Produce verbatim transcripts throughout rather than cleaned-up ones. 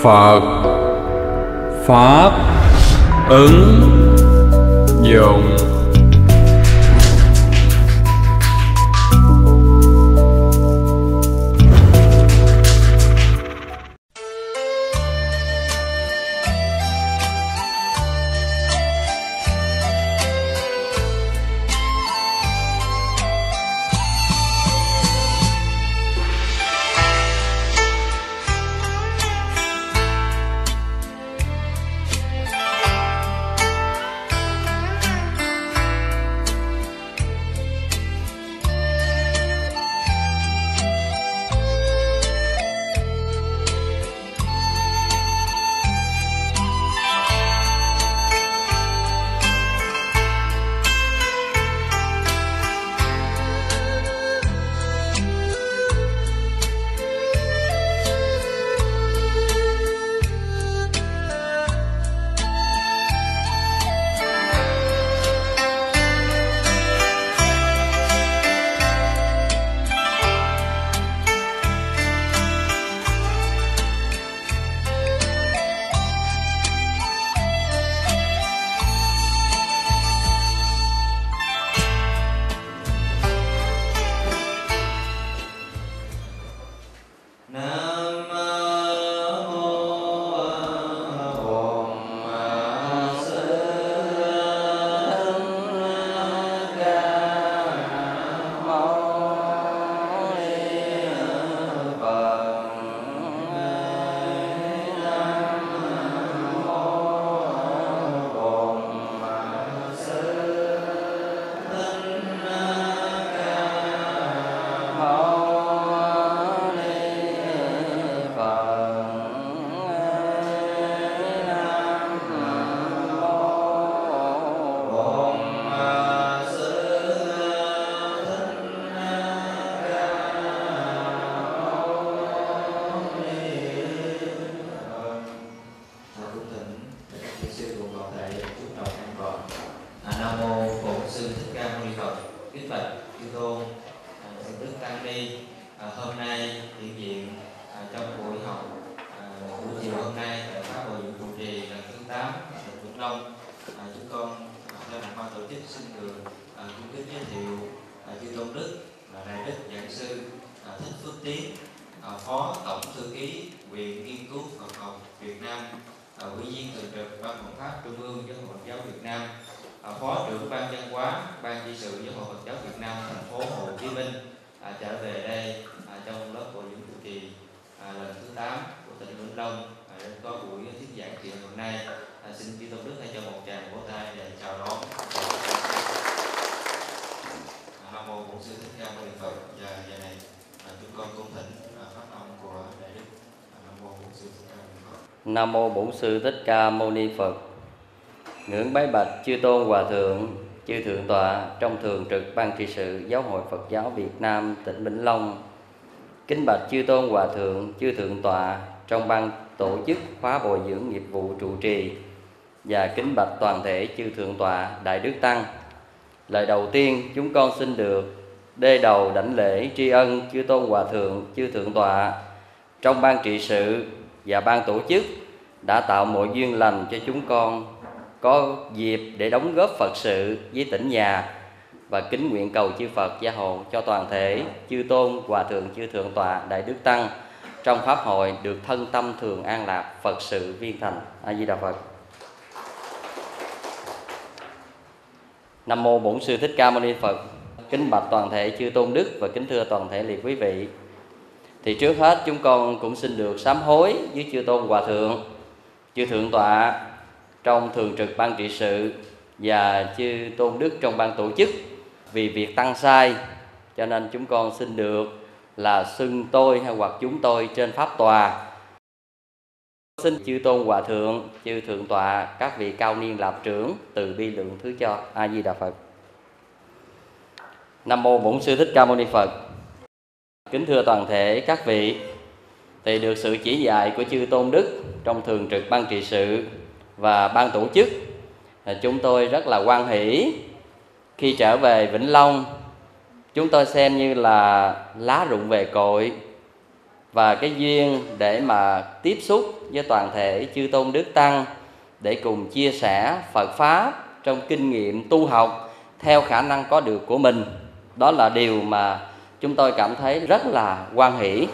Phật Pháp ứng dụng. Phó Tổng Thư ký Viện Nghiên cứu Phật học Việt Nam, Ủy viên thường trực Ban Phật pháp Trung ương Giáo hội Phật giáo Việt Nam, Phó trưởng Ban văn hóa Ban trị sự Giáo hội Phật giáo Việt Nam thành phố Hồ Chí Minh trở về đây trong lớp bồi dưỡng trụ trì lần thứ tám của tỉnh Vĩnh Long có buổi thuyết giảng chiều hôm nay. Xin chư Tôn Đức hãy cho một tràng vỗ tay để chào đón. Nam mô Bổn Sư Thích Ca Mâu Ni Phật. Và giờ này chúng con cung thỉnh pháp âm của Đại Đức. Nam mô Bổn Sư Thích Ca Mâu Ni Phật. Nam mô Bổn Sư Thích Ca Mâu Ni Phật. Ngưỡng bái bạch chư tôn hòa thượng, chư thượng tọa trong thường trực Ban trị sự Giáo hội Phật giáo Việt Nam tỉnh Vĩnh Long. Kính bạch chư tôn hòa thượng, chư thượng tọa trong ban tổ chức khóa bồi dưỡng nghiệp vụ trụ trì, và kính bạch toàn thể chư thượng tọa đại đức tăng. Lời đầu tiên chúng con xin được đê đầu đảnh lễ tri ân chư tôn hòa thượng, chư thượng tọa trong ban trị sự và ban tổ chức đã tạo mọi duyên lành cho chúng con có dịp để đóng góp Phật sự với tỉnh nhà, và kính nguyện cầu chư Phật gia hộ cho toàn thể chư tôn hòa thượng, chư thượng tọa đại đức tăng trong pháp hội được thân tâm thường an lạc, Phật sự viên thành. A Di Đà Phật. Nam mô Bổn Sư Thích Ca Mâu Ni Phật. Kính bạch toàn thể chư tôn đức và kính thưa toàn thể liệt quý vị. Thì trước hết chúng con cũng xin được sám hối với chư tôn hòa thượng, chư thượng tọa trong thường trực ban trị sự và chư tôn đức trong ban tổ chức vì việc tăng sai, cho nên chúng con xin được là xưng tôi hay hoặc chúng tôi trên pháp tòa. Xin chư tôn hòa thượng, chư thượng tọa, các vị cao niên lạp trưởng từ bi lượng thứ cho. A Di Đà Phật. Nam mô Bổn Sư Thích Ca Mâu Ni Phật. Kính thưa toàn thể các vị, thì được sự chỉ dạy của chư tôn đức trong thường trực ban trị sự và ban tổ chức, chúng tôi rất là hoan hỷ khi trở về Vĩnh Long. Chúng tôi xem như là lá rụng về cội, và cái duyên để mà tiếp xúc với toàn thể chư tôn đức tăng để cùng chia sẻ Phật Pháp trong kinh nghiệm tu học theo khả năng có được của mình. Đó là điều mà chúng tôi cảm thấy rất là hoan hỷ.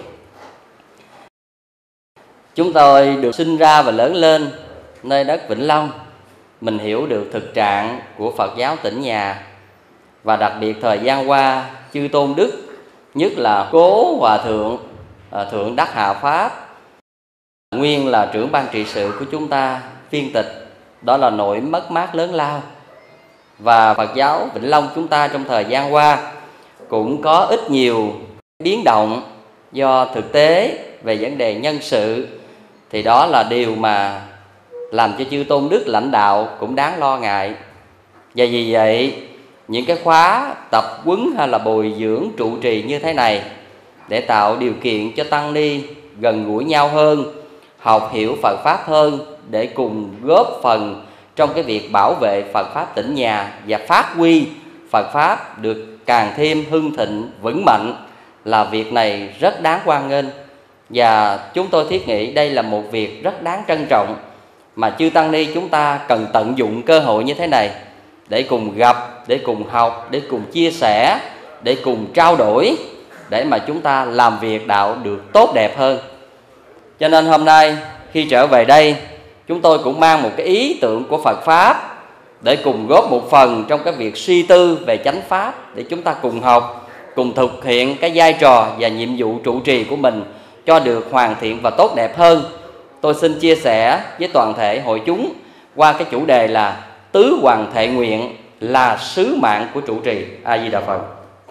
Chúng tôi được sinh ra và lớn lên nơi đất Vĩnh Long. Mình hiểu được thực trạng của Phật giáo Tĩnh Nhà. Và đặc biệt thời gian qua, chư tôn đức, nhất là Cố Hòa Thượng, Thượng Đắc Hà Pháp, nguyên là trưởng ban trị sự của chúng ta, phiên tịch. Đó là nỗi mất mát lớn lao. Và Phật giáo Vĩnh Long chúng ta trong thời gian qua cũng có ít nhiều biến động do thực tế về vấn đề nhân sự. Thì đó là điều mà làm cho chư tôn đức lãnh đạo cũng đáng lo ngại. Và vì vậy, những cái khóa tập huấn hay là bồi dưỡng trụ trì như thế này để tạo điều kiện cho tăng ni gần gũi nhau hơn, học hiểu Phật Pháp hơn, để cùng góp phần trong cái việc bảo vệ Phật Pháp Tĩnh Nhà và phát huy Phật Pháp được càng thêm hưng thịnh, vững mạnh, là việc này rất đáng hoan nghênh. Và chúng tôi thiết nghĩ đây là một việc rất đáng trân trọng mà chư tăng ni chúng ta cần tận dụng cơ hội như thế này để cùng gặp, để cùng học, để cùng chia sẻ, để cùng trao đổi, để mà chúng ta làm việc đạo được tốt đẹp hơn. Cho nên hôm nay khi trở về đây, chúng tôi cũng mang một cái ý tưởng của Phật Pháp để cùng góp một phần trong cái việc suy tư về chánh Pháp, để chúng ta cùng học, cùng thực hiện cái vai trò và nhiệm vụ trụ trì của mình cho được hoàn thiện và tốt đẹp hơn. Tôi xin chia sẻ với toàn thể hội chúng qua cái chủ đề là tứ hoằng thệ nguyện là sứ mạng của trụ trì. A Di Đà Phật.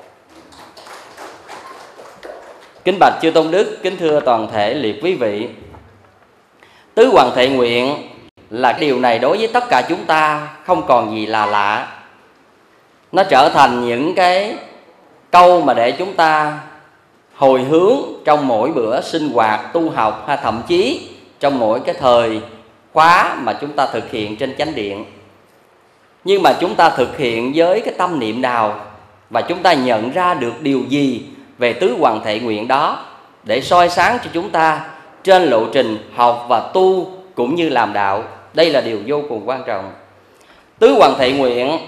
Kính bạch chư tôn đức, kính thưa toàn thể liệt quý vị, tứ hoằng thệ nguyện là điều này đối với tất cả chúng ta không còn gì là lạ. Nó trở thành những cái câu mà để chúng ta hồi hướng trong mỗi bữa sinh hoạt tu học, hay thậm chí trong mỗi cái thời khóa mà chúng ta thực hiện trên chánh điện. Nhưng mà chúng ta thực hiện với cái tâm niệm nào, và chúng ta nhận ra được điều gì về tứ hoằng thệ nguyện đó để soi sáng cho chúng ta trên lộ trình học và tu cũng như làm đạo. Đây là điều vô cùng quan trọng. Tứ hoằng thệ nguyện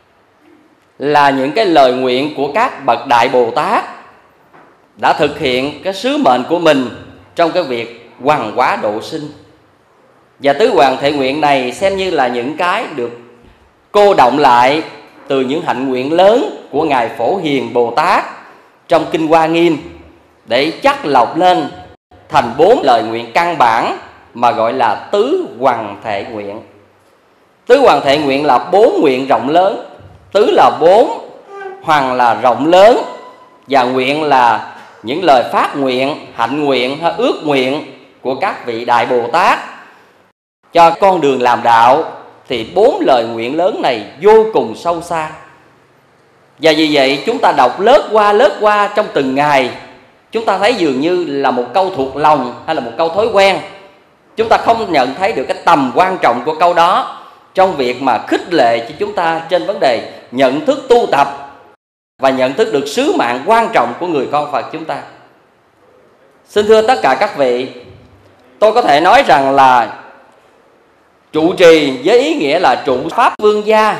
là những cái lời nguyện của các bậc Đại Bồ Tát đã thực hiện cái sứ mệnh của mình trong cái việc hoằng hóa độ sinh. Và tứ hoằng thệ nguyện này xem như là những cái được cô động lại từ những hạnh nguyện lớn của Ngài Phổ Hiền Bồ Tát trong Kinh Hoa Nghiêm, để chắc lọc lên thành bốn lời nguyện căn bản mà gọi là tứ hoằng thệ nguyện. Tứ hoằng thệ nguyện là bốn nguyện rộng lớn. Tứ là bốn, hoằng là rộng lớn, và nguyện là những lời phát nguyện, hạnh nguyện hay ước nguyện của các vị Đại Bồ Tát cho con đường làm đạo. Thì bốn lời nguyện lớn này vô cùng sâu xa. Và vì vậy chúng ta đọc lớp qua lớp qua trong từng ngày, chúng ta thấy dường như là một câu thuộc lòng hay là một câu thói quen. Chúng ta không nhận thấy được cái tầm quan trọng của câu đó trong việc mà khích lệ cho chúng ta trên vấn đề nhận thức tu tập và nhận thức được sứ mạng quan trọng của người con Phật chúng ta. Xin thưa tất cả các vị, tôi có thể nói rằng là trụ trì với ý nghĩa là trụ Pháp Vương gia,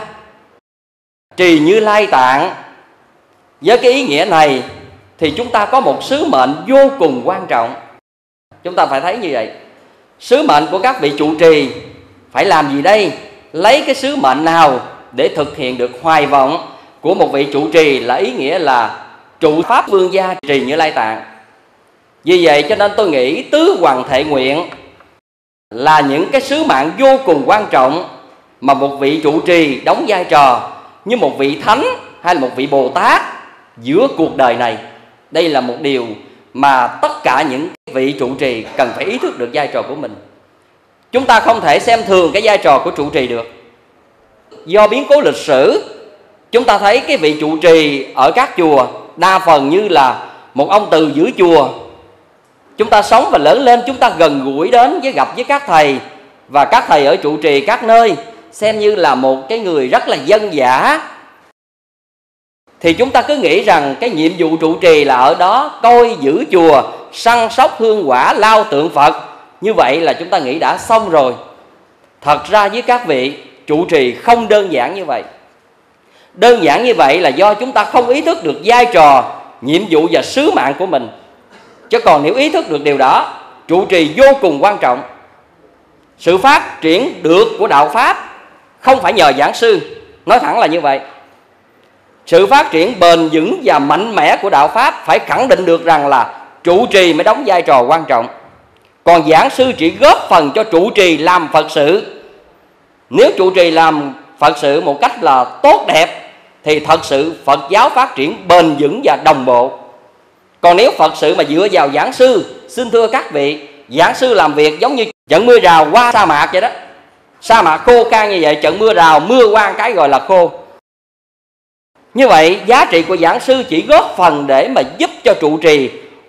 trì Như Lai Tạng. Với cái ý nghĩa này thì chúng ta có một sứ mệnh vô cùng quan trọng. Chúng ta phải thấy như vậy. Sứ mệnh của các vị trụ trì phải làm gì đây? Lấy cái sứ mệnh nào để thực hiện được hoài vọng của một vị trụ trì, là ý nghĩa là trụ Pháp Vương gia trì Như Lai Tạng. Vì vậy cho nên tôi nghĩ tứ hoằng thệ nguyện là những cái sứ mạng vô cùng quan trọng mà một vị trụ trì đóng vai trò như một vị thánh hay là một vị Bồ Tát giữa cuộc đời này. Đây là một điều mà tất cả những vị trụ trì cần phải ý thức được vai trò của mình. Chúng ta không thể xem thường cái vai trò của trụ trì được. Do biến cố lịch sử, chúng ta thấy cái vị trụ trì ở các chùa đa phần như là một ông từ giữa chùa. Chúng ta sống và lớn lên, chúng ta gần gũi đến với gặp với các thầy, và các thầy ở trụ trì các nơi xem như là một cái người rất là dân dã. thì chúng ta cứ nghĩ rằng cái nhiệm vụ trụ trì là ở đó coi giữ chùa, săn sóc hương quả, lau tượng Phật. Như vậy là chúng ta nghĩ đã xong rồi. Thật ra với các vị, trụ trì không đơn giản như vậy. Đơn giản như vậy là do chúng ta không ý thức được vai trò, nhiệm vụ và sứ mạng của mình. Chứ còn nếu ý thức được điều đó, trụ trì vô cùng quan trọng. Sự phát triển được của đạo Pháp không phải nhờ giảng sư, nói thẳng là như vậy. Sự phát triển bền vững và mạnh mẽ của đạo Pháp phải khẳng định được rằng là trụ trì mới đóng vai trò quan trọng. Còn giảng sư chỉ góp phần cho trụ trì làm Phật sự. Nếu trụ trì làm Phật sự một cách là tốt đẹp thì thật sự Phật giáo phát triển bền vững và đồng bộ. Còn nếu Phật sự mà dựa vào giảng sư, xin thưa các vị, giảng sư làm việc giống như trận mưa rào qua sa mạc vậy đó. Sa mạc khô khan như vậy, trận mưa rào mưa qua cái gọi là khô. Như vậy giá trị của giảng sư chỉ góp phần để mà giúp cho trụ trì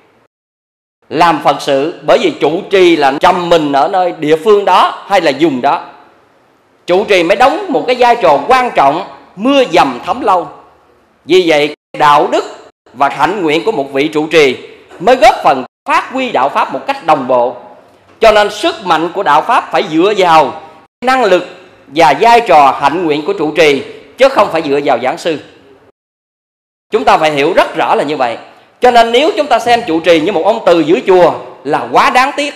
làm Phật sự. Bởi vì trụ trì là trầm mình ở nơi địa phương đó hay là vùng đó, trụ trì mới đóng một cái vai trò quan trọng, mưa dầm thấm lâu. Vì vậy đạo đức và hạnh nguyện của một vị trụ trì mới góp phần phát huy đạo Pháp một cách đồng bộ. Cho nên sức mạnh của đạo Pháp phải dựa vào năng lực và vai trò hạnh nguyện của trụ trì, chứ không phải dựa vào giảng sư. Chúng ta phải hiểu rất rõ là như vậy. Cho nên nếu chúng ta xem trụ trì như một ông từ giữ chùa là quá đáng tiếc.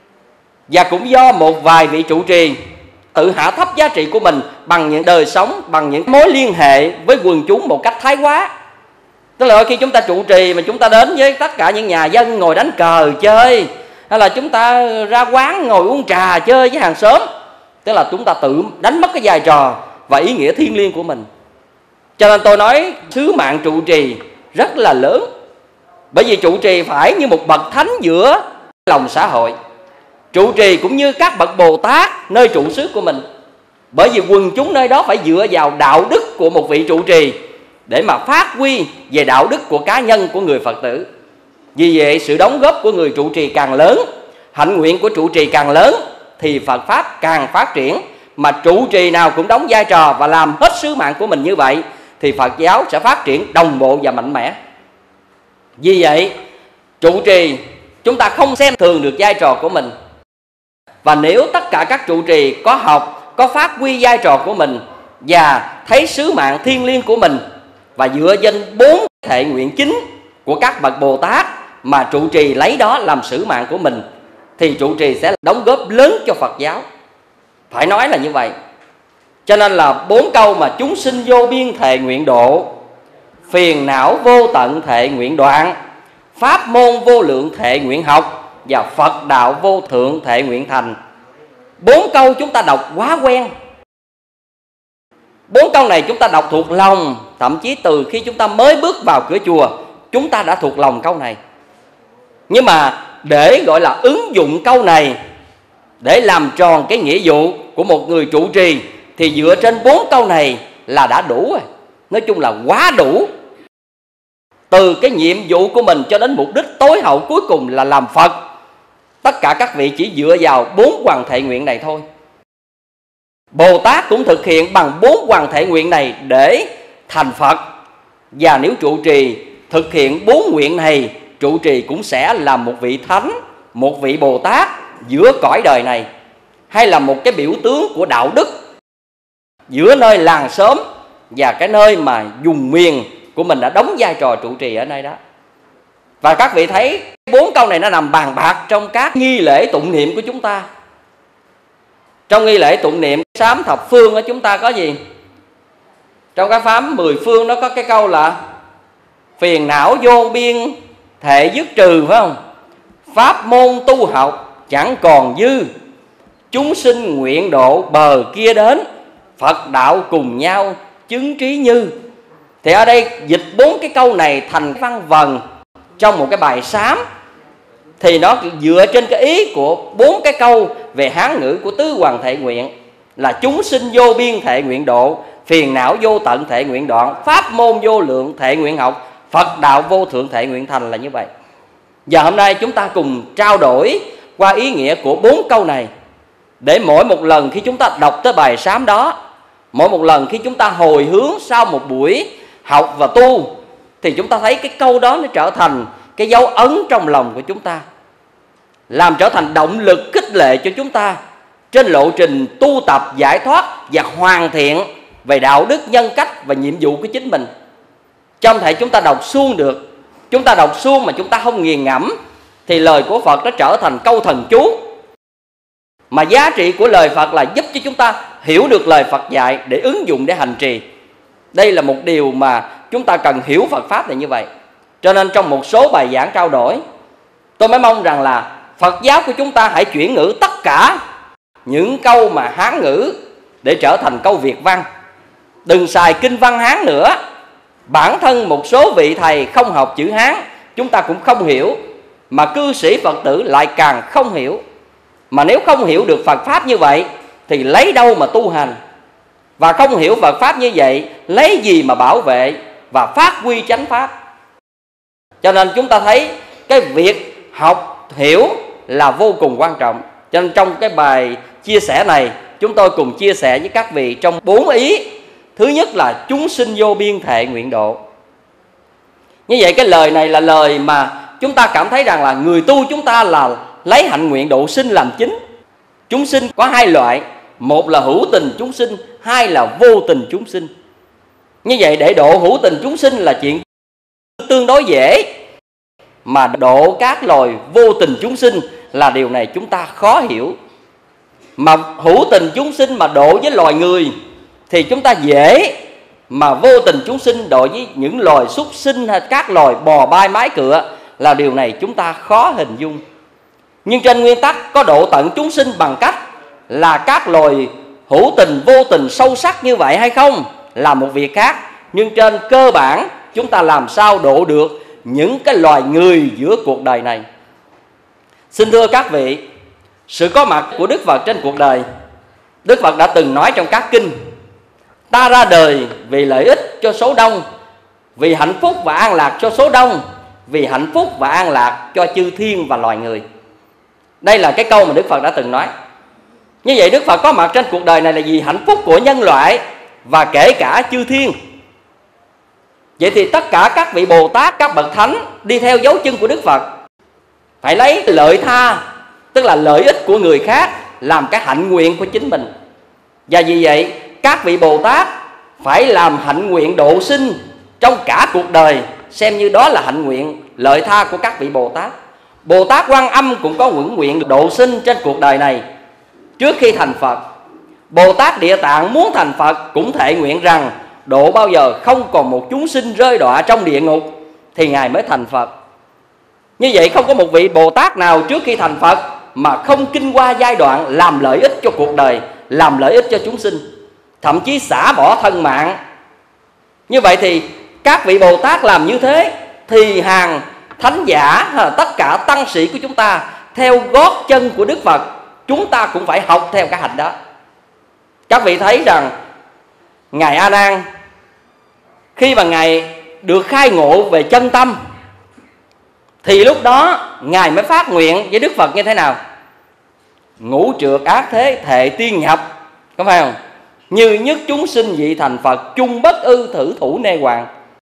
Và cũng do một vài vị trụ trì tự hạ thấp giá trị của mình bằng những đời sống, bằng những mối liên hệ với quần chúng một cách thái quá. Tức là khi chúng ta trụ trì mà chúng ta đến với tất cả những nhà dân ngồi đánh cờ chơi, hay là chúng ta ra quán ngồi uống trà chơi với hàng xóm, tức là chúng ta tự đánh mất cái vai trò và ý nghĩa thiêng liêng của mình. Cho nên tôi nói sứ mạng trụ trì rất là lớn. Bởi vì trụ trì phải như một bậc thánh giữa lòng xã hội. Trụ trì cũng như các bậc Bồ Tát nơi trụ xứ của mình. Bởi vì quần chúng nơi đó phải dựa vào đạo đức của một vị trụ trì để mà phát huy về đạo đức của cá nhân của người Phật tử. Vì vậy sự đóng góp của người trụ trì càng lớn, hạnh nguyện của trụ trì càng lớn, thì Phật Pháp càng phát triển. Mà trụ trì nào cũng đóng vai trò và làm hết sứ mạng của mình như vậy thì Phật giáo sẽ phát triển đồng bộ và mạnh mẽ. Vì vậy trụ trì chúng ta không xem thường được vai trò của mình. Và nếu tất cả các trụ trì có học, có phát huy vai trò của mình và thấy sứ mạng thiêng liêng của mình, và dựa trên bốn thệ nguyện chính của các bậc Bồ Tát mà trụ trì lấy đó làm sứ mạng của mình, thì trụ trì sẽ đóng góp lớn cho Phật giáo. Phải nói là như vậy. Cho nên là bốn câu mà chúng sinh vô biên thệ nguyện độ, phiền não vô tận thệ nguyện đoạn, pháp môn vô lượng thệ nguyện học, và Phật đạo vô thượng thệ nguyện thành. Bốn câu chúng ta đọc quá quen. Bốn câu này chúng ta đọc thuộc lòng. Thậm chí từ khi chúng ta mới bước vào cửa chùa, chúng ta đã thuộc lòng câu này. Nhưng mà để gọi là ứng dụng câu này để làm tròn cái nghĩa vụ của một người trụ trì, thì dựa trên bốn câu này là đã đủ rồi. Nói chung là quá đủ. Từ cái nhiệm vụ của mình cho đến mục đích tối hậu cuối cùng là làm Phật, tất cả các vị chỉ dựa vào bốn hoàng thệ nguyện này thôi. Bồ Tát cũng thực hiện bằng bốn hoàng thệ nguyện này để thành Phật. Và nếu trụ trì thực hiện bốn nguyện này, trụ trì cũng sẽ là một vị thánh, một vị Bồ Tát giữa cõi đời này, hay là một cái biểu tướng của đạo đức giữa nơi làng xóm và cái nơi mà vùng miền của mình đã đóng vai trò trụ trì ở nơi đó. Và các vị thấy bốn câu này nó nằm bàn bạc trong các nghi lễ tụng niệm của chúng ta. Trong nghi lễ tụng niệm sám thập phương của chúng ta có gì? Trong cái phám mười phương nó có cái câu là phiền não vô biên thệ dứt trừ, phải không? Pháp môn tu học chẳng còn dư, chúng sinh nguyện độ bờ kia đến, Phật đạo cùng nhau chứng trí như. Thì ở đây dịch bốn cái câu này thành văn vần trong một cái bài sám, thì nó dựa trên cái ý của bốn cái câu về Hán ngữ của tứ hoàng thệ nguyện là chúng sinh vô biên thệ nguyện độ, phiền não vô tận thệ nguyện đoạn, pháp môn vô lượng thệ nguyện học, Phật đạo vô thượng thệ nguyện thành, là như vậy. Và hôm nay chúng ta cùng trao đổi qua ý nghĩa của bốn câu này, để mỗi một lần khi chúng ta đọc tới bài sám đó, mỗi một lần khi chúng ta hồi hướng sau một buổi học và tu, thì chúng ta thấy cái câu đó nó trở thành cái dấu ấn trong lòng của chúng ta, làm trở thành động lực khích lệ cho chúng ta trên lộ trình tu tập giải thoát và hoàn thiện về đạo đức, nhân cách và nhiệm vụ của chính mình. Trong thể chúng ta đọc suông được, chúng ta đọc suông mà chúng ta không nghiền ngẫm thì lời của Phật nó trở thành câu thần chú. Mà giá trị của lời Phật là giúp cho chúng ta hiểu được lời Phật dạy để ứng dụng, để hành trì. Đây là một điều mà chúng ta cần hiểu Phật Pháp là như vậy. Cho nên trong một số bài giảng trao đổi, tôi mới mong rằng là Phật giáo của chúng ta hãy chuyển ngữ tất cả những câu mà Hán ngữ để trở thành câu Việt văn. Đừng xài kinh văn Hán nữa. Bản thân một số vị thầy không học chữ Hán, chúng ta cũng không hiểu, mà cư sĩ Phật tử lại càng không hiểu. Mà nếu không hiểu được Phật Pháp như vậy thì lấy đâu mà tu hành? Và không hiểu Phật Pháp như vậy, lấy gì mà bảo vệ và phát huy chánh Pháp? Cho nên chúng ta thấy cái việc học hiểu là vô cùng quan trọng. Cho nên trong cái bài chia sẻ này, chúng tôi cùng chia sẻ với các vị trong bốn ý. Thứ nhất là chúng sinh vô biên thệ nguyện độ. Như vậy cái lời này là lời mà chúng ta cảm thấy rằng là người tu chúng ta là lấy hạnh nguyện độ sinh làm chính. Chúng sinh có hai loại, một là hữu tình chúng sinh, hai là vô tình chúng sinh. Như vậy để độ hữu tình chúng sinh là chuyện tương đối dễ, mà độ các loài vô tình chúng sinh là điều này chúng ta khó hiểu. Mà hữu tình chúng sinh mà độ với loài người thì chúng ta dễ, mà vô tình chúng sinh độ với những loài súc sinh hay các loài bò bay mái cựa là điều này chúng ta khó hình dung. Nhưng trên nguyên tắc có độ tận chúng sinh bằng cách là các loài hữu tình vô tình sâu sắc như vậy hay không là một việc khác. Nhưng trên cơ bản chúng ta làm sao độ được những cái loài người giữa cuộc đời này. Xin thưa các vị, sự có mặt của Đức Phật trên cuộc đời, Đức Phật đã từng nói trong các kinh: ta ra đời vì lợi ích cho số đông, vì hạnh phúc và an lạc cho số đông, vì hạnh phúc và an lạc cho chư thiên và loài người. Đây là cái câu mà Đức Phật đã từng nói. Như vậy Đức Phật có mặt trên cuộc đời này là vì hạnh phúc của nhân loại và kể cả chư thiên. Vậy thì tất cả các vị Bồ Tát, các bậc thánh đi theo dấu chân của Đức Phật phải lấy lợi tha, tức là lợi ích của người khác, làm cái hạnh nguyện của chính mình. Và vì vậy các vị Bồ Tát phải làm hạnh nguyện độ sinh trong cả cuộc đời, xem như đó là hạnh nguyện lợi tha của các vị Bồ Tát. Bồ Tát Quan Âm cũng có nguyện nguyện độ sinh trên cuộc đời này trước khi thành Phật. Bồ Tát Địa Tạng muốn thành Phật cũng thệ nguyện rằng độ bao giờ không còn một chúng sinh rơi đọa trong địa ngục thì Ngài mới thành Phật. Như vậy không có một vị Bồ Tát nào trước khi thành Phật mà không kinh qua giai đoạn làm lợi ích cho cuộc đời, làm lợi ích cho chúng sinh, thậm chí xả bỏ thân mạng. Như vậy thì các vị Bồ Tát làm như thế thì hàng thánh giả, tất cả tăng sĩ của chúng ta theo gót chân của Đức Phật, chúng ta cũng phải học theo cái hành đó. Các vị thấy rằng Ngài A Nan khi mà Ngài được khai ngộ về chân tâm thì lúc đó Ngài mới phát nguyện với Đức Phật như thế nào? Ngũ trược ác thế thệ tiên nhập, có phải không? Như nhất chúng sinh vị thành Phật, chung bất ư thử thủ nê hoàng.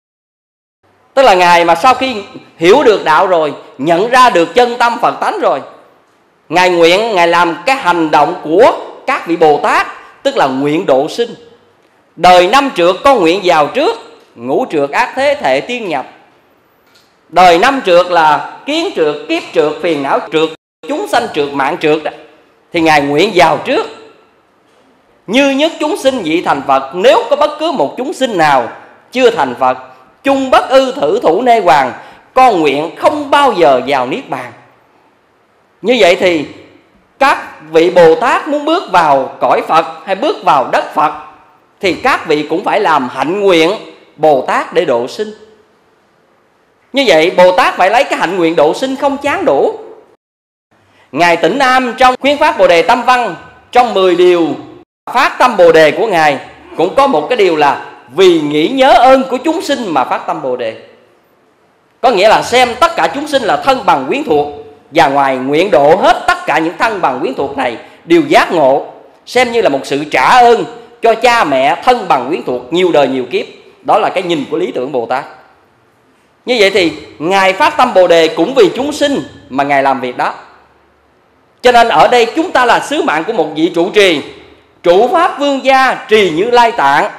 Tức là Ngài mà sau khi hiểu được đạo rồi, nhận ra được chân tâm Phật tánh rồi, Ngài nguyện, Ngài làm cái hành động của các vị Bồ Tát, tức là nguyện độ sinh. Đời năm trược có nguyện vào trước, ngũ trược ác thế thệ tiên nhập. Đời năm trược là kiến trược, kiếp trược, phiền não trược, chúng sanh trược, mạng trược đó, thì Ngài nguyện vào trước. Như nhất chúng sinh vị thành Phật, nếu có bất cứ một chúng sinh nào chưa thành Phật, chung bất ư thử thủ nê hoàng, con nguyện không bao giờ vào niết bàn. Như vậy thì các vị Bồ Tát muốn bước vào cõi Phật hay bước vào đất Phật thì các vị cũng phải làm hạnh nguyện Bồ Tát để độ sinh. Như vậy Bồ Tát phải lấy cái hạnh nguyện độ sinh không chán đủ. Ngài Tĩnh Am trong Khuyến Phát Bồ Đề Tâm Văn, trong mười điều phát tâm Bồ Đề của Ngài cũng có một cái điều là vì nghĩ nhớ ơn của chúng sinh mà phát tâm Bồ Đề. Có nghĩa là xem tất cả chúng sinh là thân bằng quyến thuộc, và ngoài nguyện độ hết tất cả những thân bằng quyến thuộc này đều giác ngộ, xem như là một sự trả ơn cho cha mẹ thân bằng quyến thuộc nhiều đời nhiều kiếp, Đó là cái nhìn của lý tưởng Bồ Tát. Như vậy thì Ngài phát tâm Bồ Đề cũng vì chúng sinh mà Ngài làm việc đó. Cho nên ở đây chúng ta là sứ mạng của một vị trụ trì, trụ pháp vương gia trì Như Lai Tạng,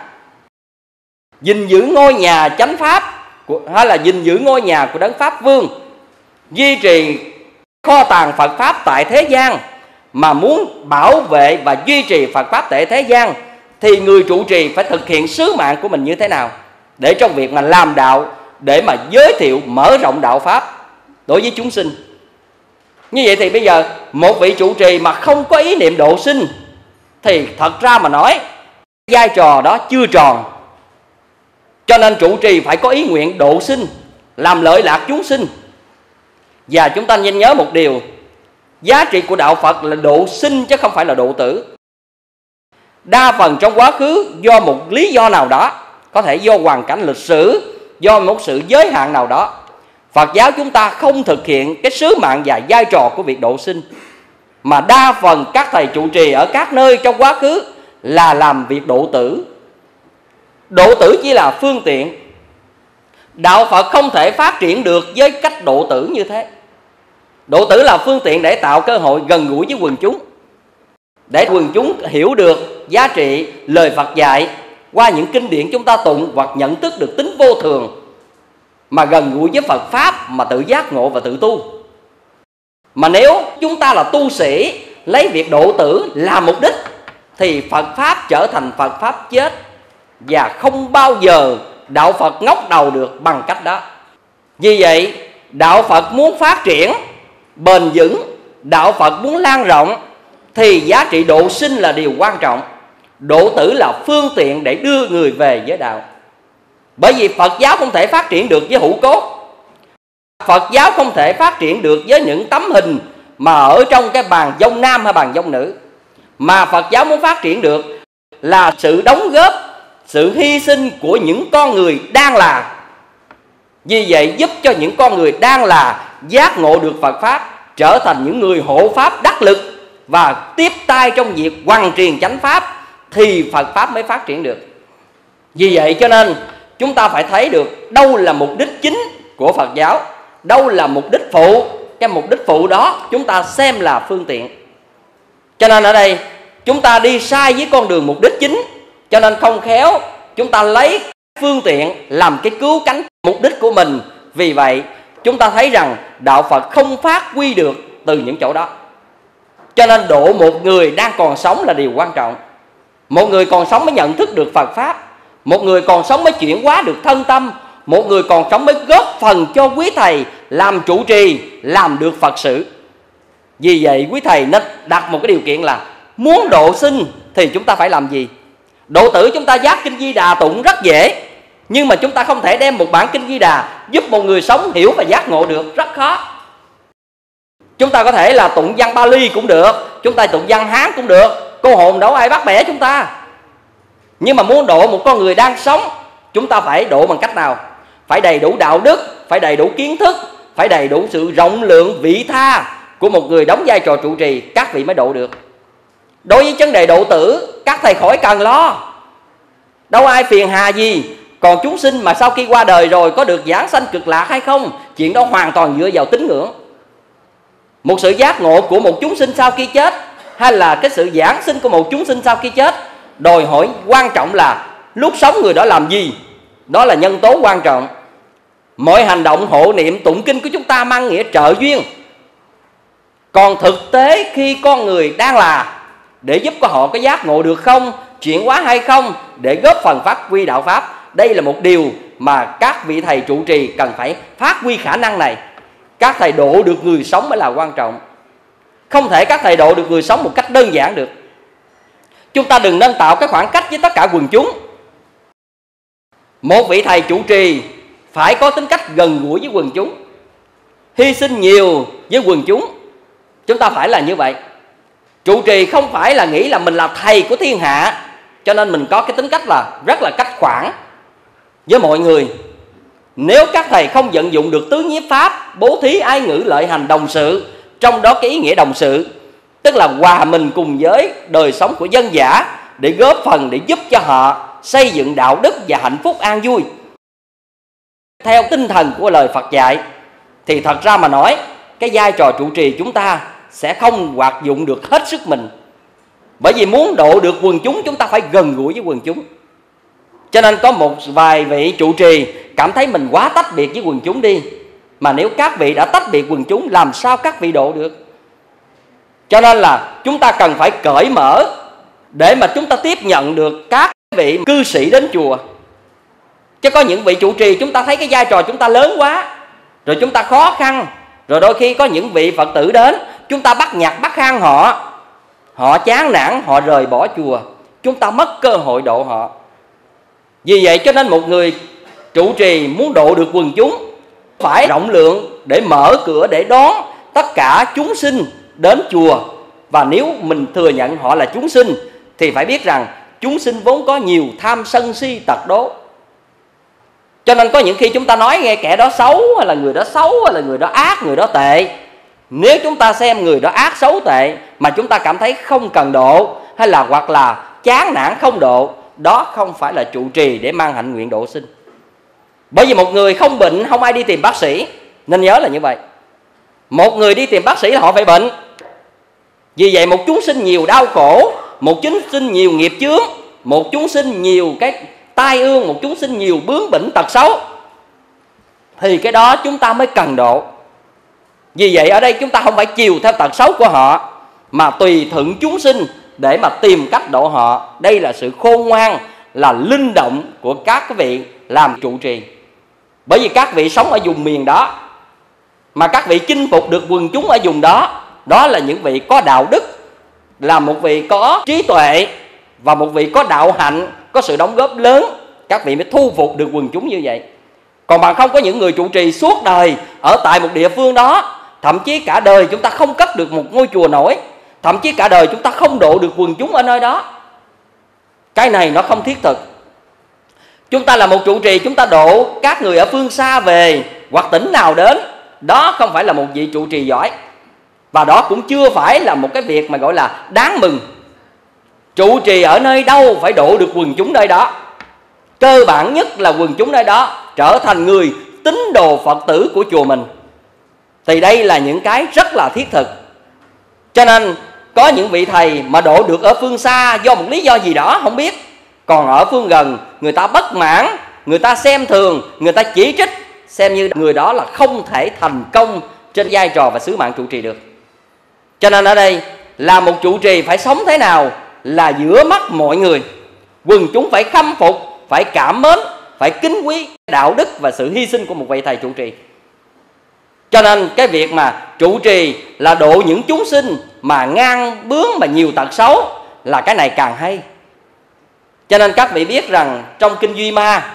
gìn giữ ngôi nhà chánh pháp của, hay là gìn giữ ngôi nhà của Đấng Pháp Vương, duy trì kho tàng Phật Pháp tại thế gian. Mà muốn bảo vệ và duy trì Phật Pháp tại thế gian thì người trụ trì phải thực hiện sứ mạng của mình như thế nào để trong việc mà làm đạo, để mà giới thiệu mở rộng đạo Pháp đối với chúng sinh. Như vậy thì bây giờ một vị trụ trì mà không có ý niệm độ sinh thì thật ra mà nói vai trò đó chưa tròn. Cho nên trụ trì phải có ý nguyện độ sinh, làm lợi lạc chúng sinh. Và chúng ta nên nhớ một điều, giá trị của đạo Phật là độ sinh chứ không phải là độ tử. Đa phần trong quá khứ do một lý do nào đó, có thể do hoàn cảnh lịch sử, do một sự giới hạn nào đó, Phật giáo chúng ta không thực hiện cái sứ mạng và vai trò của việc độ sinh. Mà đa phần các thầy trụ trì ở các nơi trong quá khứ là làm việc độ tử. Độ tử chỉ là phương tiện. Đạo Phật không thể phát triển được với cách độ tử như thế. Độ tử là phương tiện để tạo cơ hội gần gũi với quần chúng, để quần chúng hiểu được giá trị lời Phật dạy qua những kinh điển chúng ta tụng, hoặc nhận thức được tính vô thường, mà gần gũi với Phật Pháp, mà tự giác ngộ và tự tu. Mà nếu chúng ta là tu sĩ lấy việc độ tử làm mục đích thì Phật Pháp trở thành Phật Pháp chết, và không bao giờ đạo Phật ngóc đầu được bằng cách đó. Vì vậy đạo Phật muốn phát triển bền vững, đạo Phật muốn lan rộng thì giá trị độ sinh là điều quan trọng. Độ tử là phương tiện để đưa người về với đạo. Bởi vì Phật giáo không thể phát triển được với hữu cốt, Phật giáo không thể phát triển được với những tấm hình mà ở trong cái bàn dông nam hay bàn dông nữ. Mà Phật giáo muốn phát triển được là sự đóng góp, sự hy sinh của những con người đang là. Vì vậy giúp cho những con người đang là giác ngộ được Phật Pháp, trở thành những người hộ Pháp đắc lực và tiếp tay trong việc hoằng truyền chánh Pháp, thì Phật Pháp mới phát triển được. Vì vậy cho nên chúng ta phải thấy được đâu là mục đích chính của Phật giáo, đâu là mục đích phụ. Cái mục đích phụ đó chúng ta xem là phương tiện. Cho nên ở đây chúng ta đi sai với con đường mục đích chính, cho nên không khéo chúng ta lấy phương tiện làm cái cứu cánh mục đích của mình. Vì vậy chúng ta thấy rằng đạo Phật không phát huy được từ những chỗ đó. Cho nên độ một người đang còn sống là điều quan trọng. Một người còn sống mới nhận thức được Phật Pháp, một người còn sống mới chuyển hóa được thân tâm, một người còn sống mới góp phần cho quý thầy làm trụ trì, làm được Phật sự. Vì vậy quý thầy nên đặt một cái điều kiện là muốn độ sinh thì chúng ta phải làm gì? Độ tử chúng ta giác Kinh Di Đà tụng rất dễ, nhưng mà chúng ta không thể đem một bản Kinh Di Đà giúp một người sống hiểu và giác ngộ được, rất khó. Chúng ta có thể là tụng văn Bali cũng được, chúng ta tụng văn Hán cũng được, cô hồn đâu ai bắt bẻ chúng ta. Nhưng mà muốn độ một con người đang sống, chúng ta phải độ bằng cách nào? Phải đầy đủ đạo đức, phải đầy đủ kiến thức, phải đầy đủ sự rộng lượng vị tha của một người đóng vai trò trụ trì, các vị mới độ được. Đối với vấn đề độ tử, các thầy khỏi cần lo, đâu ai phiền hà gì. Còn chúng sinh mà sau khi qua đời rồi có được giảng sanh cực lạc hay không, chuyện đó hoàn toàn dựa vào tín ngưỡng. Một sự giác ngộ của một chúng sinh sau khi chết, hay là cái sự giảng sinh của một chúng sinh sau khi chết, đòi hỏi quan trọng là lúc sống người đó làm gì. Đó là nhân tố quan trọng. Mọi hành động hộ niệm tụng kinh của chúng ta mang nghĩa trợ duyên. Còn thực tế khi con người đang là, để giúp cho họ có giác ngộ được không, chuyển hóa hay không, để góp phần phát huy đạo Pháp. Đây là một điều mà các vị thầy trụ trì cần phải phát huy khả năng này. Các thầy độ được người sống mới là quan trọng. Không thể các thầy độ được người sống một cách đơn giản được. Chúng ta đừng nên tạo cái khoảng cách với tất cả quần chúng. Một vị thầy trụ trì phải có tính cách gần gũi với quần chúng, hy sinh nhiều với quần chúng. Chúng ta phải là như vậy. Trụ trì không phải là nghĩ là mình là thầy của thiên hạ, cho nên mình có cái tính cách là rất là cách khoản với mọi người. Nếu các thầy không vận dụng được tứ nhiếp pháp, bố thí, ái ngữ, lợi hành, đồng sự, trong đó cái ý nghĩa đồng sự tức là hòa mình cùng với đời sống của dân dã, để góp phần để giúp cho họ xây dựng đạo đức và hạnh phúc an vui theo tinh thần của lời Phật dạy, thì thật ra mà nói, cái vai trò trụ trì chúng ta sẽ không hoạt dụng được hết sức mình. Bởi vì muốn độ được quần chúng, chúng ta phải gần gũi với quần chúng. Cho nên có một vài vị trụ trì cảm thấy mình quá tách biệt với quần chúng đi. Mà nếu các vị đã tách biệt quần chúng, làm sao các vị độ được? Cho nên là chúng ta cần phải cởi mở để mà chúng ta tiếp nhận được các vị cư sĩ đến chùa. Chứ có những vị trụ trì chúng ta thấy cái vai trò chúng ta lớn quá, rồi chúng ta khó khăn, rồi đôi khi có những vị Phật tử đến, chúng ta bắt nhặt bắt khang họ, họ chán nản, họ rời bỏ chùa, chúng ta mất cơ hội độ họ. Vì vậy cho nên một người trụ trì muốn độ được quần chúng phải rộng lượng để mở cửa để đón tất cả chúng sinh đến chùa. Và nếu mình thừa nhận họ là chúng sinh thì phải biết rằng chúng sinh vốn có nhiều tham sân si tật đố. Cho nên có những khi chúng ta nói nghe kẻ đó xấu, hay là người đó xấu, hay là người đó ác, người đó tệ. Nếu chúng ta xem người đó ác xấu tệ mà chúng ta cảm thấy không cần độ, hay là hoặc là chán nản không độ, đó không phải là trụ trì để mang hạnh nguyện độ sinh. Bởi vì một người không bệnh không ai đi tìm bác sĩ, nên nhớ là như vậy. Một người đi tìm bác sĩ là họ phải bệnh. Vì vậy một chúng sinh nhiều đau khổ, một chúng sinh nhiều nghiệp chướng, một chúng sinh nhiều cái tai ương, một chúng sinh nhiều bướng bỉnh tật xấu, thì cái đó chúng ta mới cần độ. Vì vậy ở đây chúng ta không phải chiều theo tật xấu của họ, mà tùy thuận chúng sinh để mà tìm cách độ họ. Đây là sự khôn ngoan, là linh động của các vị làm trụ trì. Bởi vì các vị sống ở vùng miền đó, mà các vị chinh phục được quần chúng ở vùng đó, đó là những vị có đạo đức, là một vị có trí tuệ, và một vị có đạo hạnh, có sự đóng góp lớn, các vị mới thu phục được quần chúng như vậy. Còn bằng không có những người trụ trì suốt đời ở tại một địa phương đó, thậm chí cả đời chúng ta không cất được một ngôi chùa nổi, thậm chí cả đời chúng ta không độ được quần chúng ở nơi đó. Cái này nó không thiết thực. Chúng ta là một trụ trì, chúng ta độ các người ở phương xa về hoặc tỉnh nào đến, đó không phải là một vị trụ trì giỏi. Và đó cũng chưa phải là một cái việc mà gọi là đáng mừng. Trụ trì ở nơi đâu phải độ được quần chúng nơi đó. Cơ bản nhất là quần chúng nơi đó trở thành người tín đồ Phật tử của chùa mình. Thì đây là những cái rất là thiết thực. Cho nên có những vị thầy mà độ được ở phương xa do một lý do gì đó không biết, còn ở phương gần người ta bất mãn, người ta xem thường, người ta chỉ trích, xem như người đó là không thể thành công trên vai trò và sứ mạng trụ trì được. Cho nên ở đây là một trụ trì phải sống thế nào là giữa mắt mọi người, quần chúng phải khâm phục, phải cảm mến, phải kính quý đạo đức và sự hy sinh của một vị thầy trụ trì. Cho nên cái việc mà trụ trì là độ những chúng sinh mà ngang bướng mà nhiều tật xấu là cái này càng hay. Cho nên các vị biết rằng trong Kinh Duy Ma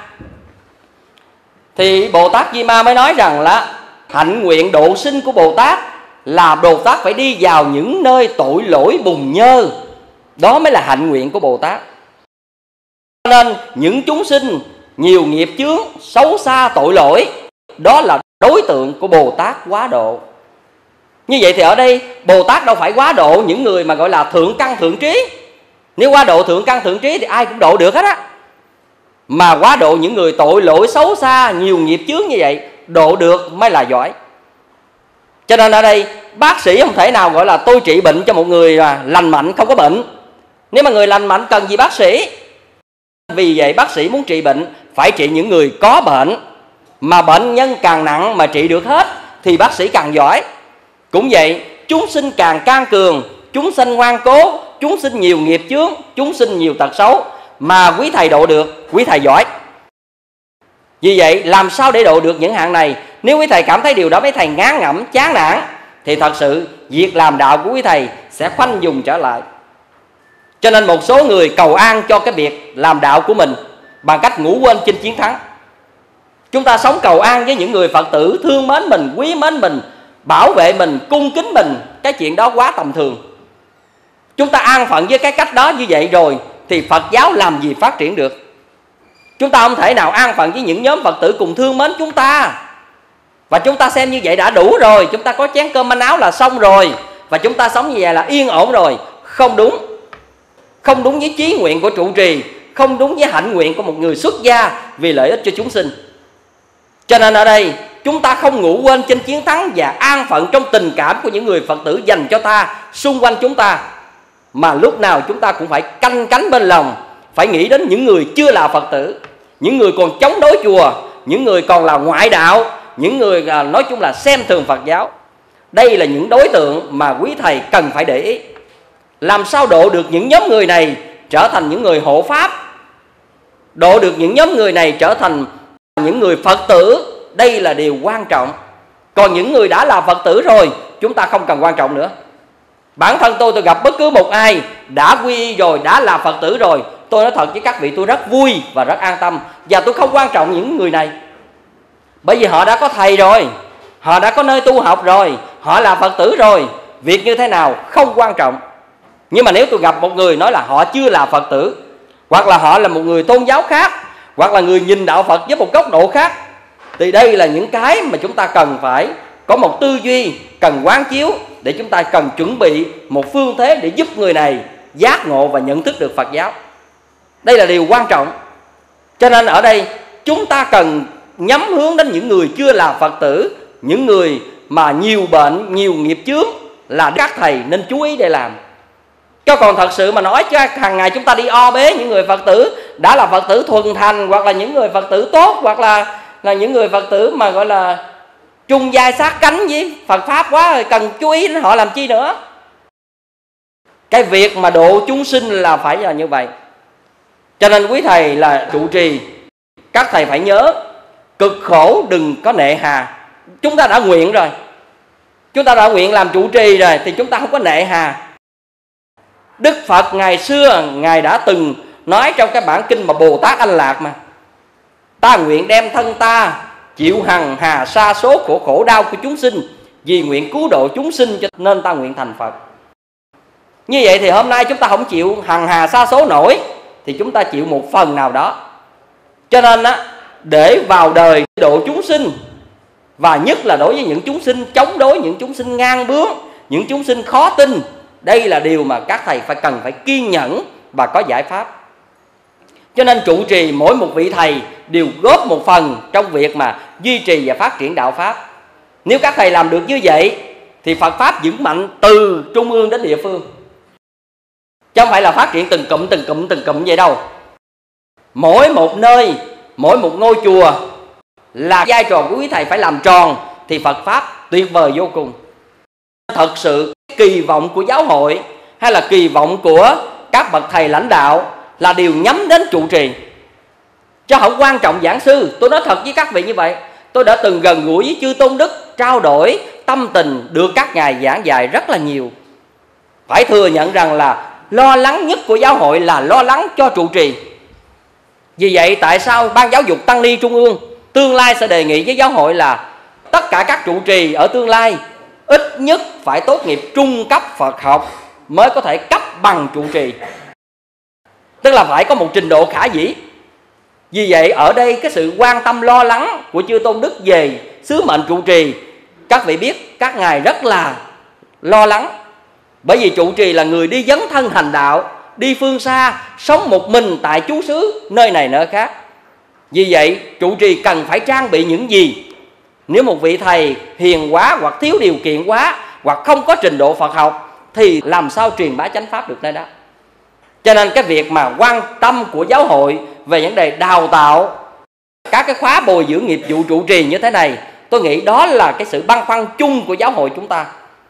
thì Bồ Tát Duy Ma mới nói rằng là hạnh nguyện độ sinh của Bồ Tát là Bồ Tát phải đi vào những nơi tội lỗi bùn nhơ. Đó mới là hạnh nguyện của Bồ Tát. Cho nên những chúng sinh nhiều nghiệp chướng, xấu xa, tội lỗi, đó là đối tượng của Bồ Tát quá độ. Như vậy thì ở đây Bồ Tát đâu phải quá độ những người mà gọi là thượng căn thượng trí. Nếu quá độ thượng căn thượng trí thì ai cũng độ được hết á. Mà quá độ những người tội lỗi xấu xa, nhiều nghiệp chướng như vậy, độ được mới là giỏi. Cho nên ở đây bác sĩ không thể nào gọi là tôi trị bệnh cho một người lành mạnh không có bệnh. Nếu mà người lành mạnh cần gì bác sĩ? Vì vậy bác sĩ muốn trị bệnh phải trị những người có bệnh. Mà bệnh nhân càng nặng mà trị được hết thì bác sĩ càng giỏi. Cũng vậy, chúng sinh càng can cường, chúng sinh ngoan cố, chúng sinh nhiều nghiệp chướng, chúng sinh nhiều tật xấu, mà quý thầy độ được, quý thầy giỏi. Vì vậy làm sao để độ được những hạng này? Nếu quý thầy cảm thấy điều đó mấy thầy ngán ngẩm, chán nản, thì thật sự việc làm đạo của quý thầy sẽ khoanh vùng trở lại. Cho nên một số người cầu an cho cái việc làm đạo của mình bằng cách ngủ quên chinh chiến thắng. Chúng ta sống cầu an với những người Phật tử thương mến mình, quý mến mình, bảo vệ mình, cung kính mình, cái chuyện đó quá tầm thường. Chúng ta an phận với cái cách đó như vậy rồi thì Phật giáo làm gì phát triển được. Chúng ta không thể nào an phận với những nhóm Phật tử cùng thương mến chúng ta, và chúng ta xem như vậy đã đủ rồi, chúng ta có chén cơm manh áo là xong rồi, và chúng ta sống như vậy là yên ổn rồi. Không đúng. Không đúng với chí nguyện của trụ trì, không đúng với hạnh nguyện của một người xuất gia vì lợi ích cho chúng sinh. Cho nên ở đây chúng ta không ngủ quên trên chiến thắng và an phận trong tình cảm của những người Phật tử dành cho ta, xung quanh chúng ta, mà lúc nào chúng ta cũng phải canh cánh bên lòng, phải nghĩ đến những người chưa là Phật tử, những người còn chống đối chùa, những người còn là ngoại đạo, những người nói chung là xem thường Phật giáo. Đây là những đối tượng mà quý thầy cần phải để ý. Làm sao độ được những nhóm người này trở thành những người hộ pháp, độ được những nhóm người này trở thành những người Phật tử, đây là điều quan trọng. Còn những người đã là Phật tử rồi, chúng ta không cần quan trọng nữa. Bản thân tôi, tôi gặp bất cứ một ai đã quy y rồi, đã là Phật tử rồi, tôi nói thật với các vị, tôi rất vui và rất an tâm. Và tôi không quan trọng những người này, bởi vì họ đã có thầy rồi, họ đã có nơi tu học rồi, họ là Phật tử rồi. Việc như thế nào không quan trọng. Nhưng mà nếu tôi gặp một người nói là họ chưa là Phật tử, hoặc là họ là một người tôn giáo khác, hoặc là người nhìn đạo Phật với một góc độ khác, thì đây là những cái mà chúng ta cần phải có một tư duy, cần quán chiếu, để chúng ta cần chuẩn bị một phương thế để giúp người này giác ngộ và nhận thức được Phật giáo. Đây là điều quan trọng. Cho nên ở đây chúng ta cần nhắm hướng đến những người chưa là Phật tử, những người mà nhiều bệnh, nhiều nghiệp chướng, là các thầy nên chú ý để làm. Cho còn thật sự mà nói cho hàng ngày chúng ta đi o bế những người Phật tử đã là Phật tử thuần thành, hoặc là những người Phật tử tốt, hoặc là là những người Phật tử mà gọi là chung vai sát cánh với Phật Pháp quá rồi, cần chú ý đến họ làm chi nữa. Cái việc mà độ chúng sinh là phải là như vậy. Cho nên quý thầy là trụ trì, các thầy phải nhớ cực khổ đừng có nệ hà. Chúng ta đã nguyện rồi, chúng ta đã nguyện làm trụ trì rồi, thì chúng ta không có nệ hà. Đức Phật ngày xưa Ngài đã từng nói trong cái bản kinh mà Bồ Tát Anh Lạc mà: ta nguyện đem thân ta chịu hằng hà sa số khổ khổ đau của chúng sinh, vì nguyện cứu độ chúng sinh cho nên ta nguyện thành Phật. Như vậy thì hôm nay chúng ta không chịu hằng hà sa số nổi, thì chúng ta chịu một phần nào đó. Cho nên á, để vào đời độ chúng sinh, và nhất là đối với những chúng sinh chống đối, những chúng sinh ngang bướng, những chúng sinh khó tin, đây là điều mà các thầy phải cần phải kiên nhẫn và có giải pháp. Cho nên trụ trì mỗi một vị thầy đều góp một phần trong việc mà duy trì và phát triển đạo Pháp. Nếu các thầy làm được như vậy thì Phật Pháp vững mạnh từ trung ương đến địa phương, chứ không phải là phát triển từng cụm từng cụm từng cụm vậy đâu. Mỗi một nơi, mỗi một ngôi chùa là vai trò của quý thầy phải làm tròn, thì Phật Pháp tuyệt vời vô cùng. Thật sự kỳ vọng của giáo hội hay là kỳ vọng của các bậc thầy lãnh đạo là đều nhắm đến trụ trì, chứ không quan trọng giảng sư. Tôi nói thật với các vị như vậy, tôi đã từng gần gũi với chư tôn đức, trao đổi tâm tình, được các ngài giảng dạy rất là nhiều. Phải thừa nhận rằng là lo lắng nhất của giáo hội là lo lắng cho trụ trì. Vì vậy tại sao Ban Giáo dục Tăng ni Trung ương tương lai sẽ đề nghị với giáo hội là tất cả các trụ trì ở tương lai ít nhất phải tốt nghiệp trung cấp Phật học mới có thể cấp bằng trụ trì, tức là phải có một trình độ khả dĩ. Vì vậy ở đây cái sự quan tâm lo lắng của chư tôn đức về sứ mệnh trụ trì, các vị biết các ngài rất là lo lắng. Bởi vì trụ trì là người đi dấn thân hành đạo, đi phương xa, sống một mình tại trú xứ nơi này nơi khác. Vì vậy trụ trì cần phải trang bị những gì? Nếu một vị thầy hiền quá, hoặc thiếu điều kiện quá, hoặc không có trình độ Phật học, thì làm sao truyền bá chánh pháp được nơi đó? Cho nên cái việc mà quan tâm của giáo hội về vấn đề đào tạo các cái khóa bồi dưỡng nghiệp vụ trụ trì như thế này, tôi nghĩ đó là cái sự băn khoăn chung của giáo hội chúng ta.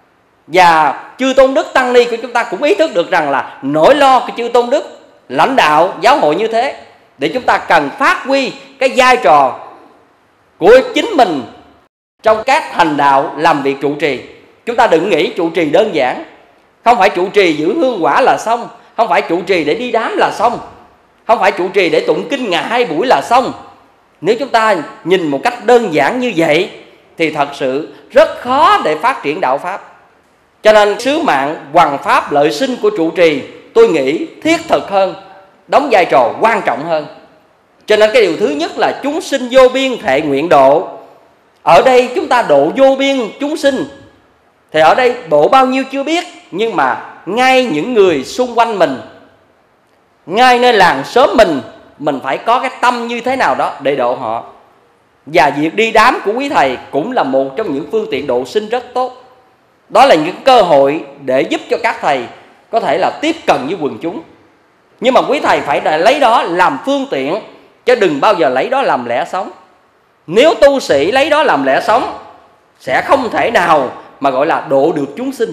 Và chư tôn đức tăng ni của chúng ta cũng ý thức được rằng là nỗi lo của chư tôn đức lãnh đạo giáo hội như thế, để chúng ta cần phát huy cái vai trò của chính mình trong các hành đạo làm việc trụ trì. Chúng ta đừng nghĩ trụ trì đơn giản, không phải trụ trì giữ hương quả là xong, không phải trụ trì để đi đám là xong, không phải trụ trì để tụng kinh ngày hai buổi là xong. Nếu chúng ta nhìn một cách đơn giản như vậy thì thật sự rất khó để phát triển đạo Pháp. Cho nên sứ mạng hoằng pháp lợi sinh của trụ trì tôi nghĩ thiết thực hơn, đóng vai trò quan trọng hơn. Cho nên cái điều thứ nhất là chúng sinh vô biên thệ nguyện độ. Ở đây chúng ta độ vô biên chúng sinh, thì ở đây độ bao nhiêu chưa biết, nhưng mà ngay những người xung quanh mình ngay nơi làng xóm mình, mình phải có cái tâm như thế nào đó để độ họ. Và việc đi đám của quý thầy cũng là một trong những phương tiện độ sinh rất tốt. Đó là những cơ hội để giúp cho các thầy có thể là tiếp cận với quần chúng. Nhưng mà quý thầy phải lấy đó làm phương tiện, chứ đừng bao giờ lấy đó làm lẽ sống. Nếu tu sĩ lấy đó làm lẽ sống, sẽ không thể nào mà gọi là độ được chúng sinh.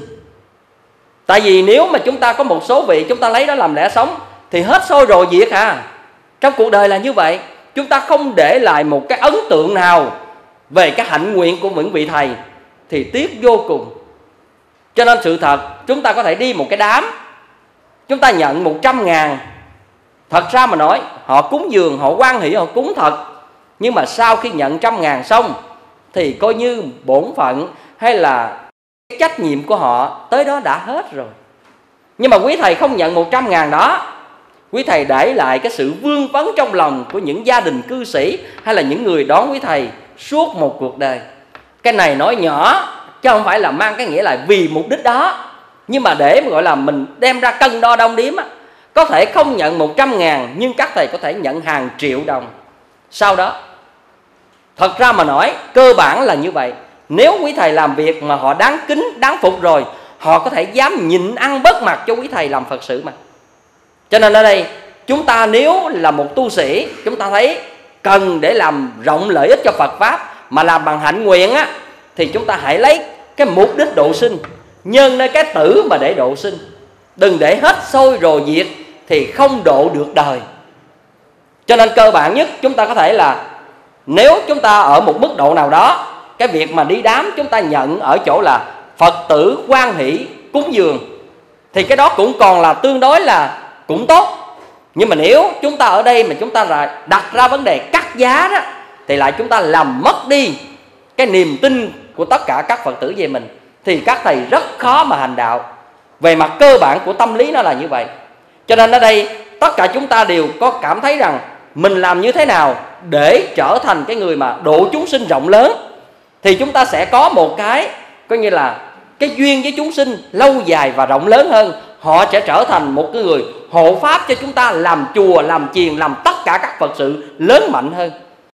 Tại vì nếu mà chúng ta có một số vị chúng ta lấy đó làm lẽ sống thì hết sôi rồi diệt à. Trong cuộc đời là như vậy. Chúng ta không để lại một cái ấn tượng nào về cái hạnh nguyện của những vị thầy thì tiếc vô cùng. Cho nên sự thật, chúng ta có thể đi một cái đám, chúng ta nhận một trăm ngàn. Thật ra mà nói, họ cúng dường, họ hoan hỷ, họ cúng thật. Nhưng mà sau khi nhận trăm ngàn xong thì coi như bổn phận hay là cái trách nhiệm của họ tới đó đã hết rồi. Nhưng mà quý thầy không nhận một trăm ngàn đó, quý thầy để lại cái sự vương vấn trong lòng của những gia đình cư sĩ hay là những người đón quý thầy suốt một cuộc đời. Cái này nói nhỏ chứ không phải là mang cái nghĩa là vì mục đích đó. Nhưng mà để mà gọi là mình đem ra cân đo đong đếm á, có thể không nhận một trăm ngàn nhưng các thầy có thể nhận hàng triệu đồng sau đó. Thật ra mà nói, cơ bản là như vậy. Nếu quý thầy làm việc mà họ đáng kính, đáng phục rồi, họ có thể dám nhịn ăn bớt mặt cho quý thầy làm Phật sự mà. Cho nên ở đây, chúng ta nếu là một tu sĩ, chúng ta thấy cần để làm rộng lợi ích cho Phật Pháp mà làm bằng hạnh nguyện á, thì chúng ta hãy lấy cái mục đích độ sinh, nhân nơi cái tử mà để độ sinh. Đừng để hết sôi rồi diệt thì không độ được đời. Cho nên cơ bản nhất chúng ta có thể là, nếu chúng ta ở một mức độ nào đó, cái việc mà đi đám chúng ta nhận ở chỗ là Phật tử hoan hỷ cúng dường, thì cái đó cũng còn là tương đối là cũng tốt. Nhưng mà nếu chúng ta ở đây mà chúng ta đặt ra vấn đề cắt giá đó, thì lại chúng ta làm mất đi cái niềm tin của tất cả các Phật tử về mình, thì các thầy rất khó mà hành đạo. Về mặt cơ bản của tâm lý nó là như vậy. Cho nên ở đây tất cả chúng ta đều có cảm thấy rằng mình làm như thế nào để trở thành cái người mà độ chúng sinh rộng lớn, thì chúng ta sẽ có một cái coi như là cái duyên với chúng sinh lâu dài và rộng lớn hơn. Họ sẽ trở thành một cái người hộ pháp cho chúng ta làm chùa, làm chiền, làm tất cả các Phật sự lớn mạnh hơn.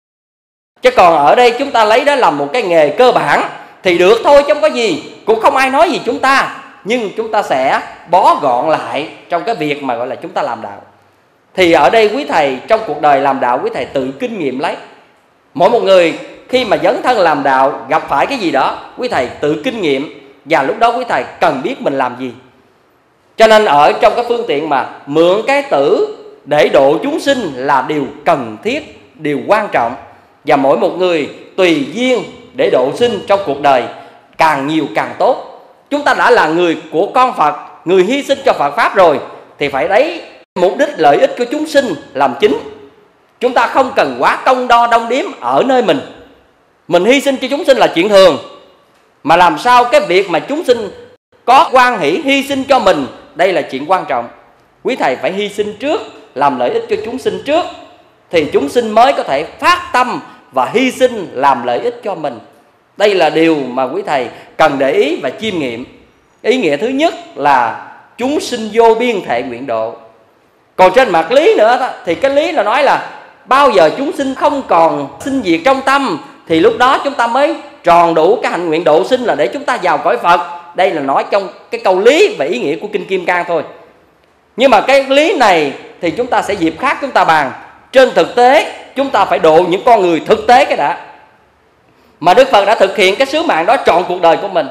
Chứ còn ở đây chúng ta lấy đó làm một cái nghề cơ bản thì được thôi, chứ không có gì, cũng không ai nói gì chúng ta. Nhưng chúng ta sẽ bó gọn lại trong cái việc mà gọi là chúng ta làm đạo. Thì ở đây quý thầy trong cuộc đời làm đạo, quý thầy tự kinh nghiệm lấy. Mỗi một người khi mà dấn thân làm đạo gặp phải cái gì đó, quý thầy tự kinh nghiệm, và lúc đó quý thầy cần biết mình làm gì. Cho nên ở trong cái phương tiện mà mượn cái tử để độ chúng sinh là điều cần thiết, điều quan trọng. Và mỗi một người tùy duyên để độ sinh trong cuộc đời, càng nhiều càng tốt. Chúng ta đã là người của con Phật, người hy sinh cho Phật Pháp rồi, thì phải lấy mục đích lợi ích của chúng sinh làm chính. Chúng ta không cần quá công đo đong đếm ở nơi mình. Mình hy sinh cho chúng sinh là chuyện thường, mà làm sao cái việc mà chúng sinh có hoan hỷ hy sinh cho mình, đây là chuyện quan trọng. Quý thầy phải hy sinh trước, làm lợi ích cho chúng sinh trước, thì chúng sinh mới có thể phát tâm và hy sinh làm lợi ích cho mình. Đây là điều mà quý thầy cần để ý và chiêm nghiệm. Ý nghĩa thứ nhất là chúng sinh vô biên thệ nguyện độ. Còn trên mặt lý nữa đó, thì cái lý là nói là bao giờ chúng sinh không còn sinh diệt trong tâm, thì lúc đó chúng ta mới tròn đủ cái hạnh nguyện độ sinh là để chúng ta vào cõi Phật. Đây là nói trong cái câu lý và ý nghĩa của Kinh Kim Cang thôi. Nhưng mà cái lý này thì chúng ta sẽ dịp khác chúng ta bàn. Trên thực tế chúng ta phải độ những con người thực tế cái đã. Mà Đức Phật đã thực hiện cái sứ mạng đó trọn cuộc đời của mình.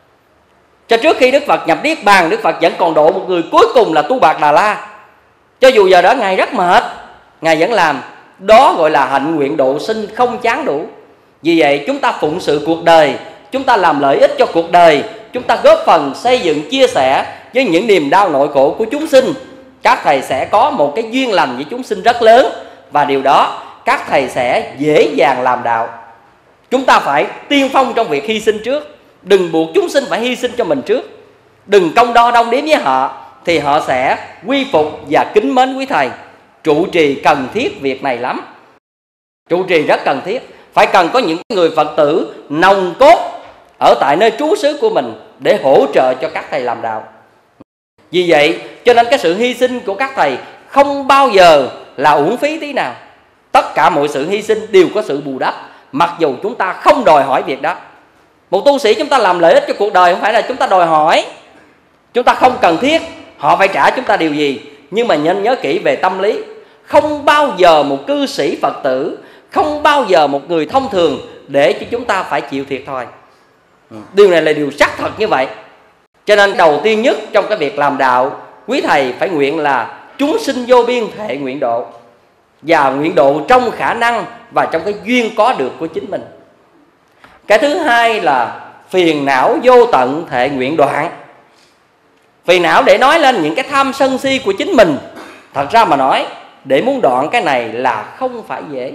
Cho trước khi Đức Phật nhập Niết Bàn, Đức Phật vẫn còn độ một người cuối cùng là Tu Bạc Đà La. Cho dù giờ đó Ngài rất mệt, Ngài vẫn làm. Đó gọi là hạnh nguyện độ sinh không chán đủ. Vì vậy chúng ta phụng sự cuộc đời, chúng ta làm lợi ích cho cuộc đời, chúng ta góp phần xây dựng, chia sẻ với những niềm đau nội khổ của chúng sinh. Các thầy sẽ có một cái duyên lành với chúng sinh rất lớn, và điều đó các thầy sẽ dễ dàng làm đạo. Chúng ta phải tiên phong trong việc hy sinh trước. Đừng buộc chúng sinh phải hy sinh cho mình trước. Đừng công đo đong đếm với họ, thì họ sẽ quy phục và kính mến quý thầy. Trụ trì cần thiết việc này lắm. Trụ trì rất cần thiết. Phải cần có những người Phật tử nòng cốt ở tại nơi trú xứ của mình để hỗ trợ cho các thầy làm đạo. Vì vậy cho nên cái sự hy sinh của các thầy không bao giờ là uổng phí tí nào. Tất cả mọi sự hy sinh đều có sự bù đắp, mặc dù chúng ta không đòi hỏi việc đó. Một tu sĩ chúng ta làm lợi ích cho cuộc đời, không phải là chúng ta đòi hỏi, chúng ta không cần thiết họ phải trả chúng ta điều gì. Nhưng mà nên nhớ kỹ về tâm lý, không bao giờ một cư sĩ Phật tử, không bao giờ một người thông thường để cho chúng ta phải chịu thiệt thòi. Điều này là điều xác thật như vậy. Cho nên đầu tiên nhất trong cái việc làm đạo, quý thầy phải nguyện là chúng sinh vô biên thệ nguyện độ, và nguyện độ trong khả năng và trong cái duyên có được của chính mình. Cái thứ hai là phiền não vô tận thệ nguyện đoạn. Phiền não để nói lên những cái tham sân si của chính mình. Thật ra mà nói, để muốn đoạn cái này là không phải dễ.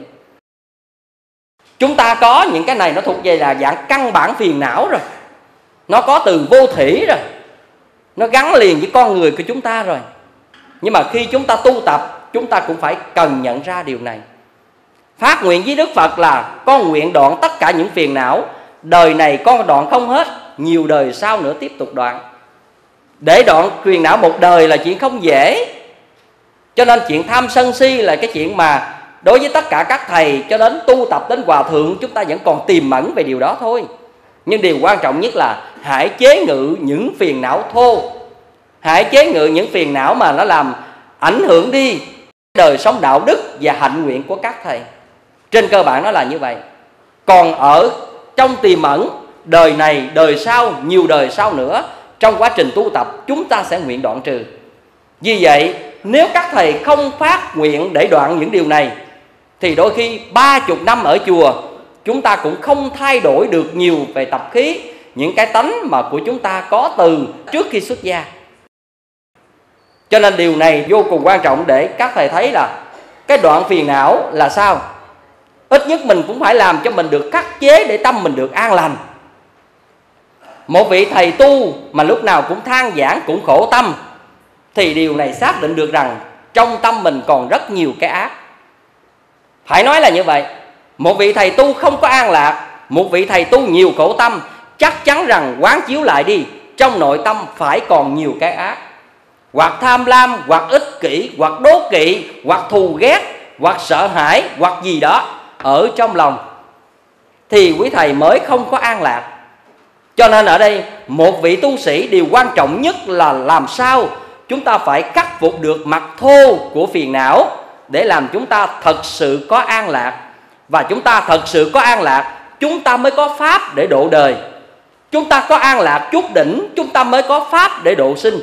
Chúng ta có những cái này nó thuộc về là dạng căn bản phiền não rồi, nó có từ vô thủy rồi, nó gắn liền với con người của chúng ta rồi. Nhưng mà khi chúng ta tu tập, chúng ta cũng phải cần nhận ra điều này. Phát nguyện với Đức Phật là con nguyện đoạn tất cả những phiền não, đời này con đoạn không hết, nhiều đời sau nữa tiếp tục đoạn. Để đoạn phiền não một đời là chuyện không dễ. Cho nên chuyện tham sân si là cái chuyện mà đối với tất cả các thầy cho đến tu tập đến hòa thượng, chúng ta vẫn còn tiềm ẩn về điều đó thôi. Nhưng điều quan trọng nhất là hãy chế ngự những phiền não thô, hãy chế ngự những phiền não mà nó làm ảnh hưởng đi đời sống đạo đức và hạnh nguyện của các thầy. Trên cơ bản nó là như vậy. Còn ở trong tiềm ẩn, đời này, đời sau, nhiều đời sau nữa, trong quá trình tu tập chúng ta sẽ nguyện đoạn trừ. Vì vậy nếu các thầy không phát nguyện để đoạn những điều này, thì đôi khi ba chục năm ở chùa chúng ta cũng không thay đổi được nhiều về tập khí, những cái tánh mà của chúng ta có từ trước khi xuất gia. Cho nên điều này vô cùng quan trọng để các thầy thấy là cái đoạn phiền não là sao? Ít nhất mình cũng phải làm cho mình được khắc chế để tâm mình được an lành. Một vị thầy tu mà lúc nào cũng than vãn, cũng khổ tâm, thì điều này xác định được rằng trong tâm mình còn rất nhiều cái ác. Phải nói là như vậy. Một vị thầy tu không có an lạc, một vị thầy tu nhiều khổ tâm, chắc chắn rằng quán chiếu lại đi, trong nội tâm phải còn nhiều cái ác. Hoặc tham lam, hoặc ích kỷ, hoặc đố kỵ, hoặc thù ghét, hoặc sợ hãi, hoặc gì đó ở trong lòng, thì quý thầy mới không có an lạc. Cho nên ở đây một vị tu sĩ, điều quan trọng nhất là làm sao chúng ta phải khắc phục được mặt thô của phiền não, để làm chúng ta thật sự có an lạc. Và chúng ta thật sự có an lạc, chúng ta mới có pháp để độ đời. Chúng ta có an lạc chút đỉnh, chúng ta mới có pháp để độ sinh.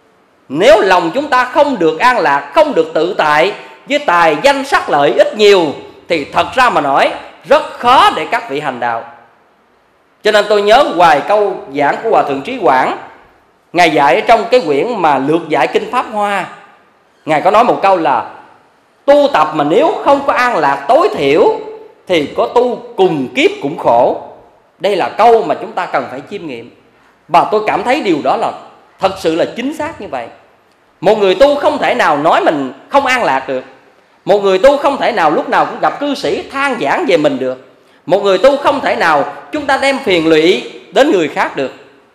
Nếu lòng chúng ta không được an lạc, không được tự tại với tài danh sắc lợi ít nhiều, thì thật ra mà nói rất khó để các vị hành đạo. Cho nên tôi nhớ hoài câu giảng của Hòa Thượng Trí Quảng. Ngài dạy ở trong cái quyển mà lược dạy Kinh Pháp Hoa, Ngài có nói một câu là tu tập mà nếu không có an lạc tối thiểu thì có tu cùng kiếp cũng khổ. Đây là câu mà chúng ta cần phải chiêm nghiệm. Và tôi cảm thấy điều đó là thật sự là chính xác như vậy. Một người tu không thể nào nói mình không an lạc được. Một người tu không thể nào lúc nào cũng gặp cư sĩ than vãn về mình được. Một người tu không thể nào chúng ta đem phiền lụy đến người khác được.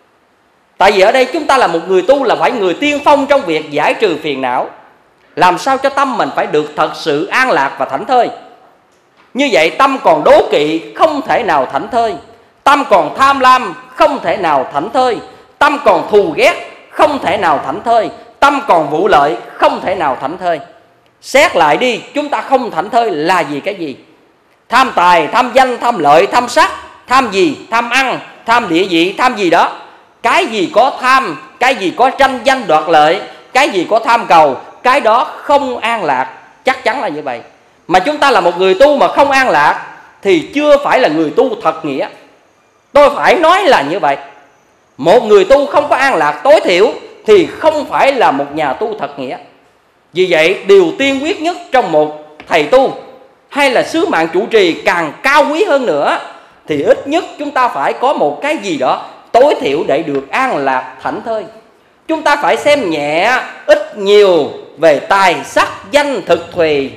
Tại vì ở đây chúng ta là một người tu, là phải người tiên phong trong việc giải trừ phiền não, làm sao cho tâm mình phải được thật sự an lạc và thảnh thơi. Như vậy tâm còn đố kỵ không thể nào thảnh thơi, tâm còn tham lam không thể nào thảnh thơi, tâm còn thù ghét không thể nào thảnh thơi, tâm còn vụ lợi không thể nào thảnh thơi. Xét lại đi, chúng ta không thảnh thơi là vì cái gì? Tham tài, tham danh, tham lợi, tham sắc. Tham gì? Tham ăn, tham địa vị, tham gì đó. Cái gì có tham, cái gì có tranh danh đoạt lợi, cái gì có tham cầu, cái đó không an lạc. Chắc chắn là như vậy. Mà chúng ta là một người tu mà không an lạc thì chưa phải là người tu thật nghĩa. Tôi phải nói là như vậy. Một người tu không có an lạc tối thiểu thì không phải là một nhà tu thật nghĩa. Vì vậy điều tiên quyết nhất trong một thầy tu hay là sứ mạng chủ trì càng cao quý hơn nữa, thì ít nhất chúng ta phải có một cái gì đó tối thiểu để được an lạc thảnh thơi. Chúng ta phải xem nhẹ ít nhiều về tài sắc danh thực thùy.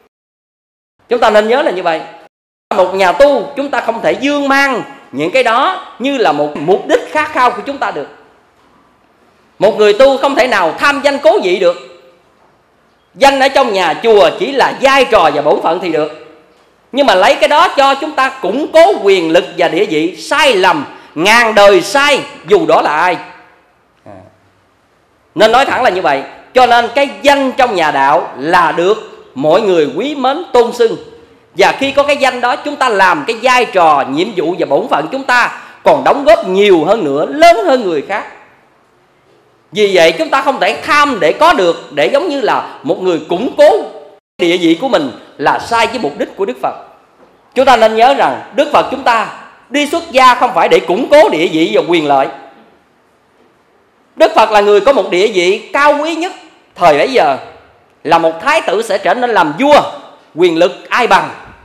Chúng ta nên nhớ là như vậy. Một nhà tu chúng ta không thể dương mang những cái đó như là một mục đích khát khao của chúng ta được. Một người tu không thể nào tham danh cố vị được. Danh ở trong nhà chùa chỉ là vai trò và bổn phận thì được, nhưng mà lấy cái đó cho chúng ta củng cố quyền lực và địa vị, sai lầm, ngàn đời sai, dù đó là ai. à. Nên nói thẳng là như vậy. Cho nên cái danh trong nhà đạo là được mọi người quý mến tôn xưng. Và khi có cái danh đó, chúng ta làm cái vai trò, nhiệm vụ và bổn phận chúng ta còn đóng góp nhiều hơn nữa, lớn hơn người khác. Vì vậy chúng ta không thể tham để có được, để giống như là một người củng cố địa vị của mình, là sai với mục đích của Đức Phật. Chúng ta nên nhớ rằng Đức Phật chúng ta đi xuất gia không phải để củng cố địa vị và quyền lợi. Đức Phật là người có một địa vị cao quý nhất thời bấy giờ, là một thái tử sẽ trở nên làm vua, quyền lực ai bằng,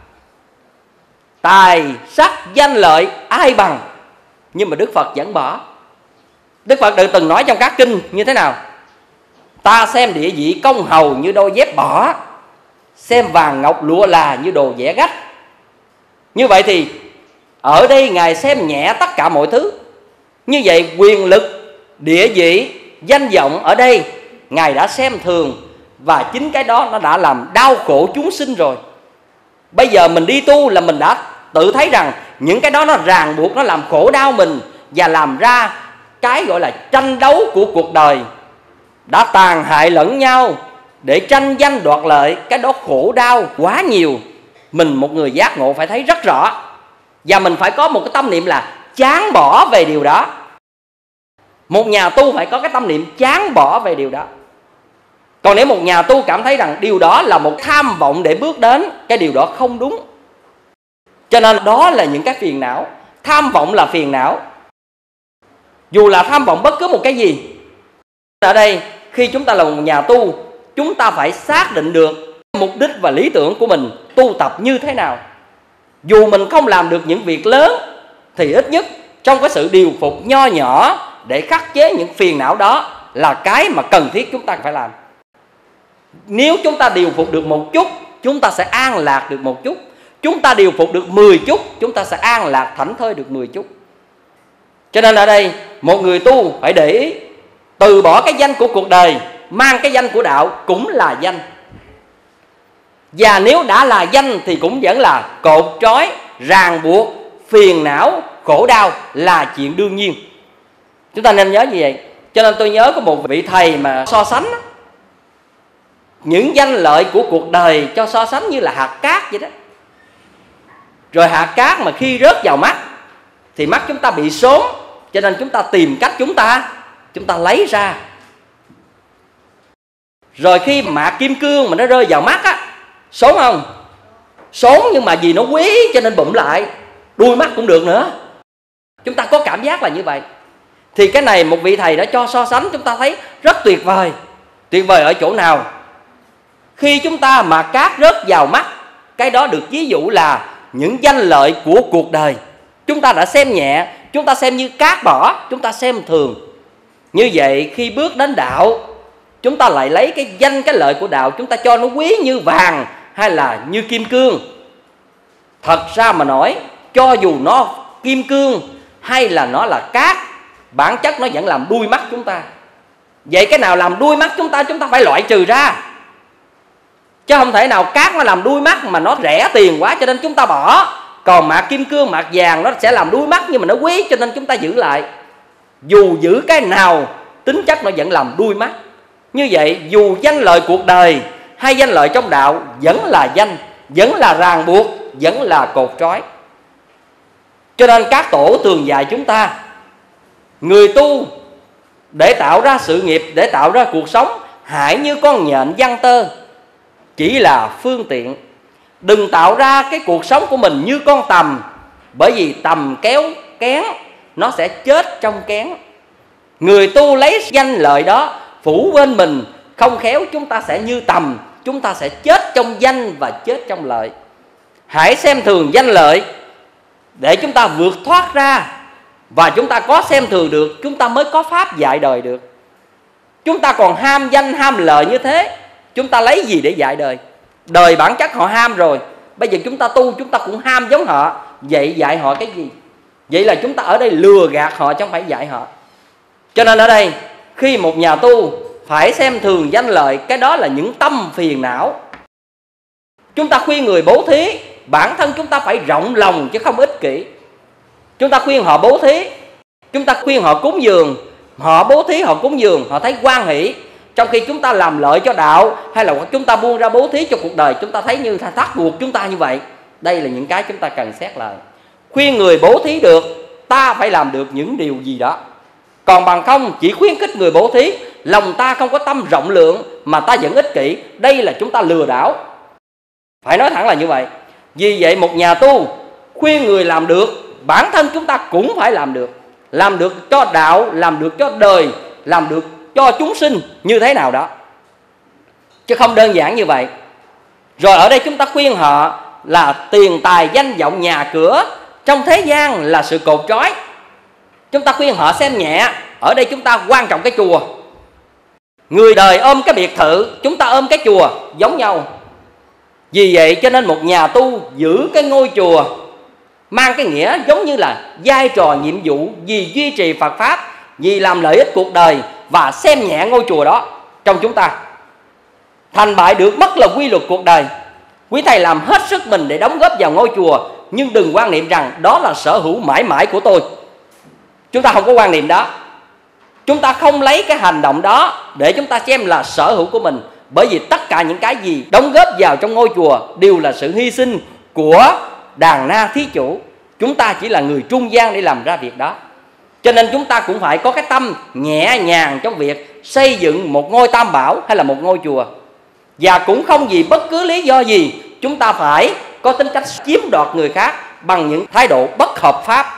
tài sắc danh lợi ai bằng. Nhưng mà Đức Phật vẫn bỏ. Đức Phật đã từng nói trong các kinh như thế nào? Ta xem địa vị công hầu như đôi dép bỏ, xem vàng ngọc lụa là như đồ vẽ gách. Như vậy thì ở đây Ngài xem nhẹ tất cả mọi thứ. Như vậy quyền lực, địa vị, danh vọng ở đây Ngài đã xem thường, và chính cái đó nó đã làm đau khổ chúng sinh rồi. Bây giờ mình đi tu là mình đã tự thấy rằng những cái đó nó ràng buộc, nó làm khổ đau mình, và làm ra cái gọi là tranh đấu của cuộc đời, đã tàn hại lẫn nhau để tranh danh đoạt lợi. Cái đó khổ đau quá nhiều. Mình một người giác ngộ phải thấy rất rõ, và mình phải có một cái tâm niệm là chán bỏ về điều đó. Một nhà tu phải có cái tâm niệm chán bỏ về điều đó. Còn nếu một nhà tu cảm thấy rằng điều đó là một tham vọng để bước đến, cái điều đó không đúng. Cho nên đó là những cái phiền não. Tham vọng là phiền não, dù là tham vọng bất cứ một cái gì. Ở đây khi chúng ta là một nhà tu, chúng ta phải xác định được mục đích và lý tưởng của mình tu tập như thế nào. Dù mình không làm được những việc lớn, thì ít nhất trong cái sự điều phục nho nhỏ để khắc chế những phiền não đó là cái mà cần thiết chúng ta phải làm. Nếu chúng ta điều phục được một chút, chúng ta sẽ an lạc được một chút. Chúng ta điều phục được mười chút, chúng ta sẽ an lạc thảnh thơi được mười chút. Cho nên ở đây một người tu phải để ý, từ bỏ cái danh của cuộc đời, mang cái danh của đạo cũng là danh. Và nếu đã là danh thì cũng vẫn là cột trói, ràng buộc, phiền não, khổ đau là chuyện đương nhiên. Chúng ta nên nhớ như vậy. Cho nên tôi nhớ có một vị thầy mà so sánh đó, những danh lợi của cuộc đời cho so sánh như là hạt cát vậy đó. Rồi hạt cát mà khi rớt vào mắt thì mắt chúng ta bị sốn, cho nên chúng ta tìm cách chúng ta Chúng ta lấy ra. Rồi khi mạc kim cương mà nó rơi vào mắt á, sốn không? Sốn, nhưng mà vì nó quý cho nên bụm lại, đuôi mắt cũng được nữa. Chúng ta có cảm giác là như vậy. Thì cái này một vị thầy đã cho so sánh, chúng ta thấy rất tuyệt vời. Tuyệt vời ở chỗ nào? Khi chúng ta mà cát rớt vào mắt, cái đó được ví dụ là những danh lợi của cuộc đời. Chúng ta đã xem nhẹ, chúng ta xem như cát bỏ, chúng ta xem thường. Như vậy khi bước đến đạo, chúng ta lại lấy cái danh cái lợi của đạo, chúng ta cho nó quý như vàng hay là như kim cương. Thật ra mà nói, cho dù nó kim cương hay là nó là cát, bản chất nó vẫn làm đuôi mắt chúng ta. Vậy cái nào làm đuôi mắt chúng ta, chúng ta phải loại trừ ra. Chứ không thể nào cát nó làm đuôi mắt mà nó rẻ tiền quá cho nên chúng ta bỏ. Còn mạc kim cương, mạc vàng nó sẽ làm đuôi mắt nhưng mà nó quý cho nên chúng ta giữ lại. Dù giữ cái nào, tính chất nó vẫn làm đuôi mắt. Như vậy dù danh lợi cuộc đời hay danh lợi trong đạo vẫn là danh, vẫn là ràng buộc, vẫn là cột trói. Cho nên các tổ thường dạy chúng ta, người tu để tạo ra sự nghiệp, để tạo ra cuộc sống, hãy như con nhện giăng tơ, chỉ là phương tiện. Đừng tạo ra cái cuộc sống của mình như con tằm, bởi vì tằm kéo kén, nó sẽ chết trong kén. Người tu lấy danh lợi đó phủ bên mình, không khéo chúng ta sẽ như tằm, chúng ta sẽ chết trong danh và chết trong lợi. Hãy xem thường danh lợi để chúng ta vượt thoát ra. Và chúng ta có xem thường được, chúng ta mới có pháp dạy đời được. Chúng ta còn ham danh ham lợi như thế, chúng ta lấy gì để dạy đời? Đời bản chất họ ham rồi, bây giờ chúng ta tu chúng ta cũng ham giống họ. Vậy dạy họ cái gì? Vậy là chúng ta ở đây lừa gạt họ chứ không phải dạy họ. Cho nên ở đây khi một nhà tu phải xem thường danh lợi, cái đó là những tâm phiền não. Chúng ta khuyên người bố thí, bản thân chúng ta phải rộng lòng chứ không ích kỷ. Chúng ta khuyên họ bố thí, chúng ta khuyên họ cúng dường, họ bố thí, họ cúng dường, họ thấy hoan hỷ. Trong khi chúng ta làm lợi cho đạo, hay là chúng ta buông ra bố thí cho cuộc đời, chúng ta thấy như thắt buộc chúng ta như vậy. Đây là những cái chúng ta cần xét lại. Khuyên người bố thí được, ta phải làm được những điều gì đó. Còn bằng không chỉ khuyến khích người bố thí, lòng ta không có tâm rộng lượng mà ta vẫn ích kỷ, đây là chúng ta lừa đảo. Phải nói thẳng là như vậy. Vì vậy một nhà tu khuyên người làm được, bản thân chúng ta cũng phải làm được. Làm được cho đạo, làm được cho đời, làm được cho chúng sinh như thế nào đó, chứ không đơn giản như vậy. Rồi ở đây chúng ta khuyên họ là tiền tài danh vọng nhà cửa trong thế gian là sự cột trói. Chúng ta khuyên họ xem nhẹ. Ở đây chúng ta quan trọng cái chùa. Người đời ôm cái biệt thự, chúng ta ôm cái chùa, giống nhau. Vì vậy cho nên một nhà tu giữ cái ngôi chùa mang cái nghĩa giống như là vai trò nhiệm vụ vì duy trì Phật Pháp, vì làm lợi ích cuộc đời, và xem nhẹ ngôi chùa đó trong chúng ta. Thành bại được mất là quy luật cuộc đời. Quý thầy làm hết sức mình để đóng góp vào ngôi chùa, nhưng đừng quan niệm rằng đó là sở hữu mãi mãi của tôi. Chúng ta không có quan niệm đó. Chúng ta không lấy cái hành động đó để chúng ta xem là sở hữu của mình. Bởi vì tất cả những cái gì đóng góp vào trong ngôi chùa đều là sự hy sinh của đàn na thí chủ. Chúng ta chỉ là người trung gian để làm ra việc đó. Cho nên chúng ta cũng phải có cái tâm nhẹ nhàng trong việc xây dựng một ngôi tam bảo hay là một ngôi chùa. Và cũng không vì bất cứ lý do gì chúng ta phải có tính cách chiếm đoạt người khác bằng những thái độ bất hợp pháp.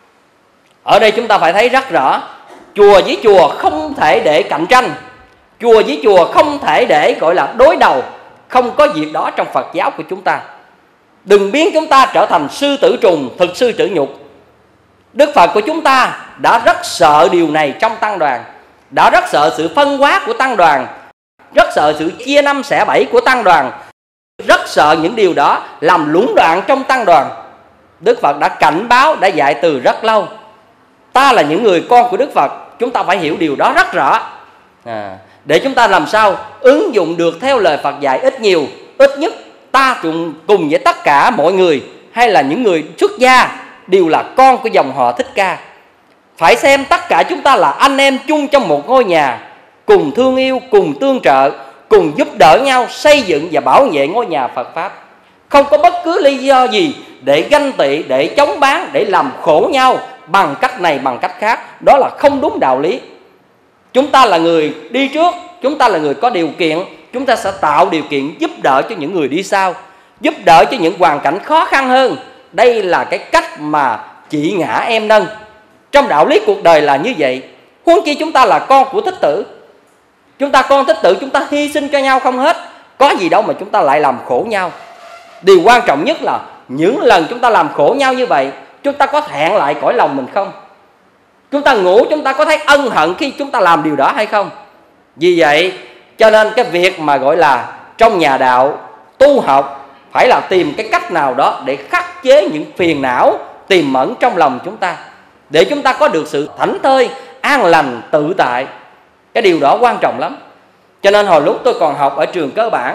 Ở đây chúng ta phải thấy rất rõ, chùa với chùa không thể để cạnh tranh, chùa với chùa không thể để gọi là đối đầu. Không có việc đó trong Phật giáo của chúng ta. Đừng biến chúng ta trở thành sư tử trùng, thực sư tử nhục. Đức Phật của chúng ta đã rất sợ điều này trong tăng đoàn, đã rất sợ sự phân hóa của tăng đoàn, rất sợ sự chia năm xẻ bảy của tăng đoàn, rất sợ những điều đó làm lũng đoạn trong tăng đoàn. Đức Phật đã cảnh báo, đã dạy từ rất lâu. Ta là những người con của Đức Phật, chúng ta phải hiểu điều đó rất rõ, à, để chúng ta làm sao ứng dụng được theo lời Phật dạy ít nhiều. Ít nhất ta cùng, cùng với tất cả mọi người hay là những người xuất gia đều là con của dòng họ Thích Ca. Phải xem tất cả chúng ta là anh em chung trong một ngôi nhà, cùng thương yêu, cùng tương trợ, cùng giúp đỡ nhau xây dựng và bảo vệ ngôi nhà Phật Pháp. Không có bất cứ lý do gì để ganh tị, để chống bán, để làm khổ nhau bằng cách này bằng cách khác. Đó là không đúng đạo lý. Chúng ta là người đi trước, chúng ta là người có điều kiện, chúng ta sẽ tạo điều kiện giúp đỡ cho những người đi sau, giúp đỡ cho những hoàn cảnh khó khăn hơn. Đây là cái cách mà chị ngã em nâng. Trong đạo lý cuộc đời là như vậy. Huống chi chúng ta là con của Thích Tử. Chúng ta con Thích Tử, chúng ta hy sinh cho nhau không hết. Có gì đâu mà chúng ta lại làm khổ nhau. Điều quan trọng nhất là những lần chúng ta làm khổ nhau như vậy, chúng ta có thẹn lại cõi lòng mình không? Chúng ta ngủ, chúng ta có thấy ân hận khi chúng ta làm điều đó hay không? Vì vậy cho nên cái việc mà gọi là trong nhà đạo tu học phải là tìm cái cách nào đó để khắc chế những phiền não tiềm ẩn trong lòng chúng ta, để chúng ta có được sự thảnh thơi, an lành, tự tại. Cái điều đó quan trọng lắm. Cho nên hồi lúc tôi còn học ở trường cơ bản,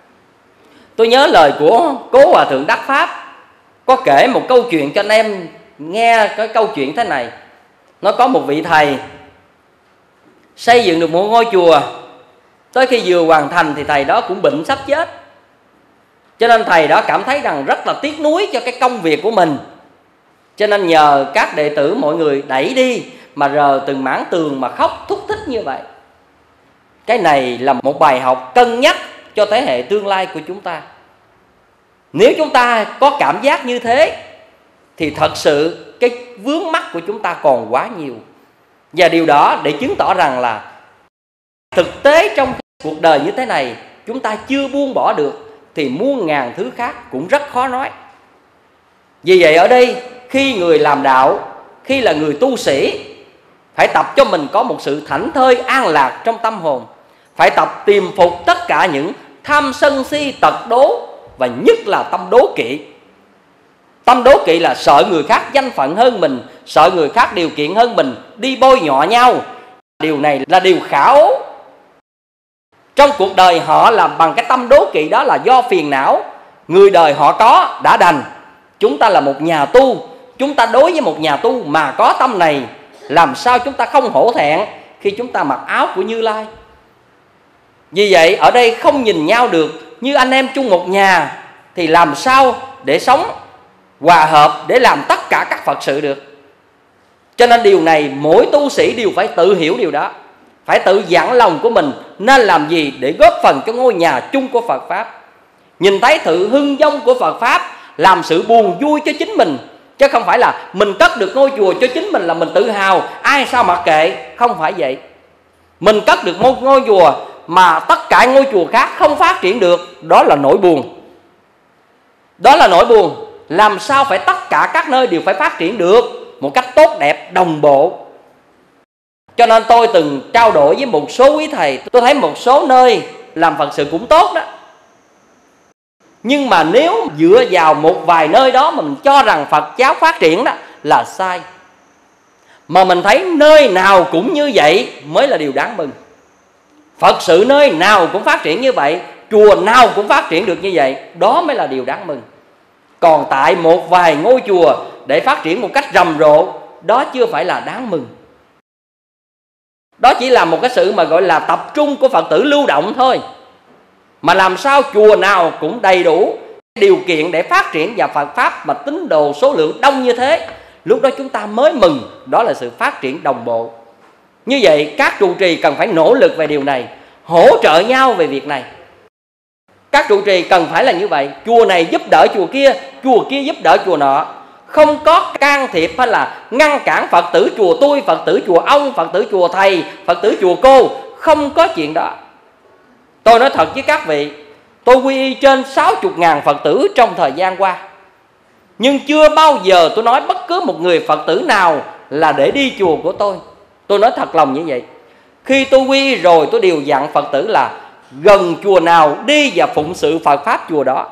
tôi nhớ lời của Cố Hòa Thượng Đắc Pháp có kể một câu chuyện cho anh em nghe. Cái câu chuyện thế này: nó có một vị thầy xây dựng được một ngôi chùa. Tới khi vừa hoàn thành thì thầy đó cũng bệnh sắp chết. Cho nên thầy đó cảm thấy rằng rất là tiếc nuối cho cái công việc của mình. Cho nên nhờ các đệ tử mọi người đẩy đi, mà rờ từng mảng tường mà khóc thúc thích như vậy. Cái này là một bài học cân nhắc cho thế hệ tương lai của chúng ta. Nếu chúng ta có cảm giác như thế thì thật sự cái vướng mắc của chúng ta còn quá nhiều. Và điều đó để chứng tỏ rằng là thực tế trong cuộc đời như thế này chúng ta chưa buông bỏ được thì muôn ngàn thứ khác cũng rất khó nói. Vì vậy ở đây khi người làm đạo, khi là người tu sĩ, phải tập cho mình có một sự thảnh thơi an lạc trong tâm hồn. Phải tập tìm phục tất cả những tham sân si tật đố, và nhất là tâm đố kỵ. Tâm đố kỵ là sợ người khác danh phận hơn mình, sợ người khác điều kiện hơn mình, đi bôi nhọ nhau. Điều này là điều khả ố. Trong cuộc đời họ làm bằng cái tâm đố kỵ, đó là do phiền não người đời họ có đã đành. Chúng ta là một nhà tu, chúng ta đối với một nhà tu mà có tâm này, làm sao chúng ta không hổ thẹn khi chúng ta mặc áo của Như Lai. Vì vậy ở đây không nhìn nhau được như anh em chung một nhà, thì làm sao để sống hòa hợp, để làm tất cả các Phật sự được. Cho nên điều này mỗi tu sĩ đều phải tự hiểu điều đó, phải tự dặn lòng của mình nên làm gì để góp phần cho ngôi nhà chung của Phật Pháp. Nhìn thấy sự hưng vong của Phật Pháp, làm sự buồn vui cho chính mình, chứ không phải là mình cất được ngôi chùa cho chính mình là mình tự hào, ai sao mặc kệ. Không phải vậy. Mình cất được một ngôi chùa mà tất cả ngôi chùa khác không phát triển được, đó là nỗi buồn. Đó là nỗi buồn. Làm sao phải tất cả các nơi đều phải phát triển được một cách tốt đẹp, đồng bộ. Cho nên tôi từng trao đổi với một số quý thầy, tôi thấy một số nơi làm Phật sự cũng tốt đó, nhưng mà nếu dựa vào một vài nơi đó mà mình cho rằng Phật giáo phát triển đó là sai. Mà mình thấy nơi nào cũng như vậy mới là điều đáng mừng. Phật sự nơi nào cũng phát triển như vậy, chùa nào cũng phát triển được như vậy, đó mới là điều đáng mừng. Còn tại một vài ngôi chùa để phát triển một cách rầm rộ, đó chưa phải là đáng mừng. Đó chỉ là một cái sự mà gọi là tập trung của Phật tử lưu động thôi. Mà làm sao chùa nào cũng đầy đủ điều kiện để phát triển vào Phật Pháp mà tín đồ số lượng đông như thế, lúc đó chúng ta mới mừng. Đó là sự phát triển đồng bộ. Như vậy các trụ trì cần phải nỗ lực về điều này, hỗ trợ nhau về việc này. Các trụ trì cần phải là như vậy. Chùa này giúp đỡ chùa kia, chùa kia giúp đỡ chùa nọ, không có can thiệp hay là ngăn cản Phật tử chùa tôi, Phật tử chùa ông, Phật tử chùa thầy, Phật tử chùa cô. Không có chuyện đó. Tôi nói thật với các vị, tôi quy y trên sáu mươi ngàn Phật tử trong thời gian qua, nhưng chưa bao giờ tôi nói bất cứ một người Phật tử nào là để đi chùa của tôi. Tôi nói thật lòng như vậy. Khi tôi quy y rồi, tôi đều dặn Phật tử là gần chùa nào đi và phụng sự Phật Pháp chùa đó.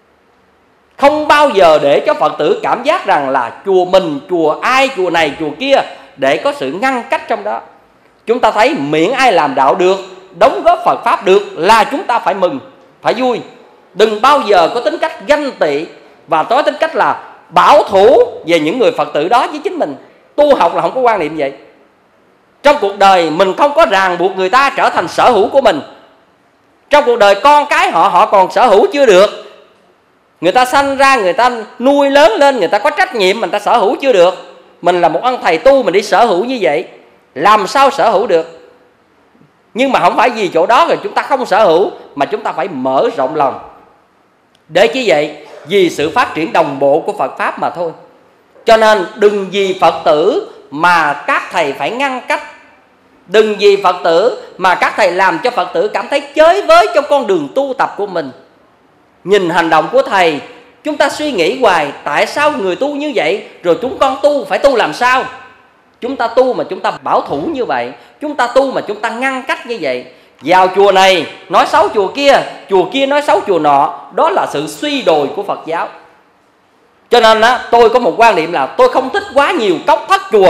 Không bao giờ để cho Phật tử cảm giác rằng là chùa mình, chùa ai, chùa này, chùa kia, để có sự ngăn cách trong đó. Chúng ta thấy miễn ai làm đạo được, đóng góp Phật Pháp được là chúng ta phải mừng, phải vui. Đừng bao giờ có tính cách ganh tị và có tính cách là bảo thủ về những người Phật tử đó với chính mình. Tu học là không có quan niệm vậy. Trong cuộc đời mình không có ràng buộc người ta trở thành sở hữu của mình. Trong cuộc đời con cái họ, họ còn sở hữu chưa được. Người ta sanh ra, người ta nuôi lớn lên, người ta có trách nhiệm, mình ta sở hữu chưa được. Mình là một ông thầy tu, mình đi sở hữu như vậy, làm sao sở hữu được. Nhưng mà không phải vì chỗ đó rồi chúng ta không sở hữu, mà chúng ta phải mở rộng lòng. Để chỉ vậy, vì sự phát triển đồng bộ của Phật Pháp mà thôi. Cho nên đừng vì Phật tử mà các thầy phải ngăn cách. Đừng vì Phật tử mà các thầy làm cho Phật tử cảm thấy chới với trong con đường tu tập của mình. Nhìn hành động của thầy, chúng ta suy nghĩ hoài, tại sao người tu như vậy, rồi chúng con tu phải tu làm sao? Chúng ta tu mà chúng ta bảo thủ như vậy, chúng ta tu mà chúng ta ngăn cách như vậy, vào chùa này nói xấu chùa kia, chùa kia nói xấu chùa nọ, đó là sự suy đồi của Phật giáo. Cho nên á, tôi có một quan niệm là tôi không thích quá nhiều cốc thất chùa.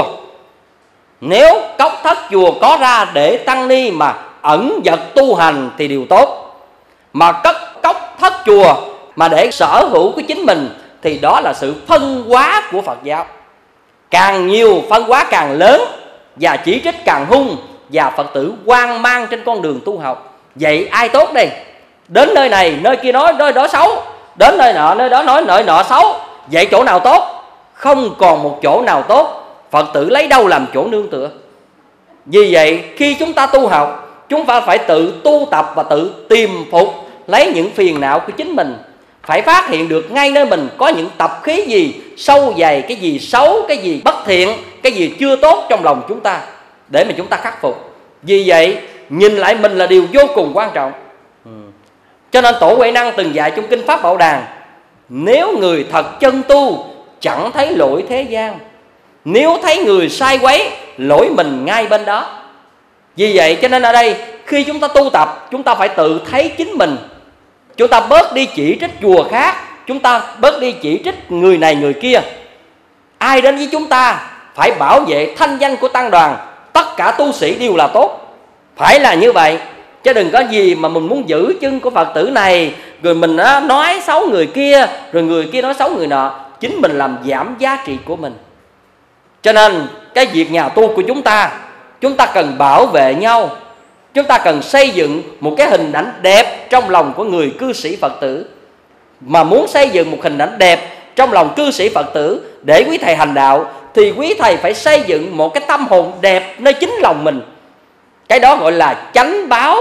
Nếu cốc thất chùa có ra để tăng ni mà ẩn dật tu hành thì điều tốt. Mà cất cốc thất chùa mà để sở hữu của chính mình thì đó là sự phân hóa của Phật giáo. Càng nhiều phân hóa càng lớn, và chỉ trích càng hung, và Phật tử hoang mang trên con đường tu học. Vậy ai tốt đây? Đến nơi này, nơi kia nói nơi đó xấu, đến nơi nọ, nơi đó nói nơi nọ xấu. Vậy chỗ nào tốt? Không còn một chỗ nào tốt. Phật tử lấy đâu làm chỗ nương tựa? Vì vậy khi chúng ta tu học, chúng ta phải tự tu tập và tự tìm phục lấy những phiền não của chính mình. Phải phát hiện được ngay nơi mình có những tập khí gì sâu dày, cái gì xấu, cái gì bất thiện, cái gì chưa tốt trong lòng chúng ta, để mà chúng ta khắc phục. Vì vậy nhìn lại mình là điều vô cùng quan trọng. ừ. Cho nên Tổ Huệ Năng từng dạy trong Kinh Pháp Bảo Đàn: nếu người thật chân tu chẳng thấy lỗi thế gian, nếu thấy người sai quấy lỗi mình ngay bên đó. Vì vậy cho nên ở đây khi chúng ta tu tập, chúng ta phải tự thấy chính mình. Chúng ta bớt đi chỉ trích chùa khác, chúng ta bớt đi chỉ trích người này người kia. Ai đến với chúng ta phải bảo vệ thanh danh của tăng đoàn. Tất cả tu sĩ đều là tốt, phải là như vậy. chứ đừng có gì mà mình muốn giữ chân của Phật tử này, rồi mình nói xấu người kia, rồi người kia nói xấu người nọ, chính mình làm giảm giá trị của mình. Cho nên cái việc nhà tu của chúng ta, chúng ta cần bảo vệ nhau, chúng ta cần xây dựng một cái hình ảnh đẹp trong lòng của người cư sĩ Phật tử. Mà muốn xây dựng một hình ảnh đẹp trong lòng cư sĩ Phật tử để quý thầy hành đạo, thì quý thầy phải xây dựng một cái tâm hồn đẹp nơi chính lòng mình. Cái đó gọi là chánh báo.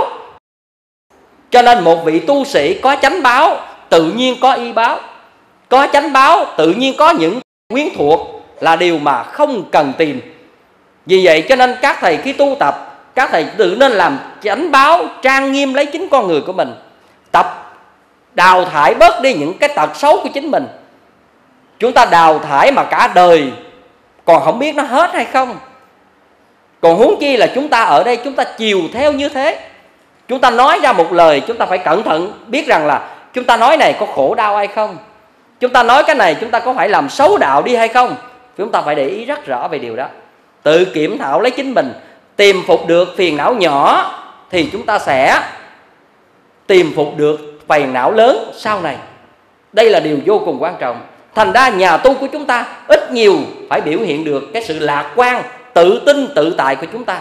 Cho nên một vị tu sĩ có chánh báo, tự nhiên có y báo. Có chánh báo, tự nhiên có những quyến thuộc, là điều mà không cần tìm. Vì vậy cho nên các thầy khi tu tập, các thầy tự nên làm chánh báo, trang nghiêm lấy chính con người của mình. Tập đào thải bớt đi những cái tật xấu của chính mình. Chúng ta đào thải mà cả đời còn không biết nó hết hay không. Còn huống chi là chúng ta ở đây, chúng ta chiều theo như thế. Chúng ta nói ra một lời, chúng ta phải cẩn thận, biết rằng là chúng ta nói này có khổ đau hay không. Chúng ta nói cái này chúng ta có phải làm xấu đạo đi hay không. Chúng ta phải để ý rất rõ về điều đó. Tự kiểm thảo lấy chính mình, tìm phục được phiền não nhỏ, thì chúng ta sẽ tìm phục được phiền não lớn sau này. Đây là điều vô cùng quan trọng. Thành ra nhà tu của chúng ta ít nhiều phải biểu hiện được cái sự lạc quan, tự tin, tự tại của chúng ta.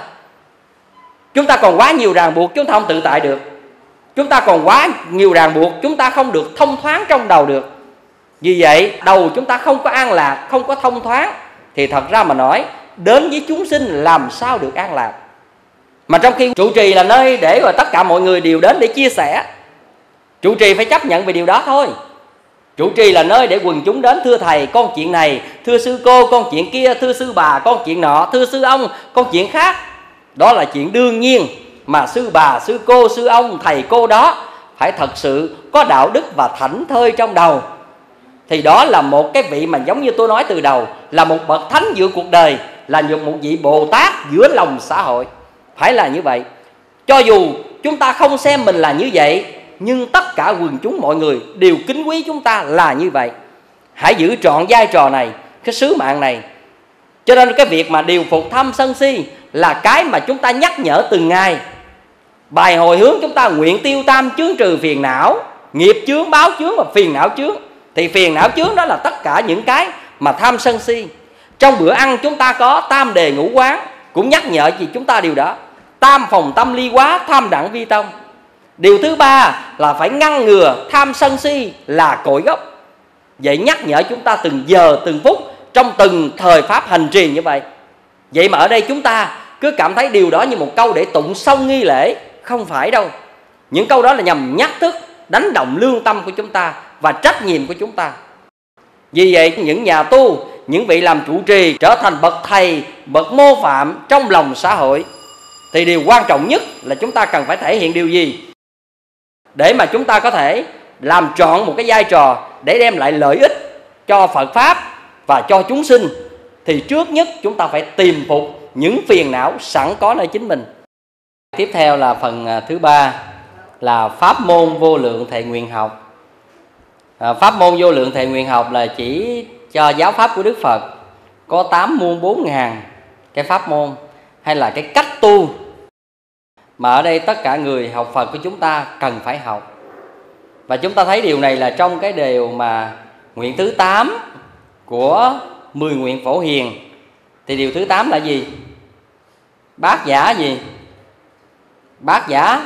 Chúng ta còn quá nhiều ràng buộc, chúng ta không tự tại được. Chúng ta còn quá nhiều ràng buộc, chúng ta không được thông thoáng trong đầu được. Vì vậy đầu chúng ta không có an lạc, không có thông thoáng, thì thật ra mà nói, đến với chúng sinh làm sao được an lạc. Mà trong khi trụ trì là nơi để rồi tất cả mọi người đều đến để chia sẻ, trụ trì phải chấp nhận về điều đó thôi. Trụ trì là nơi để quần chúng đến, thưa thầy con chuyện này, thưa sư cô con chuyện kia, thưa sư bà con chuyện nọ, thưa sư ông con chuyện khác. Đó là chuyện đương nhiên, mà sư bà, sư cô, sư ông, thầy cô đó phải thật sự có đạo đức và thảnh thơi trong đầu. Thì đó là một cái vị mà giống như tôi nói từ đầu, là một bậc thánh giữa cuộc đời, là một vị Bồ Tát giữa lòng xã hội. Phải là như vậy. Cho dù chúng ta không xem mình là như vậy, nhưng tất cả quần chúng mọi người đều kính quý chúng ta là như vậy. Hãy giữ trọn vai trò này, cái sứ mạng này. Cho nên cái việc mà điều phục tham sân si là cái mà chúng ta nhắc nhở từng ngày. Bài hồi hướng chúng ta nguyện tiêu tam chướng trừ phiền não, nghiệp chướng, báo chướng và phiền não chướng. Thì phiền não chướng đó là tất cả những cái mà tham sân si. Trong bữa ăn chúng ta có tam đề ngũ quán, cũng nhắc nhở gì chúng ta điều đó. Tam phòng tâm ly quá, tham đẳng vi tông. Điều thứ ba là phải ngăn ngừa tham sân si là cội gốc. Vậy nhắc nhở chúng ta từng giờ từng phút, trong từng thời pháp hành trì như vậy. Vậy mà ở đây chúng ta cứ cảm thấy điều đó như một câu để tụng xong nghi lễ. Không phải đâu. Những câu đó là nhằm nhắc thức, đánh động lương tâm của chúng ta và trách nhiệm của chúng ta. Vì vậy những nhà tu, những vị làm trụ trì trở thành bậc thầy, bậc mô phạm trong lòng xã hội, thì điều quan trọng nhất là chúng ta cần phải thể hiện điều gì để mà chúng ta có thể làm trọn một cái vai trò để đem lại lợi ích cho Phật Pháp và cho chúng sinh. Thì trước nhất chúng ta phải tìm phục những phiền não sẵn có nơi chính mình. Tiếp theo là phần thứ ba, là pháp môn vô lượng thệ nguyện học. à, Pháp môn vô lượng thệ nguyện học là chỉ cho giáo pháp của Đức Phật có tám muôn bốn ngàn cái pháp môn, hay là cái cách tu mà ở đây tất cả người học Phật của chúng ta cần phải học. Và chúng ta thấy điều này là trong cái điều mà nguyện thứ tám của mười nguyện phổ hiền. Thì điều thứ tám là gì? Bát nhã gì? Bát nhã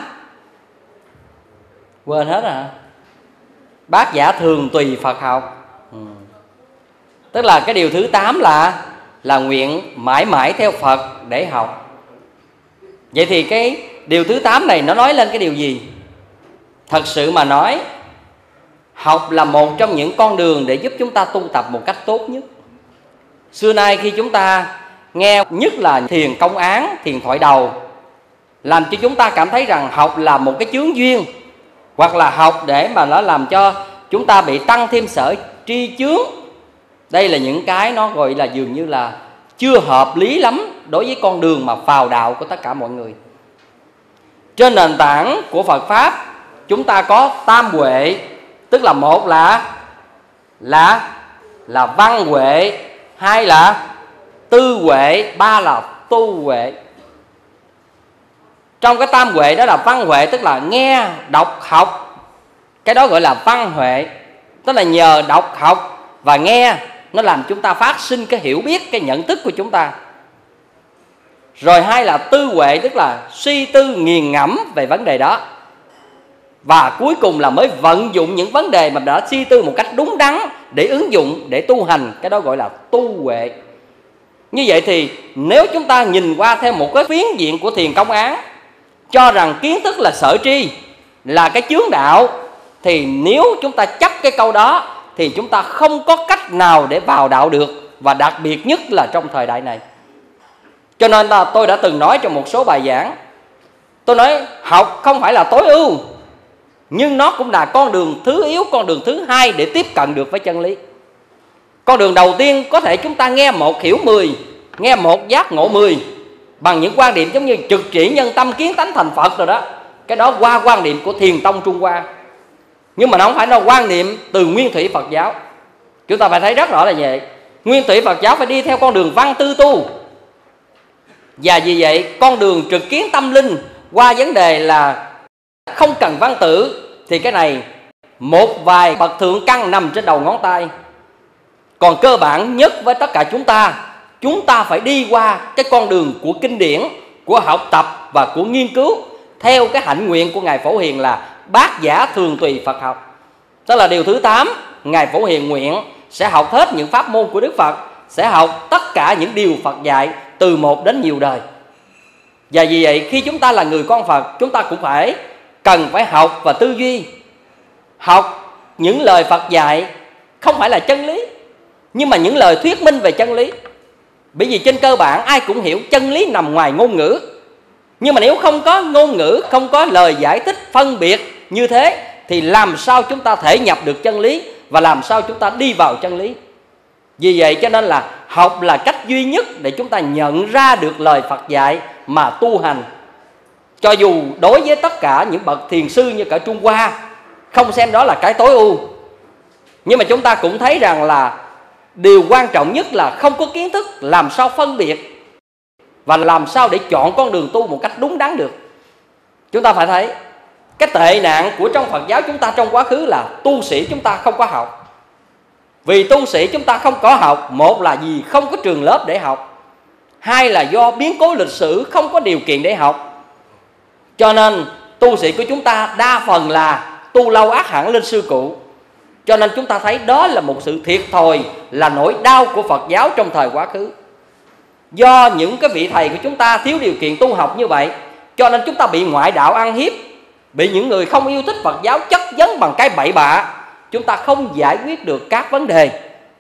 quên hết rồi hả? Bát nhã thường tùy Phật học. ừ. Tức là cái điều thứ tám là là nguyện mãi mãi theo Phật để học. Vậy thì cái điều thứ tám này nó nói lên cái điều gì? Thật sự mà nói, học là một trong những con đường để giúp chúng ta tu tập một cách tốt nhất. Xưa nay khi chúng ta nghe nhất là thiền công án, thiền thoại đầu, làm cho chúng ta cảm thấy rằng học là một cái chướng duyên, hoặc là học để mà nó làm cho chúng ta bị tăng thêm sở tri chướng. Đây là những cái nó gọi là dường như là chưa hợp lý lắm đối với con đường mà phào đạo của tất cả mọi người. Trên nền tảng của Phật Pháp, chúng ta có tam huệ, tức là một là là là văn huệ, hai là tư huệ, ba là tu huệ. Trong cái tam huệ đó là văn huệ, tức là nghe, đọc, học. Cái đó gọi là văn huệ, tức là nhờ đọc, học và nghe nó làm chúng ta phát sinh cái hiểu biết, cái nhận thức của chúng ta. Rồi hai là tư huệ, tức là suy tư nghiền ngẫm về vấn đề đó. Và cuối cùng là mới vận dụng những vấn đề mà đã suy tư một cách đúng đắn để ứng dụng, để tu hành. Cái đó gọi là tu huệ. Như vậy thì nếu chúng ta nhìn qua theo một cái phiến diện của thiền công án, cho rằng kiến thức là sở tri, là cái chướng đạo, thì nếu chúng ta chấp cái câu đó thì chúng ta không có cách nào để vào đạo được, và đặc biệt nhất là trong thời đại này. Cho nên là tôi đã từng nói trong một số bài giảng, tôi nói học không phải là tối ưu, nhưng nó cũng là con đường thứ yếu, con đường thứ hai để tiếp cận được với chân lý. Con đường đầu tiên có thể chúng ta nghe một hiểu mười, nghe một giác ngộ mười, bằng những quan điểm giống như trực chỉ nhân tâm kiến tánh thành Phật rồi đó. Cái đó qua quan điểm của Thiền Tông Trung Hoa, nhưng mà nó không phải là quan niệm từ nguyên thủy Phật giáo. Chúng ta phải thấy rất rõ là vậy. Nguyên thủy Phật giáo phải đi theo con đường văn tư tu. Và vì vậy con đường trực kiến tâm linh qua vấn đề là không cần văn tử, thì cái này một vài bậc thượng căn nằm trên đầu ngón tay. Còn cơ bản nhất với tất cả chúng ta, chúng ta phải đi qua cái con đường của kinh điển, của học tập và của nghiên cứu, theo cái hạnh nguyện của Ngài Phổ Hiền là bát giả thường tùy Phật học. Đó là điều thứ tám. Ngài Phổ Hiền nguyện sẽ học hết những pháp môn của Đức Phật, sẽ học tất cả những điều Phật dạy từ một đến nhiều đời. Và vì vậy khi chúng ta là người con Phật, chúng ta cũng phải cần phải học và tư duy. Học những lời Phật dạy không phải là chân lý, nhưng mà những lời thuyết minh về chân lý. Bởi vì trên cơ bản ai cũng hiểu chân lý nằm ngoài ngôn ngữ. Nhưng mà nếu không có ngôn ngữ, không có lời giải thích phân biệt như thế, thì làm sao chúng ta thể nhập được chân lý, và làm sao chúng ta đi vào chân lý. Vì vậy cho nên là học là cách duy nhất để chúng ta nhận ra được lời Phật dạy mà tu hành. Cho dù đối với tất cả những bậc thiền sư như cả Trung Hoa không xem đó là cái tối ưu, nhưng mà chúng ta cũng thấy rằng là điều quan trọng nhất là không có kiến thức, làm sao phân biệt và làm sao để chọn con đường tu một cách đúng đắn được. Chúng ta phải thấy cái tệ nạn của trong Phật giáo chúng ta trong quá khứ là tu sĩ chúng ta không có học. Vì tu sĩ chúng ta không có học, một là vì không có trường lớp để học, hai là do biến cố lịch sử không có điều kiện để học. Cho nên tu sĩ của chúng ta đa phần là tu lâu ác hẳn lên sư cụ. Cho nên chúng ta thấy đó là một sự thiệt thòi, là nỗi đau của Phật giáo trong thời quá khứ. Do những cái vị thầy của chúng ta thiếu điều kiện tu học như vậy, cho nên chúng ta bị ngoại đạo ăn hiếp, bị những người không yêu thích Phật giáo chất vấn bằng cái bậy bạ. Chúng ta không giải quyết được các vấn đề.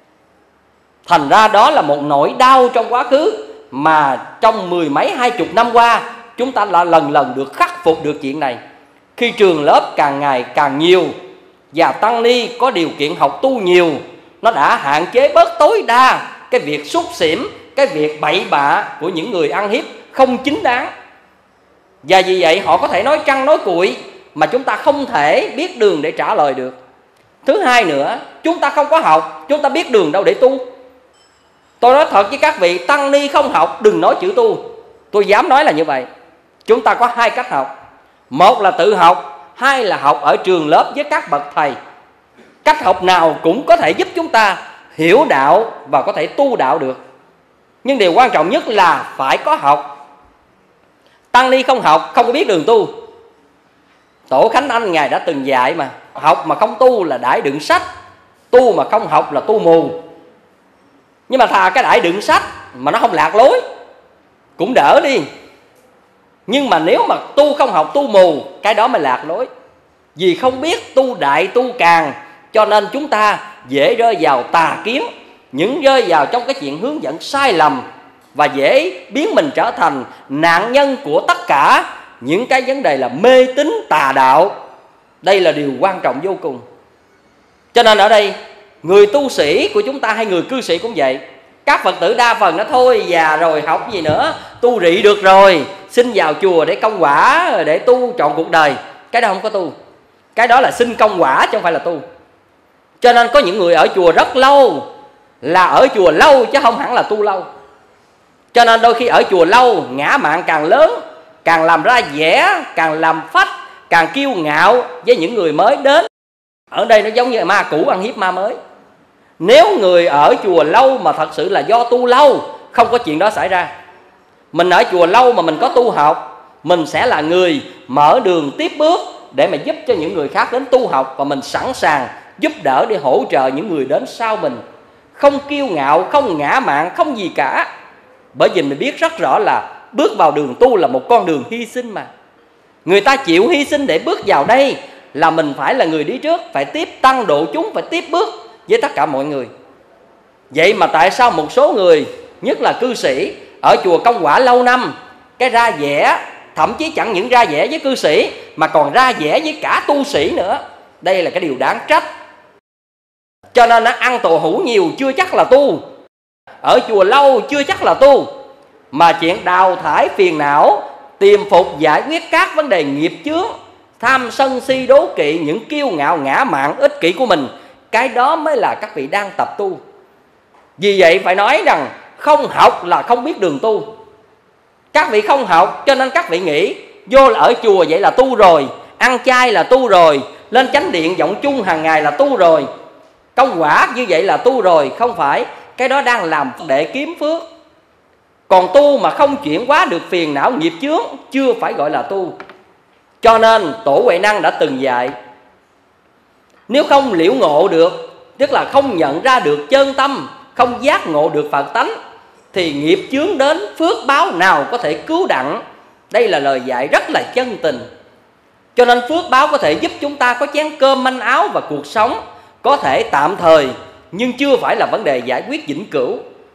Thành ra đó là một nỗi đau trong quá khứ, mà trong mười mấy hai chục năm qua chúng ta đã lần lần được khắc phục được chuyện này. Khi trường lớp càng ngày càng nhiều và tăng ni có điều kiện học tu nhiều, nó đã hạn chế bớt tối đa cái việc xúc xỉm, cái việc bậy bạ của những người ăn hiếp không chính đáng. Và vì vậy họ có thể nói trăng nói cuội mà chúng ta không thể biết đường để trả lời được. Thứ hai nữa, chúng ta không có học, chúng ta biết đường đâu để tu. Tôi nói thật với các vị, tăng ni không học đừng nói chữ tu. Tôi dám nói là như vậy. Chúng ta có hai cách học. Một là tự học, hai là học ở trường lớp với các bậc thầy. Cách học nào cũng có thể giúp chúng ta hiểu đạo và có thể tu đạo được. Nhưng điều quan trọng nhất là phải có học. Tăng ni không học không có biết đường tu. Tổ Khánh Anh Ngài đã từng dạy mà, học mà không tu là đãi đựng sách, tu mà không học là tu mù. Nhưng mà thà cái đãi đựng sách mà nó không lạc lối cũng đỡ đi. Nhưng mà nếu mà tu không học tu mù, cái đó mới lạc lối. Vì không biết tu đại tu càng, cho nên chúng ta dễ rơi vào tà kiến, những rơi vào trong cái chuyện hướng dẫn sai lầm, và dễ biến mình trở thành nạn nhân của tất cả những cái vấn đề là mê tín tà đạo. Đây là điều quan trọng vô cùng. Cho nên ở đây, người tu sĩ của chúng ta hay người cư sĩ cũng vậy. Các Phật tử đa phần nó thôi già rồi học gì nữa, tu rị được rồi, xin vào chùa để công quả, để tu trọn cuộc đời. Cái đó không có tu. Cái đó là xin công quả chứ không phải là tu. Cho nên có những người ở chùa rất lâu là ở chùa lâu chứ không hẳn là tu lâu. Cho nên đôi khi ở chùa lâu, ngã mạn càng lớn, càng làm ra vẻ, càng làm phách, càng kiêu ngạo với những người mới đến. Ở đây nó giống như ma cũ ăn hiếp ma mới. Nếu người ở chùa lâu mà thật sự là do tu lâu, không có chuyện đó xảy ra. Mình ở chùa lâu mà mình có tu học, mình sẽ là người mở đường tiếp bước để mà giúp cho những người khác đến tu học, và mình sẵn sàng giúp đỡ để hỗ trợ những người đến sau mình. Không kiêu ngạo, không ngã mạn, không gì cả. Bởi vì mình biết rất rõ là bước vào đường tu là một con đường hy sinh mà. Người ta chịu hy sinh để bước vào đây là mình phải là người đi trước, phải tiếp tăng độ chúng, phải tiếp bước với tất cả mọi người. Vậy mà tại sao một số người, nhất là cư sĩ ở chùa Công Quả lâu năm, cái ra vẻ, thậm chí chẳng những ra vẻ với cư sĩ mà còn ra vẻ với cả tu sĩ nữa. Đây là cái điều đáng trách. Cho nên nó ăn tù hủ nhiều chưa chắc là tu, ở chùa lâu chưa chắc là tu. Mà chuyện đào thải phiền não, tìm phục giải quyết các vấn đề nghiệp chướng, tham sân si đố kỵ, những kiêu ngạo ngã mạn ích kỷ của mình, cái đó mới là các vị đang tập tu. Vì vậy phải nói rằng không học là không biết đường tu. Các vị không học cho nên các vị nghĩ vô ở chùa vậy là tu rồi, ăn chay là tu rồi, lên chánh điện vọng chung hàng ngày là tu rồi, công quả như vậy là tu rồi. Không phải, cái đó đang làm để kiếm phước. Còn tu mà không chuyển hóa được phiền não nghiệp chướng chưa phải gọi là tu. Cho nên Tổ Huệ Năng đã từng dạy, nếu không liễu ngộ được, tức là không nhận ra được chân tâm, không giác ngộ được Phật tánh, thì nghiệp chướng đến phước báo nào có thể cứu đặng. Đây là lời dạy rất là chân tình. Cho nên phước báo có thể giúp chúng ta có chén cơm manh áo và cuộc sống có thể tạm thời, nhưng chưa phải là vấn đề giải quyết vĩnh cửu.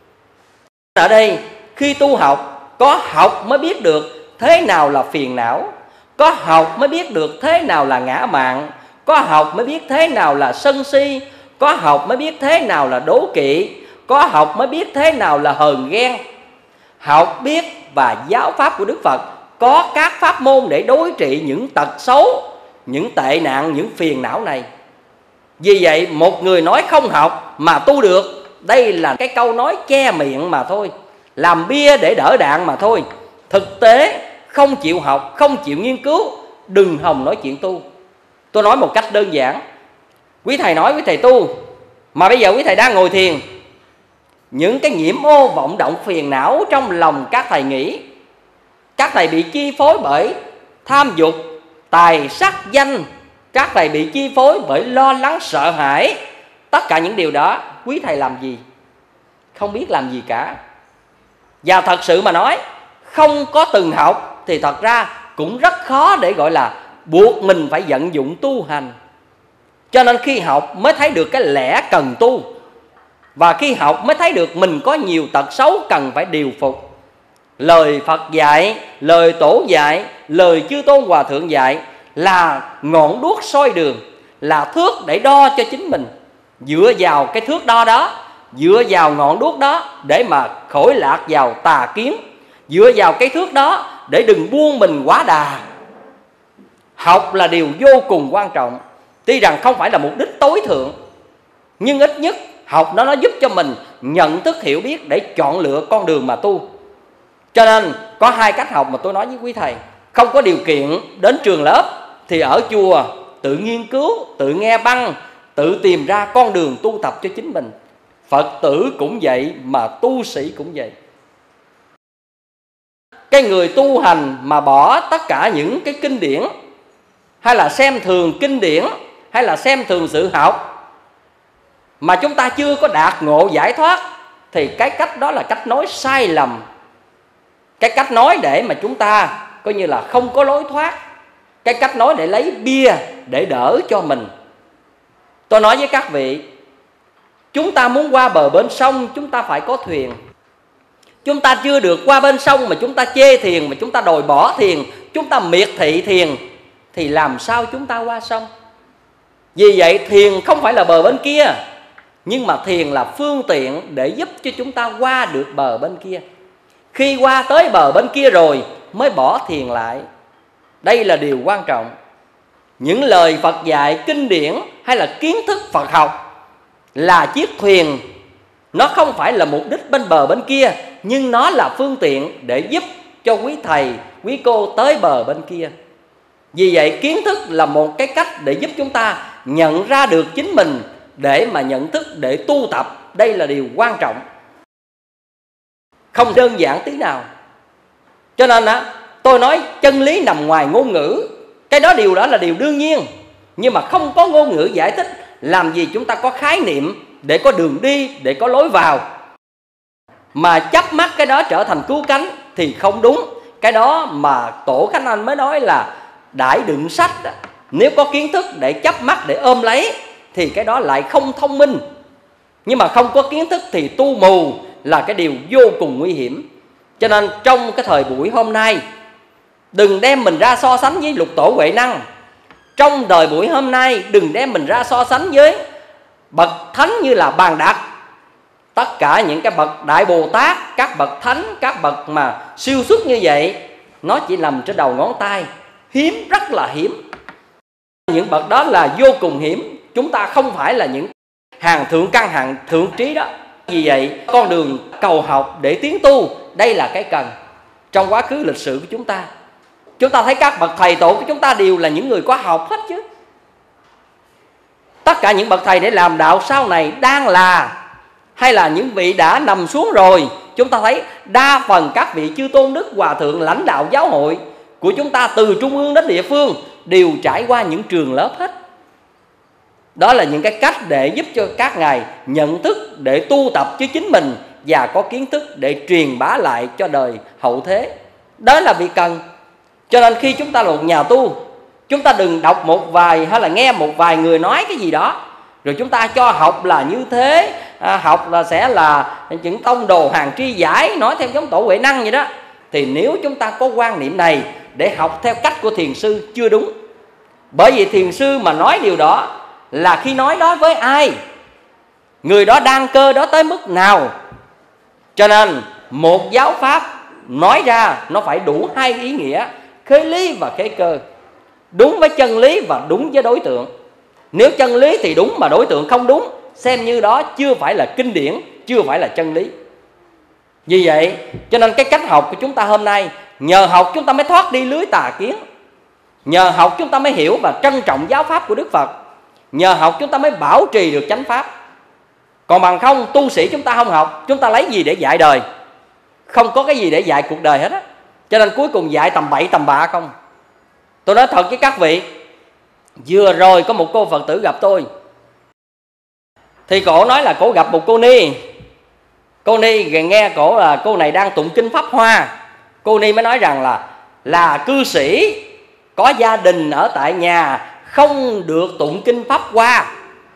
Ở đây khi tu học, có học mới biết được thế nào là phiền não, có học mới biết được thế nào là ngã mạn, có học mới biết thế nào là sân si, có học mới biết thế nào là đố kỵ, có học mới biết thế nào là hờn ghen. Học biết và giáo pháp của Đức Phật có các pháp môn để đối trị những tật xấu, những tệ nạn, những phiền não này. Vì vậy một người nói không học mà tu được, đây là cái câu nói che miệng mà thôi, làm bia để đỡ đạn mà thôi. Thực tế không chịu học, không chịu nghiên cứu, đừng hòng nói chuyện tu. Tôi nói một cách đơn giản, quý thầy nói quý thầy tu, mà bây giờ quý thầy đang ngồi thiền, những cái nhiễm ô vọng động phiền não trong lòng các thầy nghĩ, các thầy bị chi phối bởi tham dục, tài sắc danh, các thầy bị chi phối bởi lo lắng sợ hãi. Tất cả những điều đó quý thầy làm gì? Không biết làm gì cả. Và thật sự mà nói, không có từng học thì thật ra cũng rất khó để gọi là buộc mình phải vận dụng tu hành. Cho nên khi học mới thấy được cái lẽ cần tu, và khi học mới thấy được mình có nhiều tật xấu cần phải điều phục. Lời Phật dạy, lời Tổ dạy, lời Chư Tôn Hòa Thượng dạy là ngọn đuốc soi đường, là thước để đo cho chính mình. Dựa vào cái thước đo đó, dựa vào ngọn đuốc đó để mà khỏi lạc vào tà kiến, dựa vào cái thước đó để đừng buông mình quá đà. Học là điều vô cùng quan trọng. Tuy rằng không phải là mục đích tối thượng, nhưng ít nhất học nó nó giúp cho mình nhận thức hiểu biết để chọn lựa con đường mà tu. Cho nên có hai cách học mà tôi nói với quý thầy. Không có điều kiện đến trường lớp thì ở chùa tự nghiên cứu, tự nghe băng, tự tìm ra con đường tu tập cho chính mình. Phật tử cũng vậy, mà tu sĩ cũng vậy. Cái người tu hành mà bỏ tất cả những cái kinh điển, hay là xem thường kinh điển, hay là xem thường sự học, mà chúng ta chưa có đạt ngộ giải thoát, thì cái cách đó là cách nói sai lầm. Cái cách nói để mà chúng ta coi như là không có lối thoát, cái cách nói để lấy bia để đỡ cho mình. Tôi nói với các vị, chúng ta muốn qua bờ bên sông, chúng ta phải có thuyền. Chúng ta chưa được qua bên sông mà chúng ta chê thiền, mà chúng ta đòi bỏ thiền, chúng ta miệt thị thiền, thì làm sao chúng ta qua sông? Vì vậy thiền không phải là bờ bên kia, nhưng mà thiền là phương tiện để giúp cho chúng ta qua được bờ bên kia. Khi qua tới bờ bên kia rồi mới bỏ thiền lại. Đây là điều quan trọng. Những lời Phật dạy, kinh điển hay là kiến thức Phật học là chiếc thuyền. Nó không phải là mục đích bên bờ bên kia, nhưng nó là phương tiện để giúp cho quý thầy, quý cô tới bờ bên kia. Vì vậy kiến thức là một cái cách để giúp chúng ta nhận ra được chính mình, để mà nhận thức, để tu tập. Đây là điều quan trọng, không đơn giản tí nào. Cho nên á, tôi nói chân lý nằm ngoài ngôn ngữ. Cái đó điều đó là điều đương nhiên. Nhưng mà không có ngôn ngữ giải thích, làm gì chúng ta có khái niệm để có đường đi, để có lối vào. Mà chấp mắt cái đó trở thành cứu cánh thì không đúng. Cái đó mà Tổ Khánh Anh mới nói là đại đựng sách. Nếu có kiến thức để chấp mắt, để ôm lấy, thì cái đó lại không thông minh. Nhưng mà không có kiến thức thì tu mù là cái điều vô cùng nguy hiểm. Cho nên trong cái thời buổi hôm nay, đừng đem mình ra so sánh với Lục Tổ Huệ Năng. Trong đời buổi hôm nay, đừng đem mình ra so sánh với bậc thánh như là Bàn Đạt. Tất cả những cái bậc Đại Bồ Tát, các bậc thánh, các bậc mà siêu xuất như vậy, nó chỉ nằm trên đầu ngón tay. Hiếm, rất là hiếm. Những bậc đó là vô cùng hiếm. Chúng ta không phải là những hàng thượng căn, hàng thượng trí đó. Vì vậy, con đường cầu học để tiến tu, đây là cái cần. Trong quá khứ lịch sử của chúng ta, chúng ta thấy các bậc thầy tổ của chúng ta đều là những người có học hết chứ. Tất cả những bậc thầy để làm đạo sau này đang là, hay là những vị đã nằm xuống rồi, chúng ta thấy đa phần các vị chư tôn đức hòa thượng lãnh đạo giáo hội của chúng ta từ trung ương đến địa phương đều trải qua những trường lớp hết. Đó là những cái cách để giúp cho các ngài nhận thức, để tu tập cho chính mình, và có kiến thức để truyền bá lại cho đời hậu thế. Đó là việc cần. Cho nên khi chúng ta là một nhà tu, chúng ta đừng đọc một vài hay là nghe một vài người nói cái gì đó, rồi chúng ta cho học là như thế, à, học là sẽ là những tông đồ hàng tri giải, nói theo giống Tổ Huệ Năng vậy đó. Thì nếu chúng ta có quan niệm này để học theo cách của thiền sư chưa đúng. Bởi vì thiền sư mà nói điều đó là khi nói đó với ai, người đó đăng cơ đó tới mức nào. Cho nên một giáo pháp nói ra nó phải đủ hai ý nghĩa, khế lý và khế cơ. Đúng với chân lý và đúng với đối tượng. Nếu chân lý thì đúng mà đối tượng không đúng, xem như đó chưa phải là kinh điển, chưa phải là chân lý. Vì vậy cho nên cái cách học của chúng ta hôm nay, nhờ học chúng ta mới thoát đi lưới tà kiến. Nhờ học chúng ta mới hiểu và trân trọng giáo pháp của Đức Phật. Nhờ học chúng ta mới bảo trì được chánh pháp. Còn bằng không, tu sĩ chúng ta không học, chúng ta lấy gì để dạy đời? Không có cái gì để dạy cuộc đời hết á. Cho nên cuối cùng dạy tầm bậy tầm bạ không. Tôi nói thật với các vị, vừa rồi có một cô Phật tử gặp tôi, thì cổ nói là cổ gặp một cô ni. Cô ni nghe cổ là cô này đang tụng kinh Pháp Hoa. Cô ni mới nói rằng là Là cư sĩ có gia đình ở tại nhà, không được tụng kinh Pháp Hoa.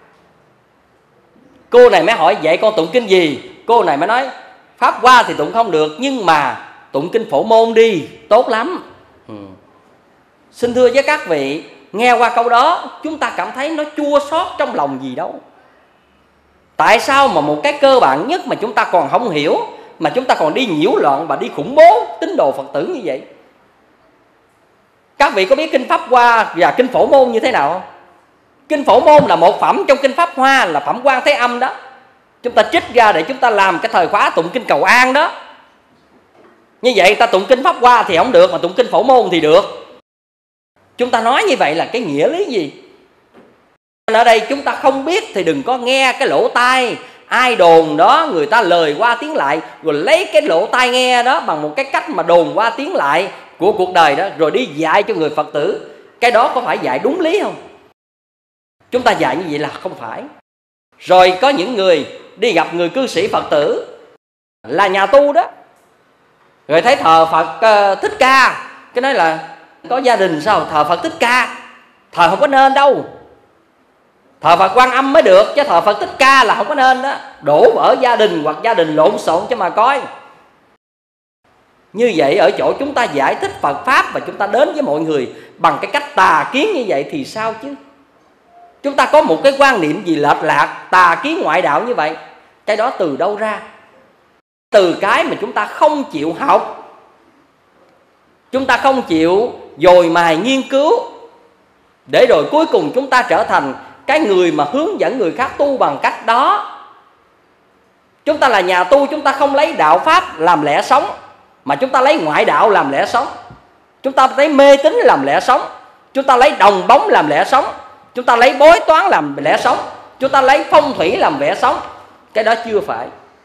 Cô này mới hỏi vậy con tụng kinh gì? Cô này mới nói Pháp Hoa thì tụng không được, nhưng mà tụng kinh Phổ Môn đi, tốt lắm. ừ. Xin thưa với các vị, nghe qua câu đó chúng ta cảm thấy nó chua xót trong lòng gì đâu. Tại sao mà một cái cơ bản nhất mà chúng ta còn không hiểu, mà chúng ta còn đi nhiễu loạn và đi khủng bố tín đồ Phật tử như vậy? Các vị có biết kinh Pháp Hoa và kinh Phổ Môn như thế nào không? Kinh Phổ Môn là một phẩm trong kinh Pháp Hoa, là phẩm Quan Thế Âm đó. Chúng ta trích ra để chúng ta làm cái thời khóa tụng kinh Cầu An đó. Như vậy ta tụng kinh Pháp Hoa thì không được, mà tụng kinh Phổ Môn thì được. Chúng ta nói như vậy là cái nghĩa lý gì? Ở đây chúng ta không biết thì đừng có nghe cái lỗ tai ai đồn đó, người ta lời qua tiếng lại, rồi lấy cái lỗ tai nghe đó bằng một cái cách mà đồn qua tiếng lại của cuộc đời đó, rồi đi dạy cho người Phật tử. Cái đó có phải dạy đúng lý không? Chúng ta dạy như vậy là không phải. Rồi có những người đi gặp người cư sĩ Phật tử là nhà tu đó, rồi thấy thờ Phật uh, Thích Ca, cái nói là có gia đình sao thờ Phật Thích Ca? Thờ không có nên đâu, thờ Phật Quan Âm mới được, chứ thờ Phật Thích Ca là không có nên đó. Đổ ở gia đình hoặc gia đình lộn xộn cho mà coi. Như vậy ở chỗ chúng ta giải thích Phật Pháp và chúng ta đến với mọi người bằng cái cách tà kiến như vậy thì sao chứ? Chúng ta có một cái quan niệm gì lệch lạc, tà kiến ngoại đạo như vậy, cái đó từ đâu ra? Từ cái mà chúng ta không chịu học, chúng ta không chịu dồi mài nghiên cứu, để rồi cuối cùng chúng ta trở thành cái người mà hướng dẫn người khác tu bằng cách đó. Chúng ta là nhà tu, chúng ta không lấy đạo Pháp làm lẽ sống, mà chúng ta lấy ngoại đạo làm lẽ sống, chúng ta lấy mê tín làm lẽ sống, chúng ta lấy đồng bóng làm lẽ sống, chúng ta lấy bói toán làm lẽ sống, chúng ta lấy phong thủy làm lẽ sống. Cái đó chưa phải.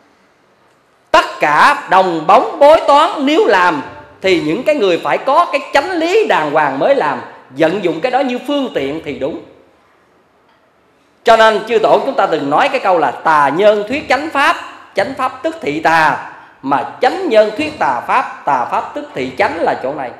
Tất cả đồng bóng bói toán nếu làm thì những cái người phải có cái chánh lý đàng hoàng mới làm. Vận dụng cái đó như phương tiện thì đúng. Cho nên chư tổ chúng ta từng nói cái câu là tà nhân thuyết chánh pháp, chánh pháp tức thị tà, mà chánh nhân thuyết tà pháp, tà pháp tức thị chánh là chỗ này.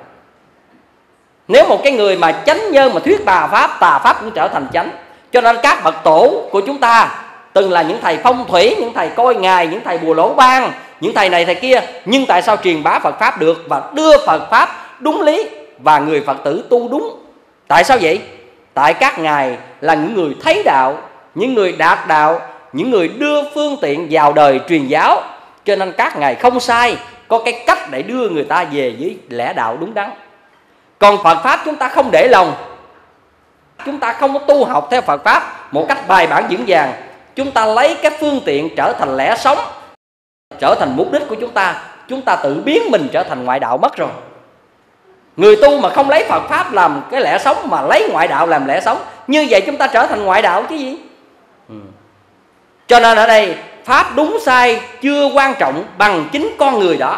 Nếu một cái người mà chánh nhân mà thuyết tà pháp, tà pháp cũng trở thành chánh. Cho nên các bậc tổ của chúng ta từng là những thầy phong thủy, những thầy coi ngài, những thầy bùa lỗ ban, những thầy này thầy kia, nhưng tại sao truyền bá Phật pháp được và đưa Phật pháp đúng lý và người Phật tử tu đúng? Tại sao vậy? Tại các ngài là những người thấy đạo, những người đạt đạo, những người đưa phương tiện vào đời truyền giáo. Cho nên các ngài không sai, có cái cách để đưa người ta về với lẽ đạo đúng đắn. Còn Phật pháp chúng ta không để lòng, chúng ta không có tu học theo Phật pháp một cách bài bản vững vàng. Chúng ta lấy cái phương tiện trở thành lẽ sống, trở thành mục đích của chúng ta. Chúng ta tự biến mình trở thành ngoại đạo mất rồi. Người tu mà không lấy Phật pháp làm cái lẽ sống mà lấy ngoại đạo làm lẽ sống, như vậy chúng ta trở thành ngoại đạo chứ gì. ừ. Cho nên ở đây pháp đúng sai chưa quan trọng bằng chính con người đó.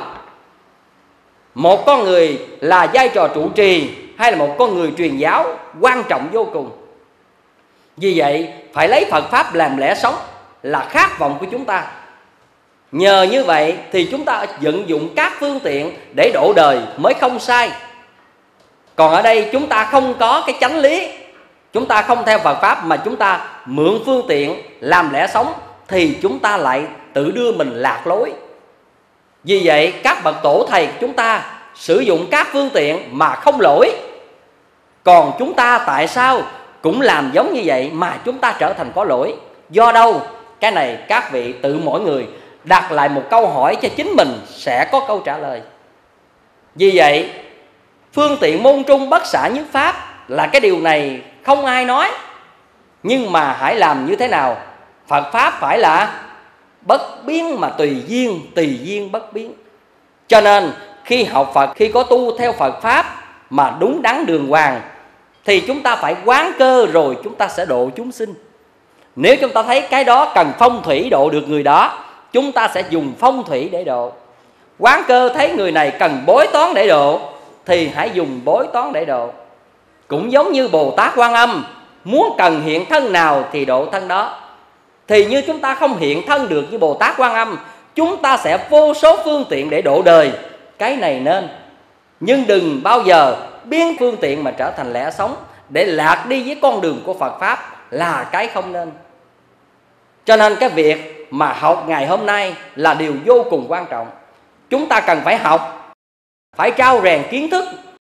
Một con người là vai trò trụ trì hay là một con người truyền giáo quan trọng vô cùng. Vì vậy phải lấy Phật pháp làm lẽ sống là khát vọng của chúng ta. Nhờ như vậy thì chúng ta vận dụng các phương tiện để độ đời mới không sai. Còn ở đây chúng ta không có cái chánh lý, chúng ta không theo Phật pháp mà chúng ta mượn phương tiện làm lẽ sống, thì chúng ta lại tự đưa mình lạc lối. Vì vậy các bậc tổ thầy chúng ta sử dụng các phương tiện mà không lỗi. Còn chúng ta tại sao cũng làm giống như vậy mà chúng ta trở thành có lỗi? Do đâu? Cái này các vị tự mỗi người đặt lại một câu hỏi cho chính mình sẽ có câu trả lời. Vì vậy phương tiện môn trung bất xả nhất pháp là cái điều này không ai nói. Nhưng mà hãy làm như thế nào? Phật pháp phải là bất biến mà tùy duyên, tùy duyên bất biến. Cho nên khi học Phật, khi có tu theo Phật pháp mà đúng đắn đường hoàng, thì chúng ta phải quán cơ rồi chúng ta sẽ độ chúng sinh. Nếu chúng ta thấy cái đó cần phong thủy độ được người đó, chúng ta sẽ dùng phong thủy để độ. Quán cơ thấy người này cần bói toán để độ, thì hãy dùng bói toán để độ. Cũng giống như Bồ Tát Quan Âm, muốn cần hiện thân nào thì độ thân đó. Thì như chúng ta không hiện thân được như Bồ Tát Quan Âm, chúng ta sẽ vô số phương tiện để độ đời. Cái này nên. Nhưng đừng bao giờ biến phương tiện mà trở thành lẽ sống để lạc đi với con đường của Phật pháp là cái không nên. Cho nên cái việc mà học ngày hôm nay là điều vô cùng quan trọng. Chúng ta cần phải học, phải trau rèn kiến thức.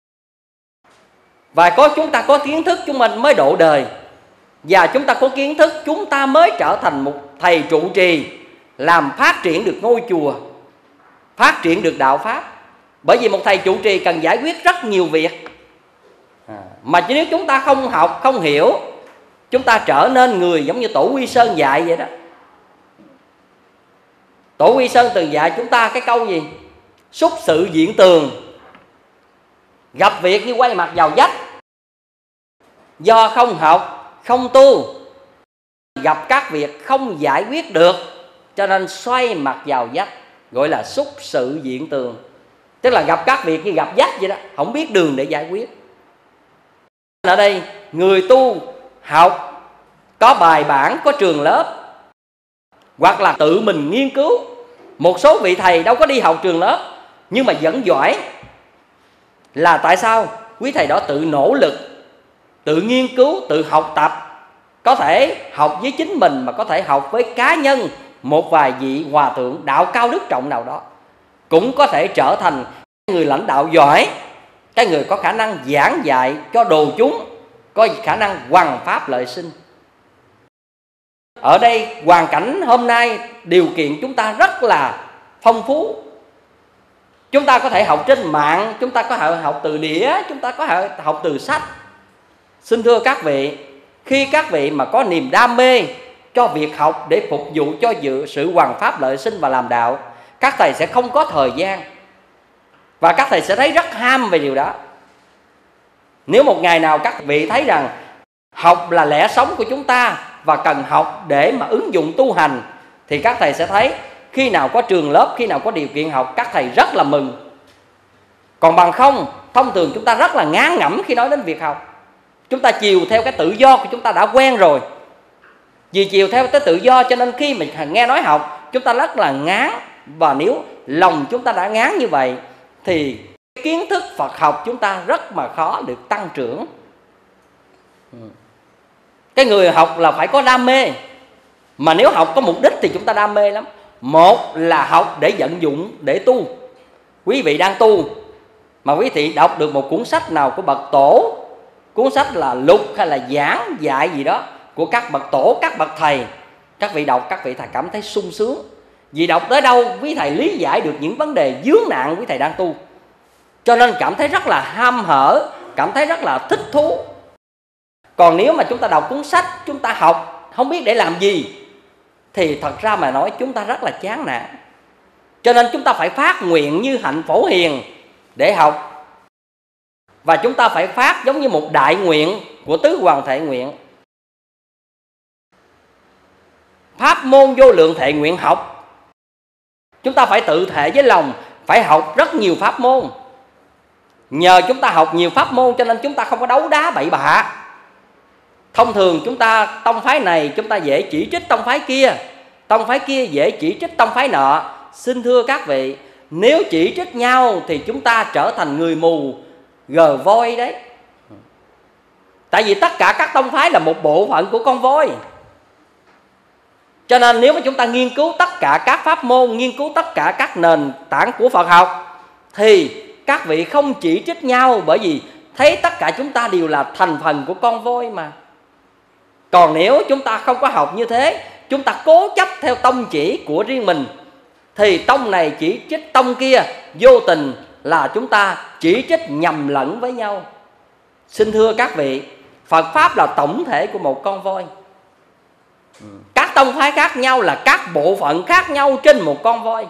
Và có chúng ta có kiến thức chúng mình mới độ đời. Và chúng ta có kiến thức chúng ta mới trở thành một thầy trụ trì, làm phát triển được ngôi chùa, phát triển được đạo pháp. Bởi vì một thầy trụ trì cần giải quyết rất nhiều việc à, mà chỉ nếu chúng ta không học, không hiểu, chúng ta trở nên người giống như Tổ Quy Sơn dạy vậy đó. Tổ Quy Sơn từng dạy chúng ta cái câu gì? Xúc sự diễn tường, gặp việc như quay mặt vào vách. Do không học, không tu, gặp các việc không giải quyết được, cho nên xoay mặt vào vách, gọi là xúc sự diện tường. Tức là gặp các việc như gặp vách vậy đó, không biết đường để giải quyết. Ở đây người tu học có bài bản, có trường lớp, hoặc là tự mình nghiên cứu. Một số vị thầy đâu có đi học trường lớp nhưng mà vẫn giỏi. Là tại sao? Quý thầy đó tự nỗ lực, tự nghiên cứu, tự học tập. Có thể học với chính mình mà có thể học với cá nhân, một vài vị hòa thượng đạo cao đức trọng nào đó. Cũng có thể trở thành người lãnh đạo giỏi, cái người có khả năng giảng dạy cho đồ chúng, có khả năng hoằng pháp lợi sinh. Ở đây hoàn cảnh hôm nay điều kiện chúng ta rất là phong phú. Chúng ta có thể học trên mạng, chúng ta có thể học từ đĩa, chúng ta có thể học từ sách. Xin thưa các vị, khi các vị mà có niềm đam mê cho việc học để phục vụ cho dự sự hoằng pháp lợi sinh và làm đạo, các thầy sẽ không có thời gian Và các thầy sẽ thấy rất ham về điều đó. Nếu một ngày nào các vị thấy rằng học là lẽ sống của chúng ta và cần học để mà ứng dụng tu hành, thì các thầy sẽ thấy khi nào có trường lớp, khi nào có điều kiện học, các thầy rất là mừng. Còn bằng không, thông thường chúng ta rất là ngán ngẩm khi nói đến việc học. Chúng ta chiều theo cái tự do của chúng ta đã quen rồi. Vì chiều theo cái tự do cho nên khi mình nghe nói học, chúng ta rất là ngán. Và nếu lòng chúng ta đã ngán như vậy thì kiến thức Phật học chúng ta rất mà khó được tăng trưởng. Cái người học là phải có đam mê. Mà nếu học có mục đích thì chúng ta đam mê lắm. Một là học để vận dụng, để tu. Quý vị đang tu mà quý vị đọc được một cuốn sách nào của bậc tổ, cuốn sách là lục hay là giảng dạy gì đó của các bậc tổ, các bậc thầy, các vị đọc, các vị thầy cảm thấy sung sướng. Vì đọc tới đâu quý thầy lý giải được những vấn đề vướng nạn quý thầy đang tu, cho nên cảm thấy rất là ham hở, cảm thấy rất là thích thú. Còn nếu mà chúng ta đọc cuốn sách, chúng ta học không biết để làm gì, thì thật ra mà nói chúng ta rất là chán nản. Cho nên chúng ta phải phát nguyện như hạnh Phổ Hiền để học. Và chúng ta phải phát giống như một đại nguyện của Tứ Hoàng Thệ Nguyện. Pháp môn vô lượng thệ nguyện học. Chúng ta phải tự thệ với lòng, phải học rất nhiều pháp môn. Nhờ chúng ta học nhiều pháp môn cho nên chúng ta không có đấu đá bậy bạ. Thông thường chúng ta tông phái này chúng ta dễ chỉ trích tông phái kia, tông phái kia dễ chỉ trích tông phái nọ. Xin thưa các vị, nếu chỉ trích nhau thì chúng ta trở thành người mù gờ voi đấy. Tại vì tất cả các tông phái là một bộ phận của con voi. Cho nên nếu mà chúng ta nghiên cứu tất cả các pháp môn, nghiên cứu tất cả các nền tảng của Phật học, thì các vị không chỉ trích nhau, bởi vì thấy tất cả chúng ta đều là thành phần của con voi mà. Còn nếu chúng ta không có học như thế, chúng ta cố chấp theo tông chỉ của riêng mình, thì tông này chỉ trích tông kia, vô tình là chúng ta chỉ trích nhầm lẫn với nhau. Xin thưa các vị, Phật Pháp là tổng thể của một con voi. Các tông phái khác nhau là các bộ phận khác nhau trên một con voi.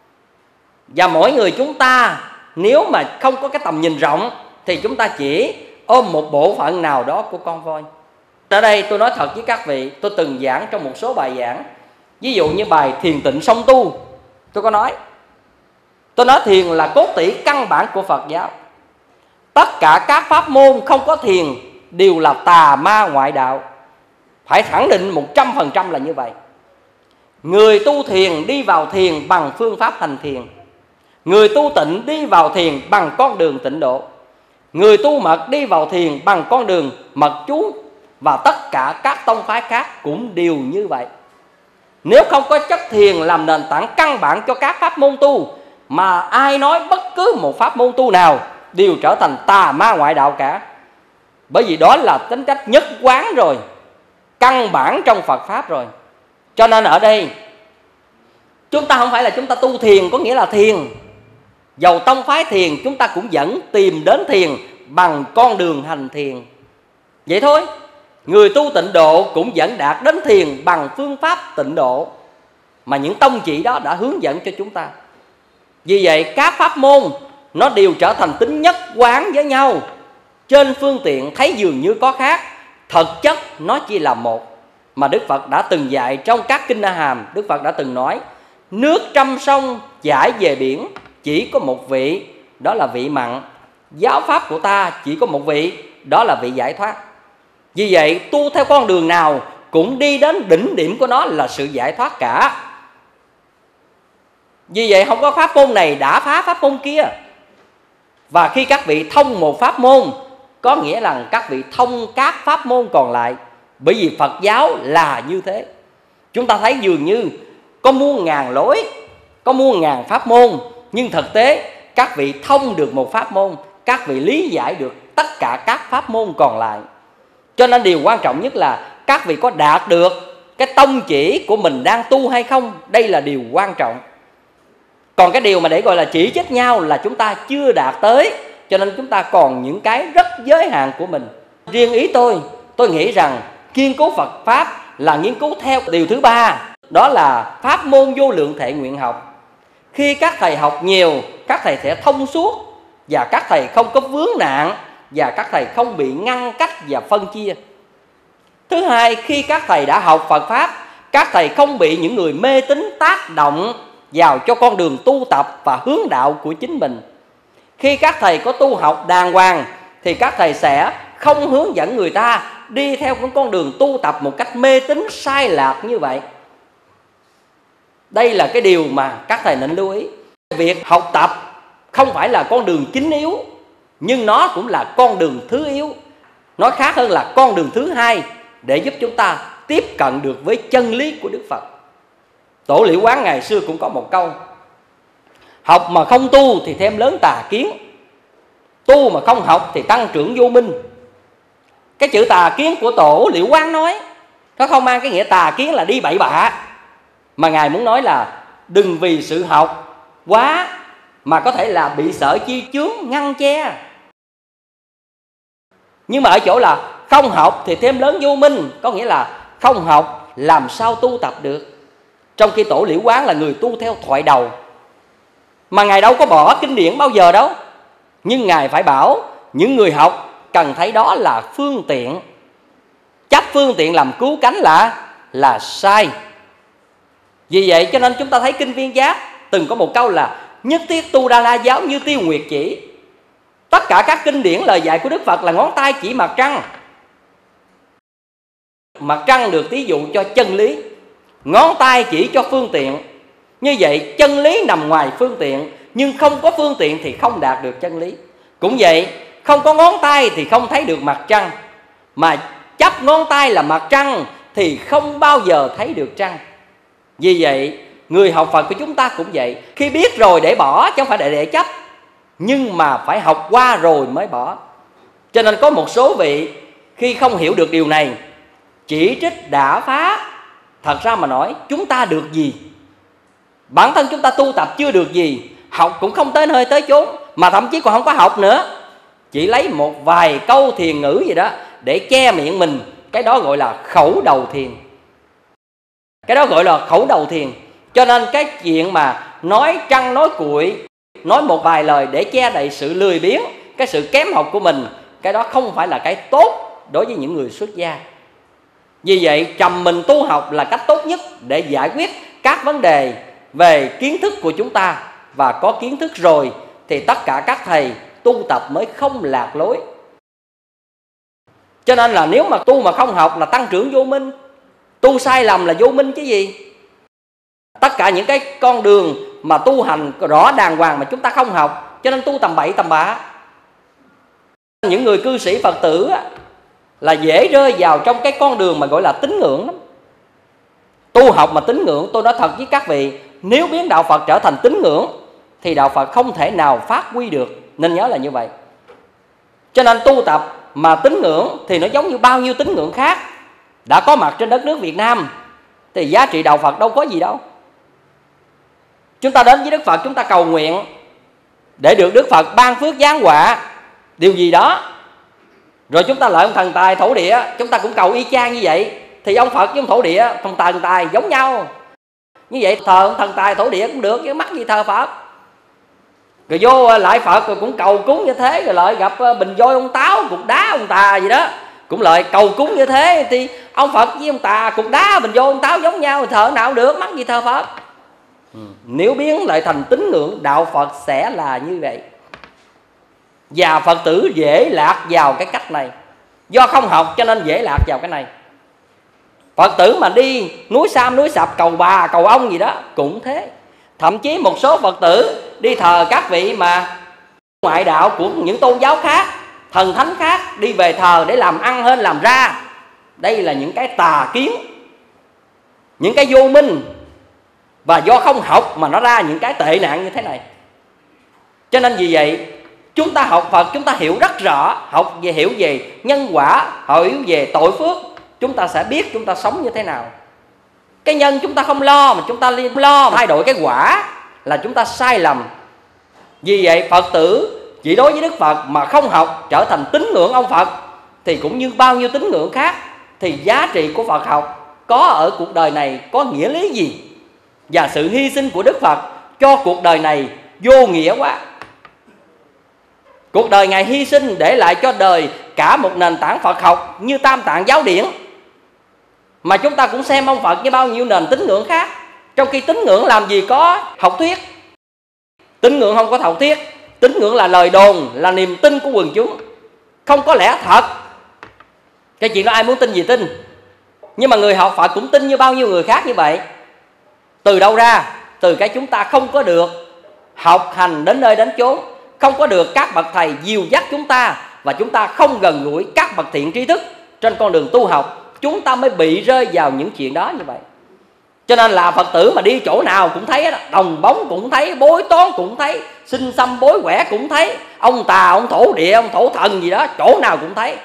Và mỗi người chúng ta nếu mà không có cái tầm nhìn rộng thì chúng ta chỉ ôm một bộ phận nào đó của con voi. Ở đây tôi nói thật với các vị, tôi từng giảng trong một số bài giảng. Ví dụ như bài Thiền Tịnh Song Tu, tôi có nói Tôi nói thiền là cốt tủy căn bản của Phật giáo. Tất cả các pháp môn không có thiền đều là tà ma ngoại đạo. Phải khẳng định một trăm phần trăm là như vậy. Người tu thiền đi vào thiền bằng phương pháp hành thiền. Người tu tịnh đi vào thiền bằng con đường tịnh độ. Người tu mật đi vào thiền bằng con đường mật chú. Và tất cả các tông phái khác cũng đều như vậy. Nếu không có chất thiền làm nền tảng căn bản cho các pháp môn tu, mà ai nói bất cứ một pháp môn tu nào đều trở thành tà ma ngoại đạo cả. Bởi vì đó là tính cách nhất quán rồi, căn bản trong Phật Pháp rồi. Cho nên ở đây chúng ta không phải là chúng ta tu thiền có nghĩa là thiền. Dầu tông phái thiền, chúng ta cũng vẫn tìm đến thiền bằng con đường hành thiền. Vậy thôi. Người tu tịnh độ cũng vẫn đạt đến thiền bằng phương pháp tịnh độ mà những tông chỉ đó đã hướng dẫn cho chúng ta. Vì vậy các pháp môn nó đều trở thành tính nhất quán với nhau. Trên phương tiện thấy dường như có khác, thực chất nó chỉ là một. Mà Đức Phật đã từng dạy trong các kinh A Hàm. Đức Phật đã từng nói: nước trăm sông chảy về biển, chỉ có một vị, đó là vị mặn. Giáo pháp của ta chỉ có một vị, đó là vị giải thoát. Vì vậy tu theo con đường nào cũng đi đến đỉnh điểm của nó là sự giải thoát cả. Vì vậy không có pháp môn này đã phá pháp môn kia. Và khi các vị thông một pháp môn, có nghĩa là các vị thông các pháp môn còn lại. Bởi vì Phật giáo là như thế. Chúng ta thấy dường như có muôn ngàn lối, có muôn ngàn pháp môn, nhưng thực tế các vị thông được một pháp môn, các vị lý giải được tất cả các pháp môn còn lại. Cho nên điều quan trọng nhất là các vị có đạt được cái tông chỉ của mình đang tu hay không. Đây là điều quan trọng. Còn cái điều mà để gọi là chỉ trích nhau là chúng ta chưa đạt tới. Cho nên chúng ta còn những cái rất giới hạn của mình. Riêng ý tôi, tôi nghĩ rằng nghiên cứu Phật Pháp là nghiên cứu theo điều thứ ba, đó là pháp môn vô lượng thệ nguyện học. Khi các thầy học nhiều, các thầy sẽ thông suốt, và các thầy không có vướng nạn, và các thầy không bị ngăn cách và phân chia. Thứ hai, khi các thầy đã học Phật Pháp, các thầy không bị những người mê tín tác động vào cho con đường tu tập và hướng đạo của chính mình. Khi các thầy có tu học đàng hoàng thì các thầy sẽ không hướng dẫn người ta đi theo con đường tu tập một cách mê tín sai lạc như vậy. Đây là cái điều mà các thầy nên lưu ý. Việc học tập không phải là con đường chính yếu, nhưng nó cũng là con đường thứ yếu. Nói khác hơn là con đường thứ hai để giúp chúng ta tiếp cận được với chân lý của Đức Phật. Tổ Liễu Quán ngày xưa cũng có một câu: học mà không tu thì thêm lớn tà kiến, tu mà không học thì tăng trưởng vô minh. Cái chữ tà kiến của Tổ Liễu Quán nói, nó không mang cái nghĩa tà kiến là đi bậy bạ, mà Ngài muốn nói là đừng vì sự học quá mà có thể là bị sở chi chướng ngăn che. Nhưng mà ở chỗ là không học thì thêm lớn vô minh, có nghĩa là không học làm sao tu tập được. Trong khi Tổ Liễu Quán là người tu theo thoại đầu, mà Ngài đâu có bỏ kinh điển bao giờ đâu. Nhưng Ngài phải bảo những người học cần thấy đó là phương tiện. Chấp phương tiện làm cứu cánh là là sai. Vì vậy cho nên chúng ta thấy Kinh Viên Giác từng có một câu là nhất thiết tu Đa La giáo như tiêu nguyệt chỉ. Tất cả các kinh điển lời dạy của Đức Phật là ngón tay chỉ mặt trăng. Mặt trăng được ví dụ cho chân lý, ngón tay chỉ cho phương tiện. Như vậy chân lý nằm ngoài phương tiện, nhưng không có phương tiện thì không đạt được chân lý. Cũng vậy, không có ngón tay thì không thấy được mặt trăng, mà chấp ngón tay là mặt trăng thì không bao giờ thấy được trăng. Vì vậy người học Phật của chúng ta cũng vậy, khi biết rồi để bỏ chứ không phải để, để chấp, nhưng mà phải học qua rồi mới bỏ. Cho nên có một số vị khi không hiểu được điều này chỉ trích đả phá. Thật ra mà nói chúng ta được gì? Bản thân chúng ta tu tập chưa được gì, học cũng không tới nơi tới chốn, mà thậm chí còn không có học nữa. Chỉ lấy một vài câu thiền ngữ gì đó để che miệng mình, cái đó gọi là khẩu đầu thiền. Cái đó gọi là khẩu đầu thiền. Cho nên cái chuyện mà nói trăng nói cuội, nói một vài lời để che đậy sự lười biếng, cái sự kém học của mình, cái đó không phải là cái tốt đối với những người xuất gia. Vì vậy trầm mình tu học là cách tốt nhất để giải quyết các vấn đề về kiến thức của chúng ta. Và có kiến thức rồi thì tất cả các thầy tu tập mới không lạc lối. Cho nên là nếu mà tu mà không học là tăng trưởng vô minh. Tu sai lầm là vô minh chứ gì. Tất cả những cái con đường mà tu hành rõ đàng hoàng mà chúng ta không học, cho nên tu tầm bậy tầm bạ. Những người cư sĩ Phật tử là dễ rơi vào trong cái con đường mà gọi là tín ngưỡng lắm. Tu học mà tín ngưỡng, tôi nói thật với các vị, nếu biến đạo Phật trở thành tín ngưỡng thì đạo Phật không thể nào phát huy được. Nên nhớ là như vậy. Cho nên tu tập mà tín ngưỡng thì nó giống như bao nhiêu tín ngưỡng khác đã có mặt trên đất nước Việt Nam, thì giá trị đạo Phật đâu có gì đâu. Chúng ta đến với Đức Phật, chúng ta cầu nguyện để được Đức Phật ban phước giáng họa điều gì đó. Rồi chúng ta lại ông thần tài thổ địa, chúng ta cũng cầu y chang như vậy. Thì ông Phật với ông thổ địa, thần tài thần tài giống nhau. Như vậy thờ ông thần tài thổ địa cũng được, chứ mắc gì thờ Phật. Rồi vô lại Phật rồi cũng cầu cúng như thế. Rồi lại gặp bình voi ông táo, cục đá ông tà gì đó, cũng lại cầu cúng như thế. Thì ông Phật với ông tà, cục đá, bình voi ông táo giống nhau, thờ nào được, mắc gì thờ Phật. Ừ. Nếu biến lại thành tín ngưỡng, đạo Phật sẽ là như vậy. Và Phật tử dễ lạc vào cái cách này. Do không học cho nên dễ lạc vào cái này. Phật tử mà đi núi Sam, núi Sập, cầu bà, cầu ông gì đó cũng thế. Thậm chí một số Phật tử đi thờ các vị mà ngoại đạo của những tôn giáo khác, thần thánh khác, đi về thờ để làm ăn hơn làm ra. Đây là những cái tà kiến, những cái vô minh. Và do không học mà nó ra những cái tệ nạn như thế này. Cho nên vì vậy chúng ta học Phật, chúng ta hiểu rất rõ, học về hiểu về nhân quả, hiểu về tội phước, chúng ta sẽ biết chúng ta sống như thế nào. Cái nhân chúng ta không lo, mà chúng ta lo thay đổi cái quả là chúng ta sai lầm. Vì vậy Phật tử chỉ đối với Đức Phật mà không học, trở thành tín ngưỡng ông Phật, thì cũng như bao nhiêu tín ngưỡng khác, thì giá trị của Phật học có ở cuộc đời này có nghĩa lý gì? Và sự hy sinh của Đức Phật cho cuộc đời này vô nghĩa quá. Cuộc đời Ngài hy sinh để lại cho đời cả một nền tảng Phật học như Tam Tạng Giáo Điển, mà chúng ta cũng xem ông Phật như bao nhiêu nền tín ngưỡng khác. Trong khi tín ngưỡng làm gì có học thuyết, tín ngưỡng không có học thuyết, tín ngưỡng là lời đồn, là niềm tin của quần chúng, không có lẽ thật. Cái chuyện đó ai muốn tin gì tin, nhưng mà người học Phật cũng tin như bao nhiêu người khác như vậy. Từ đâu ra? Từ cái chúng ta không có được học hành đến nơi đến chốn, không có được các bậc thầy dìu dắt chúng ta, và chúng ta không gần gũi các bậc thiện tri thức trên con đường tu học, chúng ta mới bị rơi vào những chuyện đó như vậy. Cho nên là Phật tử mà đi chỗ nào cũng thấy, đồng bóng cũng thấy, bói toán cũng thấy, sinh xăm bói quẻ cũng thấy, ông tà, ông thổ địa, ông thổ thần gì đó, chỗ nào cũng thấy.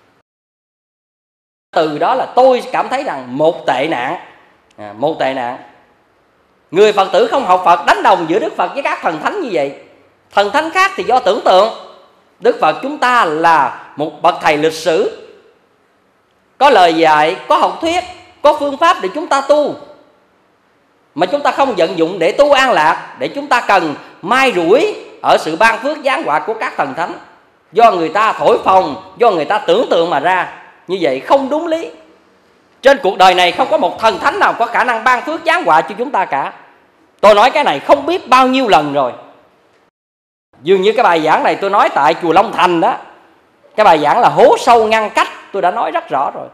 Từ đó là tôi cảm thấy rằng một tệ nạn, à, một tệ nạn. Người Phật tử không học Phật đánh đồng giữa Đức Phật với các thần thánh như vậy. Thần thánh khác thì do tưởng tượng, Đức Phật chúng ta là một bậc thầy lịch sử, có lời dạy, có học thuyết, có phương pháp để chúng ta tu, mà chúng ta không vận dụng để tu an lạc, để chúng ta cần mai rủi ở sự ban phước giáng họa của các thần thánh, do người ta thổi phồng, do người ta tưởng tượng mà ra. Như vậy không đúng lý. Trên cuộc đời này không có một thần thánh nào có khả năng ban phước giáng họa cho chúng ta cả. Tôi nói cái này không biết bao nhiêu lần rồi. Dường như cái bài giảng này tôi nói tại chùa Long Thành đó, cái bài giảng là hố sâu ngăn cách, tôi đã nói rất rõ rồi.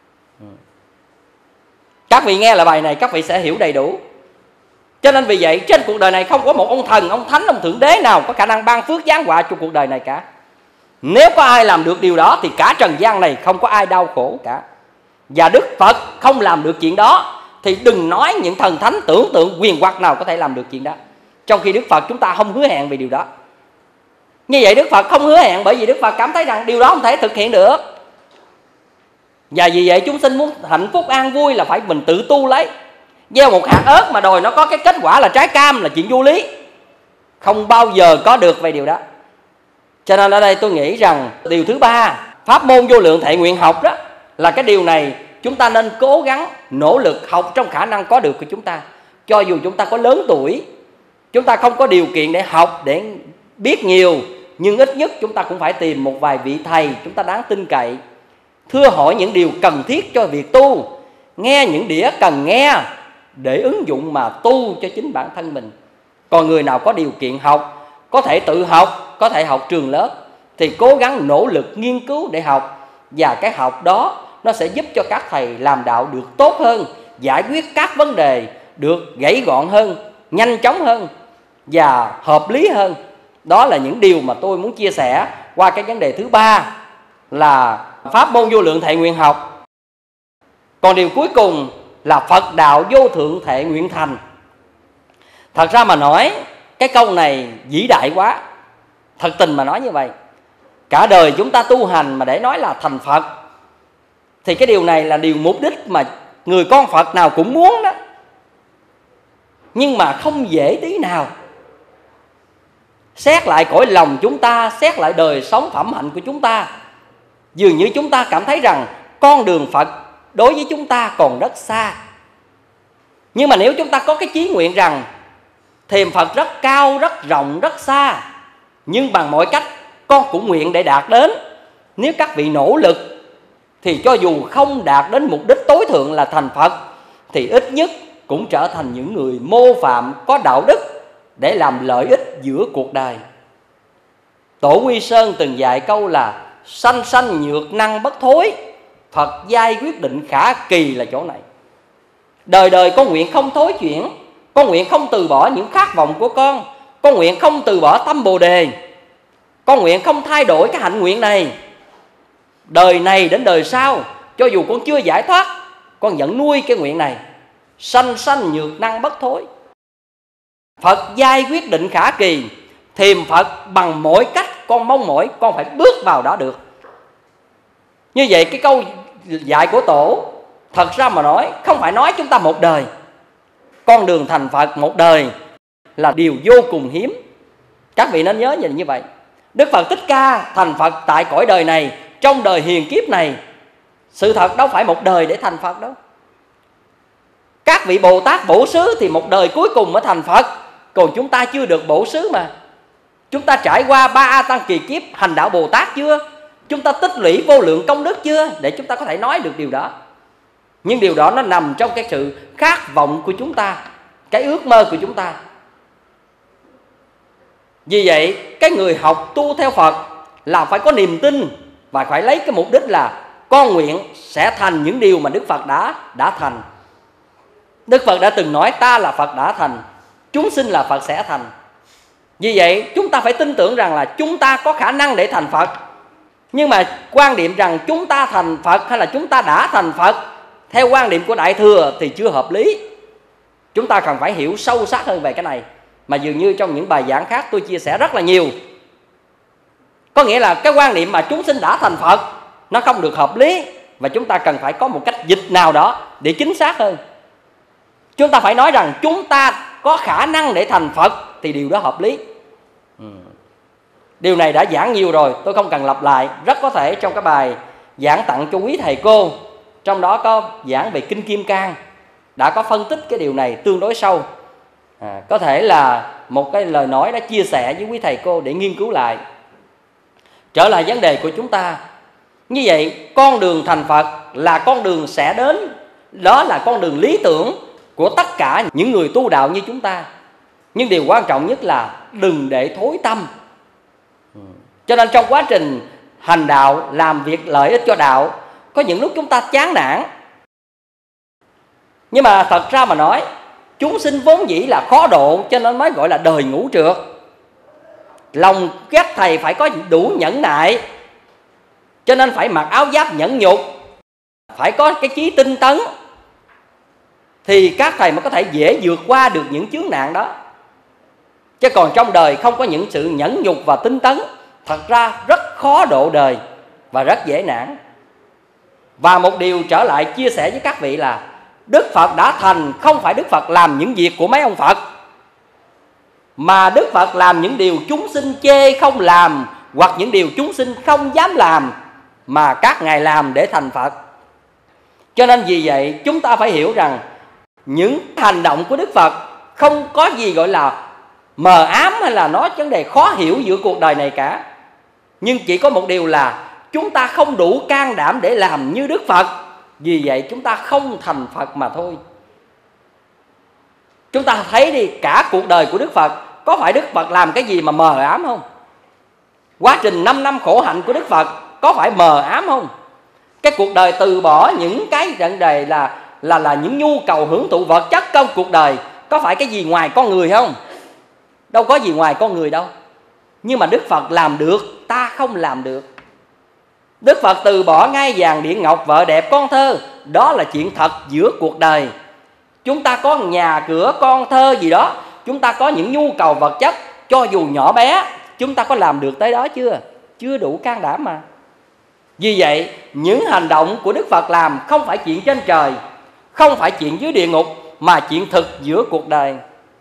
Các vị nghe lại bài này các vị sẽ hiểu đầy đủ. Cho nên vì vậy trên cuộc đời này không có một ông thần, ông thánh, ông thượng đế nào có khả năng ban phước giáng họa cho cuộc đời này cả. Nếu có ai làm được điều đó thì cả trần gian này không có ai đau khổ cả. Và Đức Phật không làm được chuyện đó thì đừng nói những thần thánh tưởng tượng quyền hoặc nào có thể làm được chuyện đó. Trong khi Đức Phật chúng ta không hứa hẹn về điều đó. Như vậy Đức Phật không hứa hẹn bởi vì Đức Phật cảm thấy rằng điều đó không thể thực hiện được. Và vì vậy chúng sinh muốn hạnh phúc an vui là phải mình tự tu lấy. Gieo một hạt ớt mà đòi nó có cái kết quả là trái cam là chuyện vô lý, không bao giờ có được về điều đó. Cho nên ở đây tôi nghĩ rằng điều thứ ba, pháp môn vô lượng thệ nguyện học đó, là cái điều này chúng ta nên cố gắng nỗ lực học trong khả năng có được của chúng ta. Cho dù chúng ta có lớn tuổi, chúng ta không có điều kiện để học, để biết nhiều, nhưng ít nhất chúng ta cũng phải tìm một vài vị thầy chúng ta đáng tin cậy, thưa hỏi những điều cần thiết cho việc tu, nghe những đĩa cần nghe để ứng dụng mà tu cho chính bản thân mình. Còn người nào có điều kiện học, có thể tự học, có thể học trường lớp, thì cố gắng nỗ lực nghiên cứu để học. Và cái học đó nó sẽ giúp cho các thầy làm đạo được tốt hơn, giải quyết các vấn đề được gãy gọn hơn, nhanh chóng hơn và hợp lý hơn. Đó là những điều mà tôi muốn chia sẻ qua cái vấn đề thứ ba là pháp môn vô lượng thệ nguyện học. Còn điều cuối cùng là Phật đạo vô thượng thệ nguyện thành. Thật ra mà nói cái câu này vĩ đại quá, thật tình mà nói như vậy. Cả đời chúng ta tu hành mà để nói là thành Phật thì cái điều này là điều mục đích mà người con Phật nào cũng muốn đó, nhưng mà không dễ tí nào. Xét lại cõi lòng chúng ta, xét lại đời sống phẩm hạnh của chúng ta, dường như chúng ta cảm thấy rằng con đường Phật đối với chúng ta còn rất xa. Nhưng mà nếu chúng ta có cái chí nguyện rằng thềm Phật rất cao, rất rộng, rất xa, nhưng bằng mọi cách con cũng nguyện để đạt đến. Nếu các vị nỗ lực thì cho dù không đạt đến mục đích tối thượng là thành Phật, thì ít nhất cũng trở thành những người mô phạm có đạo đức để làm lợi ích giữa cuộc đời. Tổ Quy Sơn từng dạy câu là sanh sanh nhược năng bất thối, Phật giai quyết định khả kỳ là chỗ này. Đời đời con nguyện không thối chuyển, con nguyện không từ bỏ những khát vọng của con, con nguyện không từ bỏ tâm Bồ Đề, con nguyện không thay đổi cái hạnh nguyện này. Đời này đến đời sau, cho dù con chưa giải thoát, con vẫn nuôi cái nguyện này. Sanh sanh nhược năng bất thối, Phật giai quyết định khả kỳ. Thềm Phật bằng mọi cách con mong mỏi, con phải bước vào đó được. Như vậy cái câu dạy của Tổ thật ra mà nói không phải nói chúng ta một đời. Con đường thành Phật một đời là điều vô cùng hiếm. Các vị nên nhớ như vậy. Đức Phật Thích Ca thành Phật tại cõi đời này, trong đời hiền kiếp này. Sự thật đâu phải một đời để thành Phật đâu. Các vị Bồ Tát Bổ Xứ thì một đời cuối cùng mới thành Phật. còn chúng ta chưa được bổ xứ mà. Chúng ta trải qua ba A Tăng kỳ kiếp hành đạo Bồ Tát chưa? Chúng ta tích lũy vô lượng công đức chưa? Để chúng ta có thể nói được điều đó. Nhưng điều đó nó nằm trong cái sự khát vọng của chúng ta, cái ước mơ của chúng ta. Vì vậy cái người học tu theo Phật là phải có niềm tin, và phải lấy cái mục đích là con nguyện sẽ thành những điều mà Đức Phật đã đã thành. Đức Phật đã từng nói ta là Phật đã thành, chúng sinh là Phật sẽ thành. Vì vậy chúng ta phải tin tưởng rằng là chúng ta có khả năng để thành Phật. Nhưng mà quan điểm rằng chúng ta thành Phật hay là chúng ta đã thành Phật theo quan điểm của Đại Thừa thì chưa hợp lý. Chúng ta cần phải hiểu sâu sắc hơn về cái này, mà dường như trong những bài giảng khác tôi chia sẻ rất là nhiều. Có nghĩa là cái quan niệm mà chúng sinh đã thành Phật nó không được hợp lý, và chúng ta cần phải có một cách dịch nào đó để chính xác hơn. Chúng ta phải nói rằng chúng ta có khả năng để thành Phật thì điều đó hợp lý. ừ. Điều này đã giảng nhiều rồi, tôi không cần lặp lại. Rất có thể trong cái bài giảng tặng cho quý thầy cô, trong đó có giảng về Kinh Kim Cang, đã có phân tích cái điều này tương đối sâu. à, Có thể là một cái lời nói đã chia sẻ với quý thầy cô để nghiên cứu lại. Trở lại vấn đề của chúng ta, như vậy con đường thành Phật là con đường sẽ đến, đó là con đường lý tưởng của tất cả những người tu đạo như chúng ta. Nhưng điều quan trọng nhất là đừng để thối tâm. Cho nên trong quá trình hành đạo, làm việc lợi ích cho đạo, có những lúc chúng ta chán nản. Nhưng mà thật ra mà nói, chúng sinh vốn dĩ là khó độ, cho nên mới gọi là đời ngũ trượt. Lòng các thầy phải có đủ nhẫn nại, cho nên phải mặc áo giáp nhẫn nhục, phải có cái chí tinh tấn, thì các thầy mới có thể dễ vượt qua được những chướng nạn đó. Chứ còn trong đời không có những sự nhẫn nhục và tinh tấn, thật ra rất khó độ đời và rất dễ nản. Và một điều trở lại chia sẻ với các vị là Đức Phật đã thành không phải Đức Phật làm những việc của mấy ông Phật, mà Đức Phật làm những điều chúng sinh chê không làm, hoặc những điều chúng sinh không dám làm, mà các ngài làm để thành Phật. Cho nên vì vậy chúng ta phải hiểu rằng những hành động của Đức Phật không có gì gọi là mờ ám hay là nói vấn đề khó hiểu giữa cuộc đời này cả. Nhưng chỉ có một điều là chúng ta không đủ can đảm để làm như Đức Phật, vì vậy chúng ta không thành Phật mà thôi. Chúng ta thấy đi, cả cuộc đời của Đức Phật, có phải Đức Phật làm cái gì mà mờ ám không? Quá trình năm năm khổ hạnh của Đức Phật có phải mờ ám không? Cái cuộc đời từ bỏ những cái vấn đề là là là những nhu cầu hưởng thụ vật chất trong cuộc đời, có phải cái gì ngoài con người không? Đâu có gì ngoài con người đâu. Nhưng mà Đức Phật làm được, ta không làm được. Đức Phật từ bỏ ngai vàng điện ngọc, vợ đẹp con thơ, đó là chuyện thật giữa cuộc đời. Chúng ta có nhà cửa con thơ gì đó, chúng ta có những nhu cầu vật chất, cho dù nhỏ bé, chúng ta có làm được tới đó chưa? Chưa đủ can đảm mà. Vì vậy những hành động của Đức Phật làm không phải chuyện trên trời, không phải chuyện dưới địa ngục, mà chuyện thực giữa cuộc đời.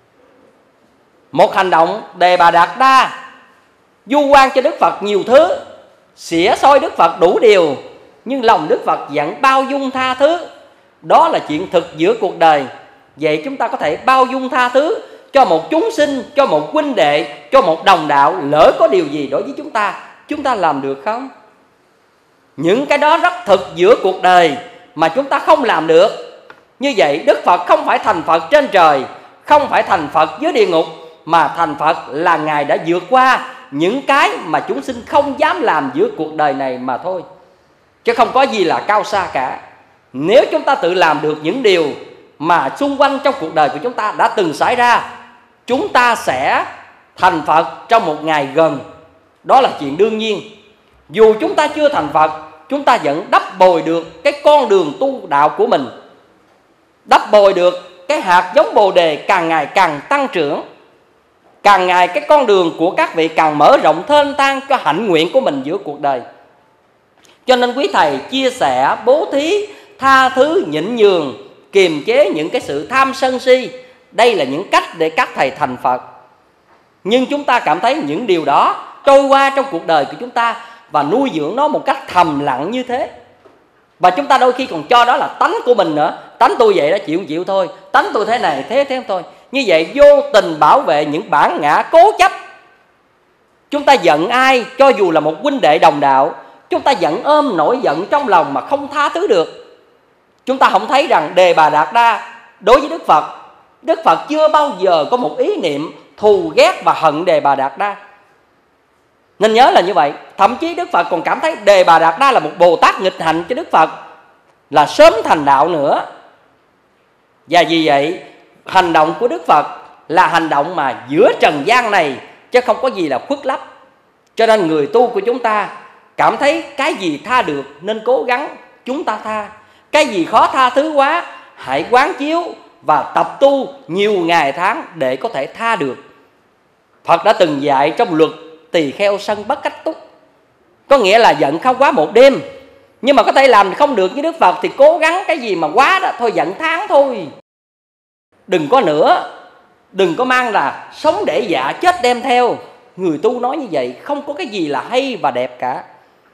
Một hành động Đề Bà Đạt Đa du quan cho Đức Phật nhiều thứ, xỉa xoi Đức Phật đủ điều, nhưng lòng Đức Phật vẫn bao dung tha thứ. Đó là chuyện thực giữa cuộc đời. Vậy chúng ta có thể bao dung tha thứ cho một chúng sinh, cho một huynh đệ, cho một đồng đạo, lỡ có điều gì đối với chúng ta, chúng ta làm được không? Những cái đó rất thực giữa cuộc đời mà chúng ta không làm được. Như vậy Đức Phật không phải thành Phật trên trời, không phải thành Phật dưới địa ngục, mà thành Phật là Ngài đã vượt qua những cái mà chúng sinh không dám làm giữa cuộc đời này mà thôi. Chứ không có gì là cao xa cả. Nếu chúng ta tự làm được những điều mà xung quanh trong cuộc đời của chúng ta đã từng xảy ra, chúng ta sẽ thành Phật trong một ngày gần. Đó là chuyện đương nhiên. Dù chúng ta chưa thành Phật, chúng ta vẫn đắp bồi được cái con đường tu đạo của mình, đắp bồi được cái hạt giống Bồ Đề càng ngày càng tăng trưởng. Càng ngày cái con đường của các vị càng mở rộng thênh thang cho hạnh nguyện của mình giữa cuộc đời. Cho nên quý thầy chia sẻ bố thí, tha thứ, nhịn nhường, kiềm chế những cái sự tham sân si, đây là những cách để các thầy thành Phật. Nhưng chúng ta cảm thấy những điều đó trôi qua trong cuộc đời của chúng ta và nuôi dưỡng nó một cách thầm lặng như thế. Và chúng ta đôi khi còn cho đó là tánh của mình nữa. Tánh tôi vậy đó, chịu chịu thôi, tánh tôi thế này thế thế thôi. Như vậy vô tình bảo vệ những bản ngã cố chấp. Chúng ta giận ai, cho dù là một huynh đệ đồng đạo, chúng ta giận ôm nỗi giận trong lòng mà không tha thứ được. Chúng ta không thấy rằng Đề Bà Đạt Đa đối với Đức Phật, Đức Phật chưa bao giờ có một ý niệm thù ghét và hận Đề Bà Đạt Đa. Nên nhớ là như vậy. Thậm chí Đức Phật còn cảm thấy Đề Bà Đạt Đa là một Bồ Tát nghịch hành cho Đức Phật, là sớm thành đạo nữa. Và vì vậy hành động của Đức Phật là hành động mà giữa trần gian này, chứ không có gì là khuất lấp. Cho nên người tu của chúng ta cảm thấy cái gì tha được nên cố gắng chúng ta tha. Cái gì khó tha thứ quá, hãy quán chiếu và tập tu nhiều ngày tháng để có thể tha được. Phật đã từng dạy trong luật tỳ kheo sân bất cách túc, có nghĩa là giận không quá một đêm. Nhưng mà có thể làm không được với Đức Phật thì cố gắng cái gì mà quá đó, thôi giận tháng thôi. Đừng có nữa, đừng có mang là sống để dạ chết đem theo. Người tu nói như vậy không có cái gì là hay và đẹp cả.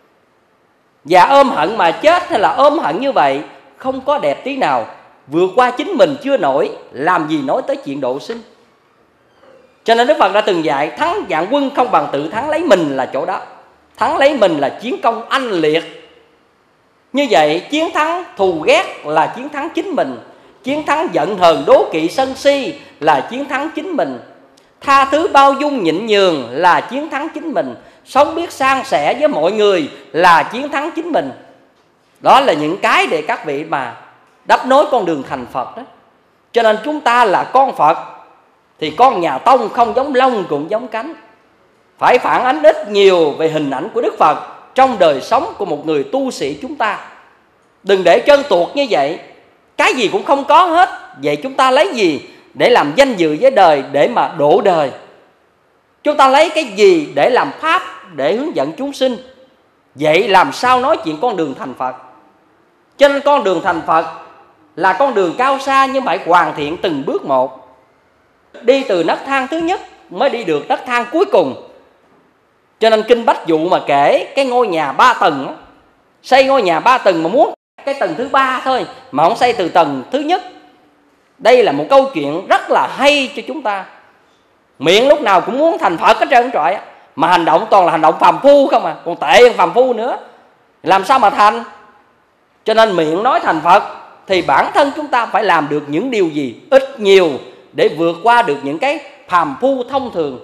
Dạ ôm hận mà chết hay là ôm hận như vậy không có đẹp tí nào. Vượt qua chính mình chưa nổi, làm gì nói tới chuyện độ sinh. Cho nên Đức Phật đã từng dạy thắng vạn quân không bằng tự thắng lấy mình là chỗ đó. Thắng lấy mình là chiến công anh liệt. Như vậy chiến thắng thù ghét là chiến thắng chính mình. Chiến thắng giận hờn đố kỵ sân si là chiến thắng chính mình. Tha thứ bao dung nhịn nhường là chiến thắng chính mình. Sống biết san sẻ với mọi người là chiến thắng chính mình. Đó là những cái để các vị mà đắp nối con đường thành Phật đó. Cho nên chúng ta là con Phật thì con nhà Tông không giống lông cũng giống cánh. Phải phản ánh ít nhiều về hình ảnh của Đức Phật trong đời sống của một người tu sĩ chúng ta. Đừng để trơn tuột như vậy, cái gì cũng không có hết. Vậy chúng ta lấy gì để làm danh dự với đời, để mà độ đời? Chúng ta lấy cái gì để làm pháp, để hướng dẫn chúng sinh? Vậy làm sao nói chuyện con đường thành Phật? Cho nên con đường thành Phật là con đường cao xa, nhưng phải hoàn thiện từng bước một. Đi từ nấc thang thứ nhất mới đi được nấc thang cuối cùng. Cho nên Kinh Bách Dụ mà kể cái ngôi nhà ba tầng đó, xây ngôi nhà ba tầng mà muốn cái tầng thứ ba thôi, mà không xây từ tầng thứ nhất. Đây là một câu chuyện rất là hay cho chúng ta. Miệng lúc nào cũng muốn thành Phật hết trơn trọi, mà hành động toàn là hành động phàm phu không à, còn tệ hơn phàm phu nữa. Làm sao mà thành? Cho nên miệng nói thành Phật thì bản thân chúng ta phải làm được những điều gì ít nhiều để vượt qua được những cái phàm phu thông thường.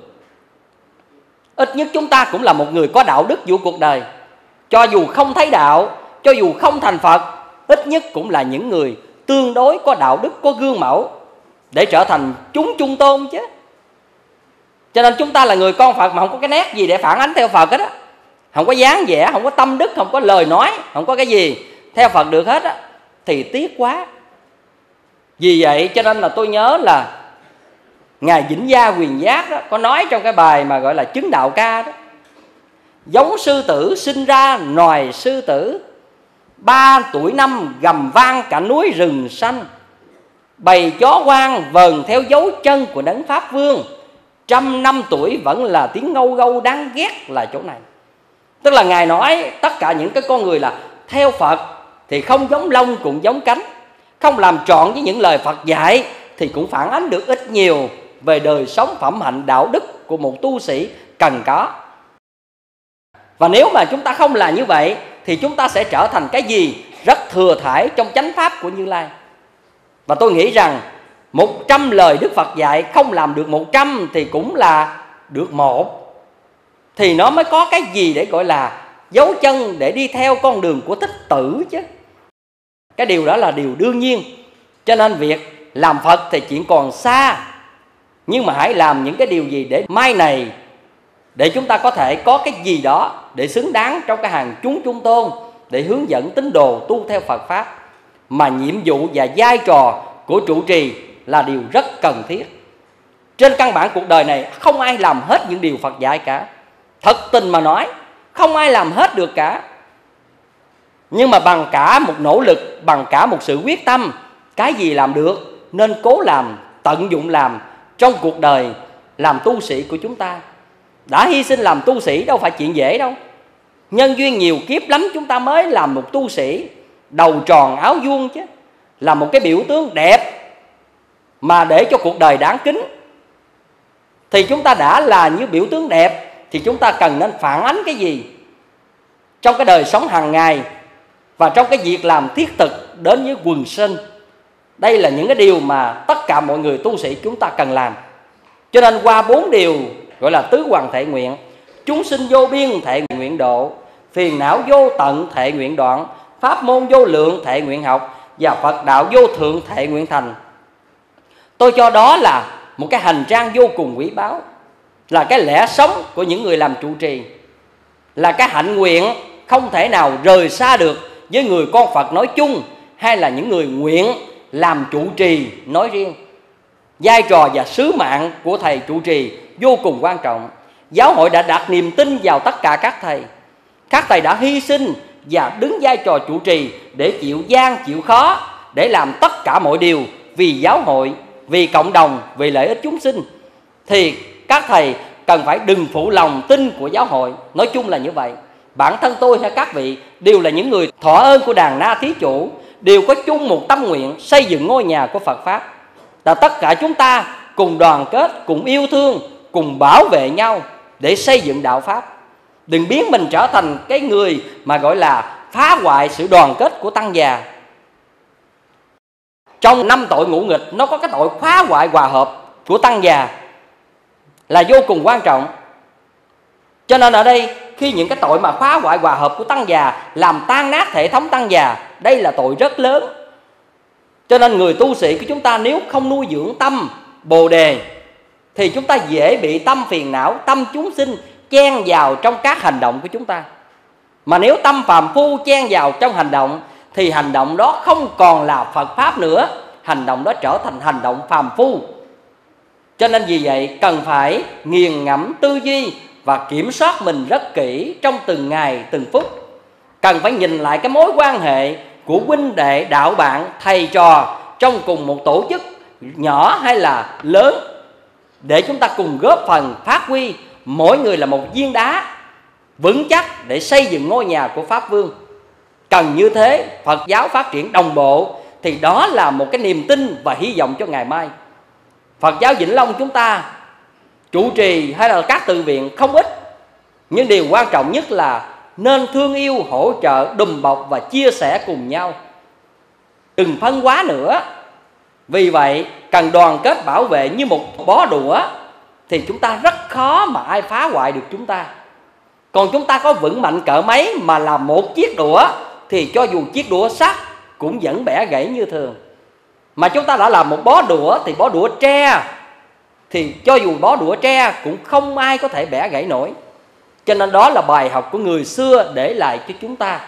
Ít nhất chúng ta cũng là một người có đạo đức giữa cuộc đời. Cho dù không thấy đạo, cho dù không thành Phật, ít nhất cũng là những người tương đối có đạo đức, có gương mẫu để trở thành chúng trung tôn chứ. Cho nên chúng ta là người con Phật mà không có cái nét gì để phản ánh theo Phật hết á. Không có dáng vẻ, không có tâm đức, không có lời nói, không có cái gì theo Phật được hết á, thì tiếc quá. Vì vậy cho nên là tôi nhớ là Ngài Vĩnh Gia Huyền Giác đó, có nói trong cái bài mà gọi là Chứng Đạo Ca đó: giống sư tử sinh ra nòi sư tử, ba tuổi năm gầm vang cả núi rừng xanh, bầy chó hoang vờn theo dấu chân của đấng Pháp Vương, trăm năm tuổi vẫn là tiếng ngâu gâu đáng ghét là chỗ này. Tức là Ngài nói tất cả những cái con người là theo Phật thì không giống lông cũng giống cánh, không làm trọn với những lời Phật dạy thì cũng phản ánh được ít nhiều về đời sống phẩm hạnh đạo đức của một tu sĩ cần có. Và nếu mà chúng ta không là như vậy thì chúng ta sẽ trở thành cái gì rất thừa thãi trong chánh pháp của Như Lai. Và tôi nghĩ rằng một trăm lời Đức Phật dạy không làm được một trăm thì cũng là được một, thì nó mới có cái gì để gọi là dấu chân để đi theo con đường của Thích Tử chứ. Cái điều đó là điều đương nhiên. Cho nên việc làm Phật thì chuyện còn xa, nhưng mà hãy làm những cái điều gì để mai này, để chúng ta có thể có cái gì đó để xứng đáng trong cái hàng chúng trung tôn, để hướng dẫn tín đồ tu theo Phật Pháp. Mà nhiệm vụ và vai trò của trụ trì là điều rất cần thiết. Trên căn bản cuộc đời này không ai làm hết những điều Phật dạy cả. Thật tình mà nói, không ai làm hết được cả. Nhưng mà bằng cả một nỗ lực, bằng cả một sự quyết tâm, cái gì làm được nên cố làm, tận dụng làm trong cuộc đời làm tu sĩ của chúng ta. Đã hy sinh làm tu sĩ đâu phải chuyện dễ đâu. Nhân duyên nhiều kiếp lắm chúng ta mới làm một tu sĩ đầu tròn áo vuông chứ, là một cái biểu tướng đẹp mà để cho cuộc đời đáng kính, thì chúng ta đã là như biểu tướng đẹp, thì chúng ta cần nên phản ánh cái gì trong cái đời sống hàng ngày và trong cái việc làm thiết thực đến với quần sinh. Đây là những cái điều mà tất cả mọi người tu sĩ chúng ta cần làm. Cho nên qua bốn điều gọi là tứ hoàng thệ nguyện: chúng sinh vô biên thệ nguyện độ, phiền não vô tận thệ nguyện đoạn, pháp môn vô lượng thệ nguyện học, và Phật đạo vô thượng thệ nguyện thành. Tôi cho đó là một cái hành trang vô cùng quý báu, là cái lẽ sống của những người làm trụ trì, là cái hạnh nguyện không thể nào rời xa được với người con Phật nói chung, hay là những người nguyện làm trụ trì nói riêng. Vai trò và sứ mạng của thầy trụ trì vô cùng quan trọng. Giáo hội đã đặt niềm tin vào tất cả các thầy. Các thầy đã hy sinh và đứng vai trò trụ trì để chịu gian chịu khó, để làm tất cả mọi điều vì giáo hội, vì cộng đồng, vì lợi ích chúng sinh. Thì các thầy cần phải đừng phụ lòng tin của giáo hội. Nói chung là như vậy. Bản thân tôi hay các vị đều là những người thọ ơn của đàn Na Thí Chủ, đều có chung một tâm nguyện xây dựng ngôi nhà của Phật Pháp. Là tất cả chúng ta cùng đoàn kết, cùng yêu thương, cùng bảo vệ nhau để xây dựng đạo Pháp. Đừng biến mình trở thành cái người mà gọi là phá hoại sự đoàn kết của tăng già. Trong năm tội ngũ nghịch, nó có cái tội phá hoại hòa hợp của tăng già là vô cùng quan trọng. Cho nên ở đây, khi những cái tội mà phá hoại hòa hợp của tăng già, làm tan nát hệ thống tăng già, đây là tội rất lớn. Cho nên người tu sĩ của chúng ta nếu không nuôi dưỡng tâm Bồ Đề, thì chúng ta dễ bị tâm phiền não, tâm chúng sinh chen vào trong các hành động của chúng ta. Mà nếu tâm phàm phu chen vào trong hành động, thì hành động đó không còn là Phật Pháp nữa, hành động đó trở thành hành động phàm phu. Cho nên vì vậy cần phải nghiền ngẫm tư duy và kiểm soát mình rất kỹ trong từng ngày từng phút. Cần phải nhìn lại cái mối quan hệ của huynh đệ, đạo bạn, thầy trò trong cùng một tổ chức nhỏ hay là lớn, để chúng ta cùng góp phần phát huy mỗi người là một viên đá vững chắc để xây dựng ngôi nhà của Pháp Vương. Cần như thế, Phật giáo phát triển đồng bộ, thì đó là một cái niềm tin và hy vọng cho ngày mai. Phật giáo Vĩnh Long chúng ta trụ trì hay là các tự viện không ít, nhưng điều quan trọng nhất là nên thương yêu, hỗ trợ, đùm bọc và chia sẻ cùng nhau, đừng phân hóa nữa. Vì vậy cần đoàn kết bảo vệ như một bó đũa, thì chúng ta rất khó mà ai phá hoại được chúng ta. Còn chúng ta có vững mạnh cỡ mấy mà là một chiếc đũa, thì cho dù chiếc đũa sắt cũng vẫn bẻ gãy như thường. Mà chúng ta đã làm một bó đũa, thì bó đũa tre, thì cho dù bó đũa tre cũng không ai có thể bẻ gãy nổi. Cho nên đó là bài học của người xưa để lại cho chúng ta.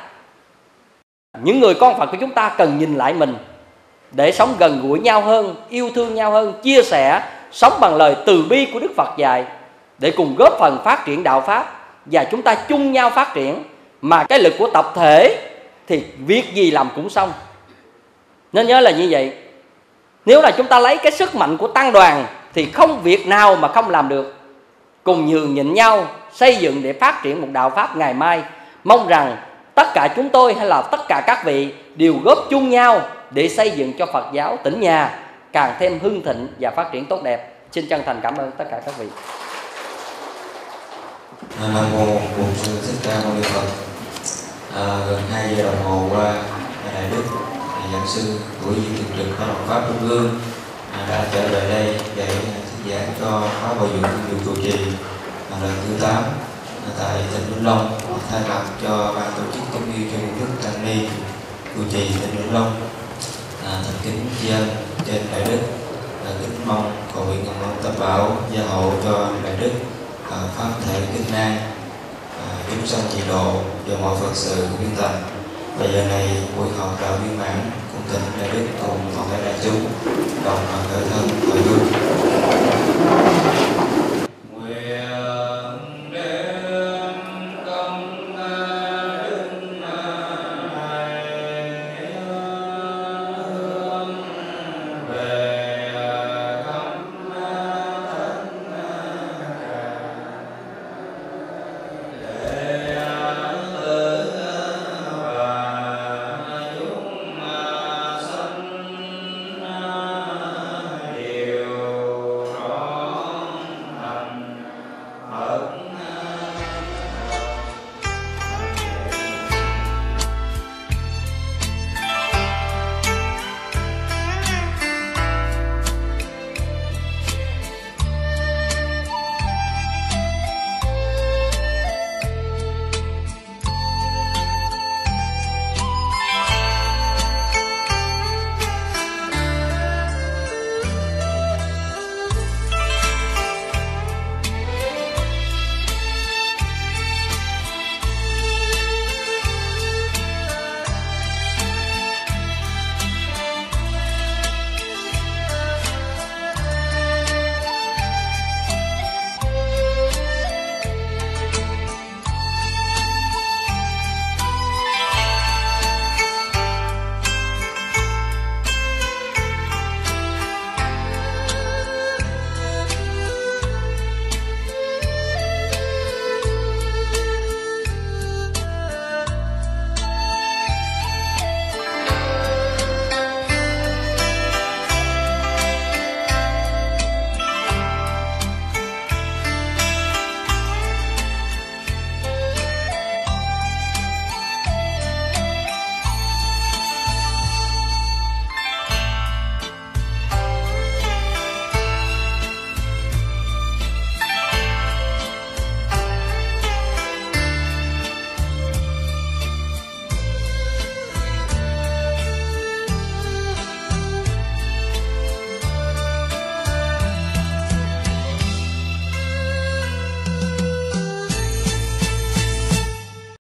Những người con Phật của chúng ta cần nhìn lại mình, để sống gần gũi nhau hơn, yêu thương nhau hơn, chia sẻ, sống bằng lời từ bi của Đức Phật dạy, để cùng góp phần phát triển đạo Pháp. Và chúng ta chung nhau phát triển, mà cái lực của tập thể thì việc gì làm cũng xong. Nên nhớ là như vậy. Nếu là chúng ta lấy cái sức mạnh của tăng đoàn, thì không việc nào mà không làm được. Cùng nhường nhịn nhau, xây dựng để phát triển một đạo Pháp ngày mai. Mong rằng tất cả chúng tôi hay là tất cả các vị đều góp chung nhau để xây dựng cho Phật giáo tỉnh nhà càng thêm hưng thịnh và phát triển tốt đẹp. Xin chân thành cảm ơn tất cả các vị. Nam mô Bổn Sư Thích Ca Mâu Ni Phật. À, gần hai giờ đồng hồ qua, Đại Đức Giảng sư của Viên Thường trực Khoa học Pháp Trung ương à, đã trở lại đây để thuyết giảng cho khóa bồi dưỡng vụ trụ trì à, lần thứ tám à, tại tỉnh Vĩnh Long. Thay mặt cho ban tổ chức cũng như cho Đức Tăng Ni trụ trì tỉnh Vĩnh Long, à, thành kính tri ân trên Đại Đức, à, kính mong cầu nguyện cùng ông Tam Bảo gia hộ cho Đại Đức à, pháp thể kinh nan, à, chúng sanh trị độ và mọi Phật sự viên thành. Và giờ này buổi họp đạo viên mãn cùng thỉnh Đại Đức cùng toàn thể đại chúng